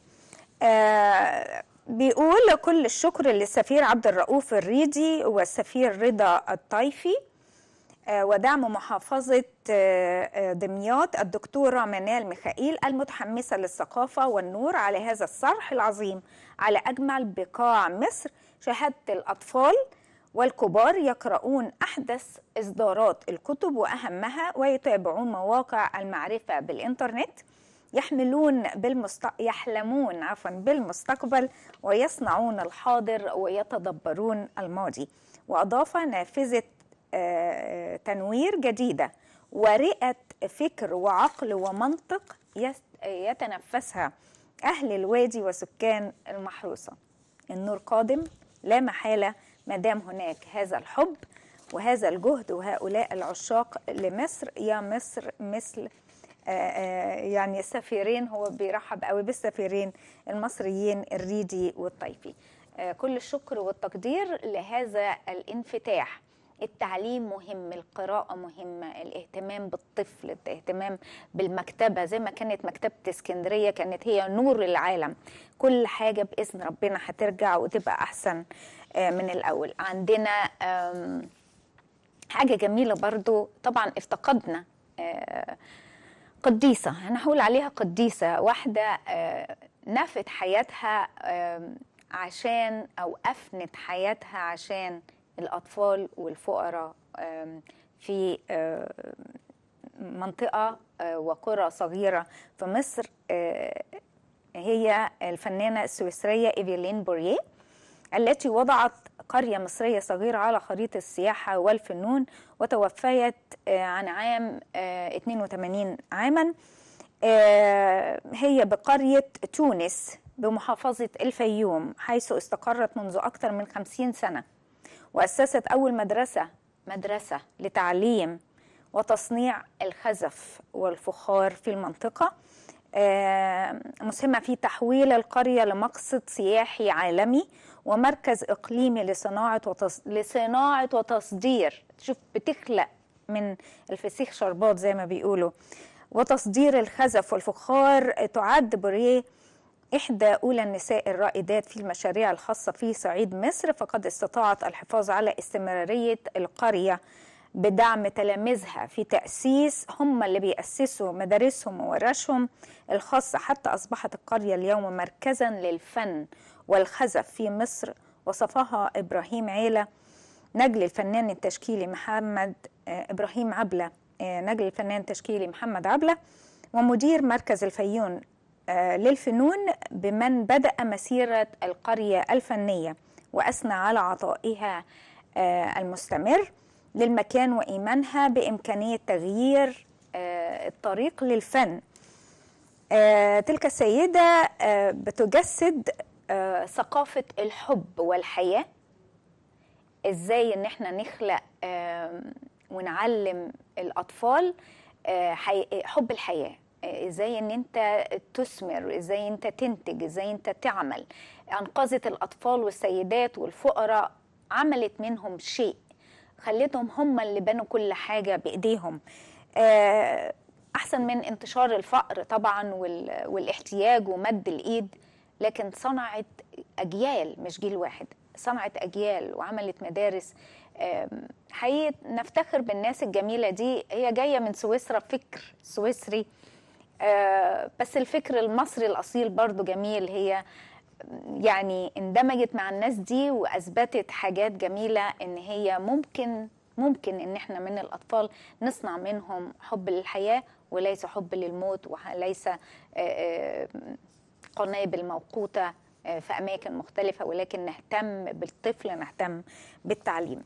بيقول كل الشكر للسفير عبد الرؤوف الريدي والسفير رضا الطيفي، ودعم محافظة دمياط الدكتورة منال ميخائيل المتحمسة للثقافة والنور على هذا الصرح العظيم على أجمل بقاع مصر. شاهدت الأطفال والكبار يقرؤون أحدث إصدارات الكتب وأهمها، ويتابعون مواقع المعرفة بالإنترنت، يحملون بالمست... يحلمون عفوا بالمستقبل، ويصنعون الحاضر ويتدبرون الماضي. وأضاف نافذة تنوير جديدة ورئة فكر وعقل ومنطق يتنفسها أهل الوادي وسكان المحروسة. النور قادم لا محالة ما دام هناك هذا الحب وهذا الجهد وهؤلاء العشاق لمصر. يا مصر مثل يعني السفيرين، هو بيرحب قوي بالسفيرين المصريين الريدي والطيفي. كل الشكر والتقدير لهذا الانفتاح. التعليم مهم، القراءة مهمة، الاهتمام بالطفل، الاهتمام بالمكتبة زي ما كانت مكتبة اسكندرية كانت هي نور العالم. كل حاجة بإذن ربنا هترجع وتبقى أحسن من الأول. عندنا حاجة جميلة برضو، طبعا افتقدنا قديسة، أنا هقول عليها قديسة، واحدة آه، نفت حياتها آه، عشان أو أفنت حياتها عشان الأطفال والفقراء آه، في آه، منطقة آه، وقرى صغيرة في مصر. آه، هي الفنانة السويسرية إيفيلين بوريه، التي وضعت قرية مصرية صغيرة على خريطة السياحة والفنون، وتوفيت عن عام اثنين وثمانين عاما. هي بقرية تونس بمحافظة الفيوم، حيث استقرت منذ أكثر من خمسين سنة، وأسست أول مدرسة مدرسة لتعليم وتصنيع الخزف والفخار في المنطقة، مسهمة في تحويل القرية لمقصد سياحي عالمي ومركز إقليمي لصناعة وتص... لصناعة وتصدير، شوف بتخلق من الفسيخ شربات زي ما بيقولوا، وتصدير الخزف والفخار. تعد بوريه إحدى أولى النساء الرائدات في المشاريع الخاصة في صعيد مصر، فقد استطاعت الحفاظ على استمرارية القرية بدعم تلاميذها في تأسيس، هم اللي بيأسسوا مدارسهم وورشهم الخاصة، حتى أصبحت القرية اليوم مركزا للفن والخزف في مصر. وصفها إبراهيم عيلة نجل الفنان التشكيلي محمد إبراهيم عبلة نجل الفنان التشكيلي محمد عبلة ومدير مركز الفيوم للفنون بمن بدأ مسيرة القرية الفنية، وأثنى على عطائها المستمر للمكان وإيمانها بإمكانية تغيير الطريق للفن. تلك السيدة بتجسد ثقافة الحب والحياة، إزاي إن احنا نخلق ونعلم الأطفال حب الحياة، ازاي ان انت تثمر، ازاي انت تنتج، ازاي انت تعمل. انقذت الاطفال والسيدات والفقراء، عملت منهم شيء، خلتهم هم اللي بنوا كل حاجة بايديهم. احسن من انتشار الفقر طبعا والاحتياج ومد الايد، لكن صنعت اجيال، مش جيل واحد، صنعت اجيال وعملت مدارس. حقيقة نفتخر بالناس الجميلة دي، هي جاية من سويسرا، فكر سويسري، آه بس الفكر المصري الأصيل برضو جميل. هي يعني اندمجت مع الناس دي وأثبتت حاجات جميلة، إن هي ممكن ممكن إن احنا من الأطفال نصنع منهم حب للحياة وليس حب للموت، وليس آه آه قنابل موقوتة آه في أماكن مختلفة، ولكن نهتم بالطفل، نهتم بالتعليم.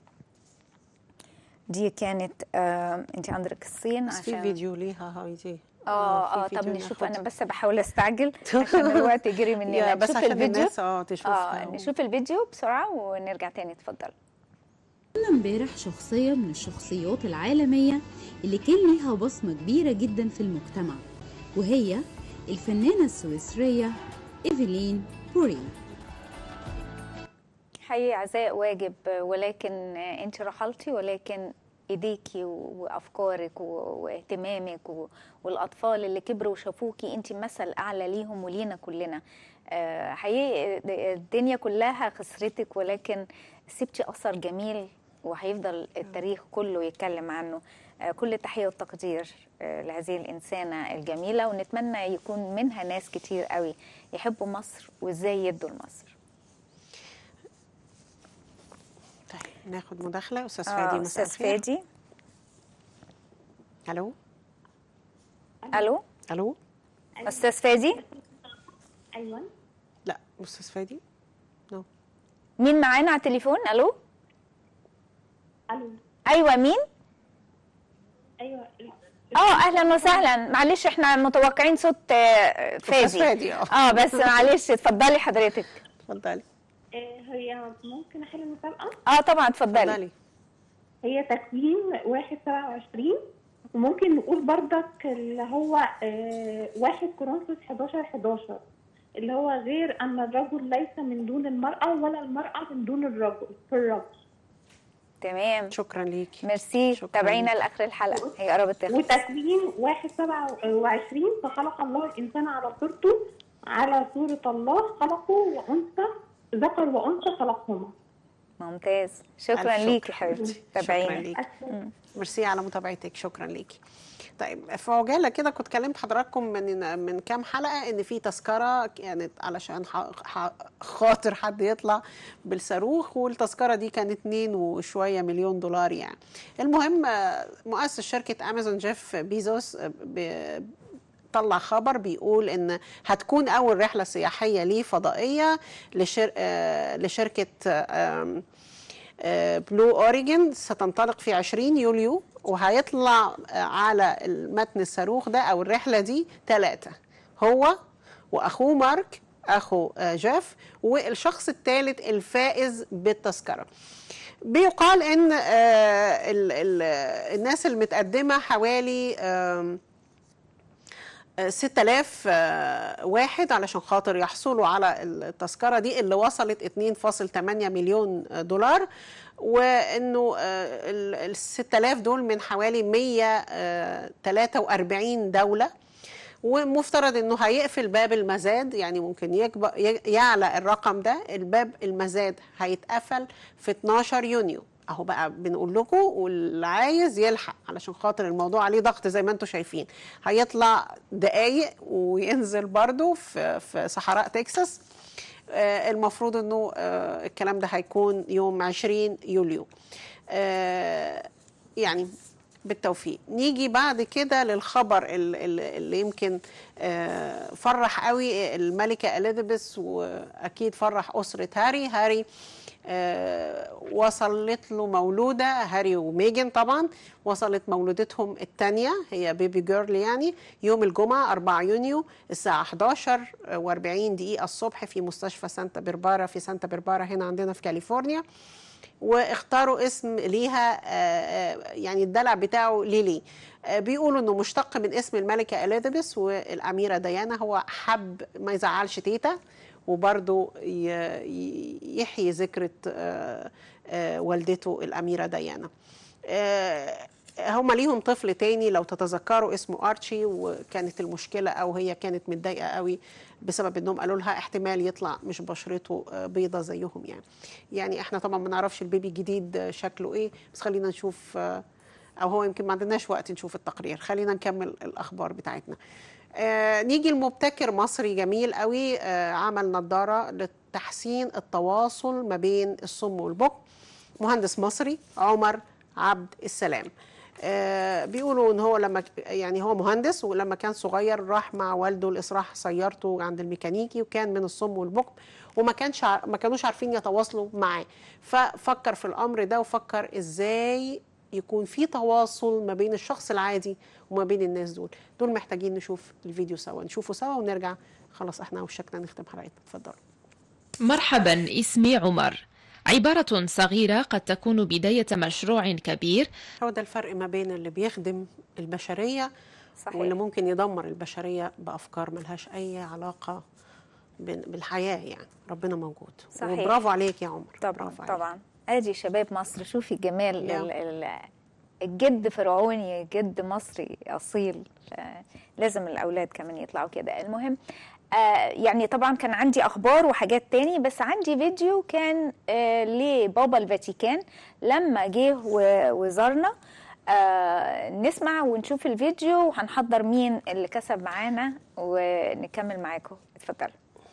دي كانت آه انت عندك الصين عشان في فيديو ليها هايدي. اه اه طب نشوف، انا بس بحاول استعجل عشان الوقت يجري مننا. بس نشوف عشان الفيديو الناس اه تشوفها. اه نشوف الفيديو بسرعه ونرجع تاني. اتفضل. قلنا امبارح شخصيه من الشخصيات العالميه اللي كان ليها بصمه كبيره جدا في المجتمع، وهي الفنانه السويسريه إيفيلين بوريه. حقيقي عزاء واجب، ولكن انت رحلتي، ولكن ايديكي وافكارك واهتمامك والاطفال اللي كبروا وشافوكي انت مثل اعلى ليهم ولينا كلنا. حقيقي الدنيا كلها خسرتك، ولكن سبتي اثر جميل وهيفضل التاريخ كله يتكلم عنه. كل التحيه والتقدير لهذه الانسانه الجميله، ونتمنى يكون منها ناس كتير قوي يحبوا مصر وازاي يدوا لمصر. طيب ناخد مداخله. استاذ فادي، مساء الخير. استاذ فادي. الو الو الو استاذ فادي. ايوه. لا استاذ فادي نو. مين معانا على التليفون؟ الو الو ايوه مين؟ ايوه اه اهلا وسهلا. معلش احنا متوقعين صوت فادي. فادي اه بس معلش اتفضلي حضرتك. اتفضلي. هي ممكن احل المسابقه؟ اه طبعا اتفضلي. هي تكوين واحد سبعة وعشرين، وممكن نقول بردك اللي هو آه واحد كورنثوس حداشر حداشر، اللي هو غير ان الرجل ليس من دون المراه ولا المراه من دون الرجل في الرجل. تمام، شكرا ليكي. ميرسي. تابعينا لاخر الحلقه، هي قربت تخلص. وتكوين واحد سبعة وعشرين، فخلق الله الانسان على صورته، على صوره الله خلقه، وانثى ذكر وانثى خلقهما. ممتاز. شكرا ليكي حبيبتي، تابعينا. ميرسي على متابعتك، شكرا ليكي. طيب في عجاله كده كنت كلمت حضراتكم من من كام حلقه ان في تذكره كانت علشان خاطر حد يطلع بالصاروخ، والتذكره دي كانت اتنين وشويه مليون دولار يعني. المهم مؤسس شركه امازون جيف بيزوس طلع خبر بيقول ان هتكون اول رحله سياحيه ليه فضائيه لشر... لشركه بلو اوريجن، ستنطلق في عشرين يوليو، وهيطلع على المتن الصاروخ ده او الرحله دي ثلاثه، هو واخوه مارك اخو جيف، والشخص الثالث الفائز بالتذكره. بيقال ان ال ال الناس المتقدمه حوالي ستة آلاف واحد علشان خاطر يحصلوا على التذكرة دي اللي وصلت اتنين فاصلة تمانية مليون دولار، وانه ال ستة آلاف دول من حوالي مية وتلاتة وأربعين دولة، ومفترض انه هيقفل باب المزاد، يعني ممكن يعلى الرقم ده. الباب المزاد هيتقفل في اتناشر يونيو اهو بقى بنقول لكم، واللي عايز يلحق علشان خاطر الموضوع عليه ضغط زي ما انتم شايفين. هيطلع دقايق وينزل برضو في في صحراء تكساس. آه المفروض انه آه الكلام ده هيكون يوم عشرين يوليو. آه يعني بالتوفيق. نيجي بعد كده للخبر اللي يمكن آه فرح قوي الملكة إليزابيث، واكيد فرح أسرة هاري. هاري آه وصلت له مولودة، هاري وميجن طبعا وصلت مولودتهم الثانية، هي بيبي جيرل يعني، يوم الجمعة أربعة يونيو الساعة حداشر وأربعين دقيقة الصبح في مستشفى سانتا بيربارا في سانتا بيربارا هنا عندنا في كاليفورنيا. واختاروا اسم ليها آه يعني الدلع بتاعه ليلي. آه بيقولوا انه مشتق من اسم الملكة إليزابيث والأميرة ديانا، هو حب ما يزعلش تيتا وبرضه يحيي ذكرى آه آه والدته الأميرة ديانا. آه هم ليهم طفل تاني لو تتذكروا اسمه أرتشي، وكانت المشكلة أو هي كانت متضايقة قوي بسبب انهم قالوا لها احتمال يطلع مش بشرته بيضة زيهم يعني. يعني احنا طبعا ما نعرفش البيبي الجديد شكله ايه، بس خلينا نشوف، او هو يمكن ما عندناش وقت نشوف التقرير، خلينا نكمل الاخبار بتاعتنا. آه نيجي المبتكر مصري جميل قوي، آه عمل نظارة لتحسين التواصل ما بين الصم والبكم، مهندس مصري عمر عبد السلام. آه بيقولوا ان هو لما يعني هو مهندس، ولما كان صغير راح مع والده لاصلاح سيارته عند الميكانيكي، وكان من الصم والبكم وما كانش ما كانوش عارفين يتواصلوا معاه، ففكر في الامر ده وفكر ازاي يكون في تواصل ما بين الشخص العادي وما بين الناس دول. دول محتاجين نشوف الفيديو سوا، نشوفه سوا ونرجع. خلاص احنا وشكنا نختم حلقتنا. اتفضلوا. مرحبا، اسمي عمر. عبارة صغيرة قد تكون بداية مشروع كبير. هو ده الفرق ما بين اللي بيخدم البشرية صحيح. واللي ممكن يدمر البشرية بأفكار ملهاش أي علاقة بالحياة يعني. ربنا موجود صحيح. وبرافو عليك يا عمر. طبعا طبعا. ادي شباب مصر، شوفي جمال الجد فرعوني، جد مصري أصيل. لازم الأولاد كمان يطلعوا كده. المهم آه يعني طبعا كان عندي اخبار وحاجات تاني، بس عندي فيديو كان آه لبابا الفاتيكان لما جه وزارنا. آه نسمع ونشوف الفيديو، وهنحضر مين اللي كسب معانا ونكمل معاكم. اتفضلوا.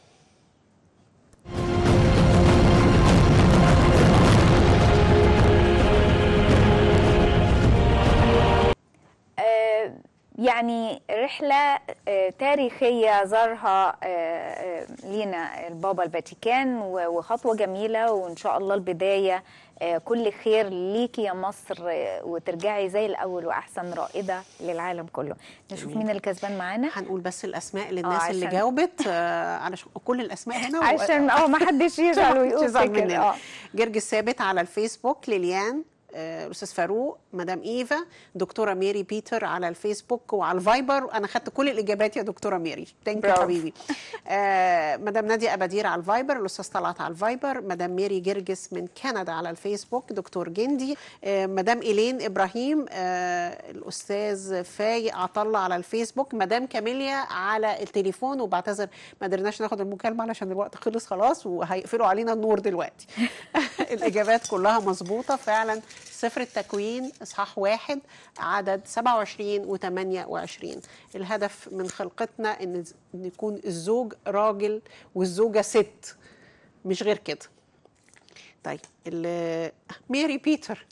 آه يعني رحلة تاريخية زارها لينا البابا الفاتيكان، وخطوة جميلة، وإن شاء الله البداية كل خير ليكي يا مصر، وترجعي زي الأول وأحسن رائدة للعالم كله. نشوف مين اللي كسبان معانا. هنقول بس الأسماء للناس آه اللي جاوبت، علشان كل الأسماء هنا عشان اه ما حدش يزعل ويقول مننا. جرجس ثابت على الفيسبوك، ليليان آه، الاستاذ فاروق، مدام ايفا، دكتوره ميري بيتر على الفيسبوك وعلى الفايبر. انا خدت كل الاجابات يا دكتوره ميري، ثانك يو حبيبي. آه، مدام ناديه ابادير على الفايبر، الاستاذ طلعت على الفايبر، مدام ميري جرجس من كندا على الفيسبوك، دكتور جندي، آه، مدام ايلين ابراهيم، آه، الاستاذ فايق عطله على الفيسبوك، مدام كاميليا على التليفون. وبعتذر ما قدرناش ناخد المكالمه علشان الوقت خلص خلاص وهيقفلوا علينا النور دلوقتي. الاجابات كلها مظبوطه فعلا. سفر التكوين اصحاح واحد عدد سبعة وعشرين وثمانية وعشرين. الهدف من خلقتنا ان يكون الزوج راجل والزوجه ست، مش غير كده. طيب ميري بيتر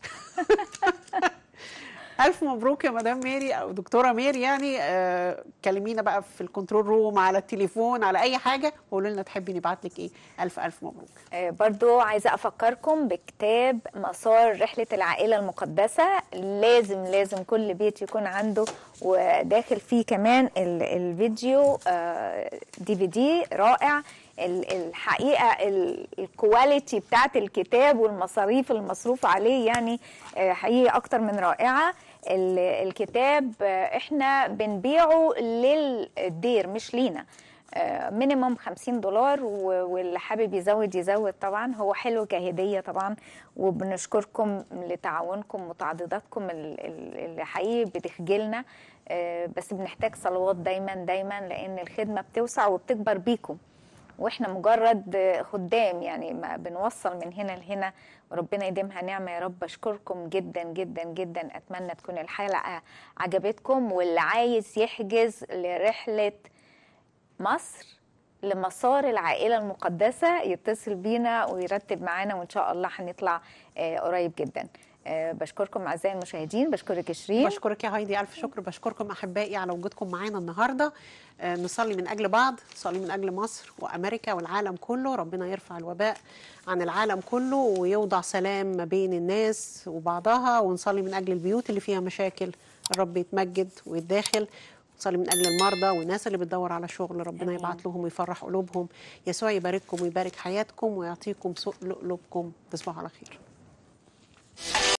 ألف مبروك يا مدام ميري أو دكتورة ميري، يعني آه كلمينا بقى في الكنترول روم على التليفون على أي حاجة وقولوا لنا تحبي نبعت لك إيه. ألف ألف مبروك. آه برضو عايزة أفكركم بكتاب مسار رحلة العائلة المقدسة. لازم لازم كل بيت يكون عنده، وداخل فيه كمان ال الفيديو آه دي في دي رائع. الحقيقه الكواليتي بتاعت الكتاب والمصاريف المصروف عليه يعني حقيقي اكتر من رائعه. الكتاب احنا بنبيعه للدير مش لينا، مينيموم خمسين دولار، واللي حابب يزود يزود طبعا. هو حلو كهديه طبعا، وبنشكركم لتعاونكم وتعضيداتكم اللي حقيقي بتخجلنا، بس بنحتاج صلوات دايما دايما لان الخدمه بتوسع وبتكبر بيكم، واحنا مجرد خدام يعني ما بنوصل من هنا لهنا، وربنا يديمها نعمه يا رب. اشكركم جدا جدا جدا. اتمنى تكون الحلقه عجبتكم، واللي عايز يحجز لرحله مصر لمسار العائله المقدسه يتصل بينا ويرتب معانا، وان شاء الله هنطلع قريب جدا. أه بشكركم اعزائي المشاهدين. بشكرك شيرين. بشكرك يا هايدي، الف شكر. بشكركم احبائي على وجودكم معانا النهارده. أه نصلي من اجل بعض، نصلي من اجل مصر وامريكا والعالم كله. ربنا يرفع الوباء عن العالم كله ويوضع سلام ما بين الناس وبعضها، ونصلي من اجل البيوت اللي فيها مشاكل الرب يتمجد ويتداخل. نصلي من اجل المرضى والناس اللي بتدور على شغل، ربنا يبعت لهم ويفرح قلوبهم. يسوع يبارككم ويبارك حياتكم ويعطيكم سوء قلوبكم. تصبحوا على خير.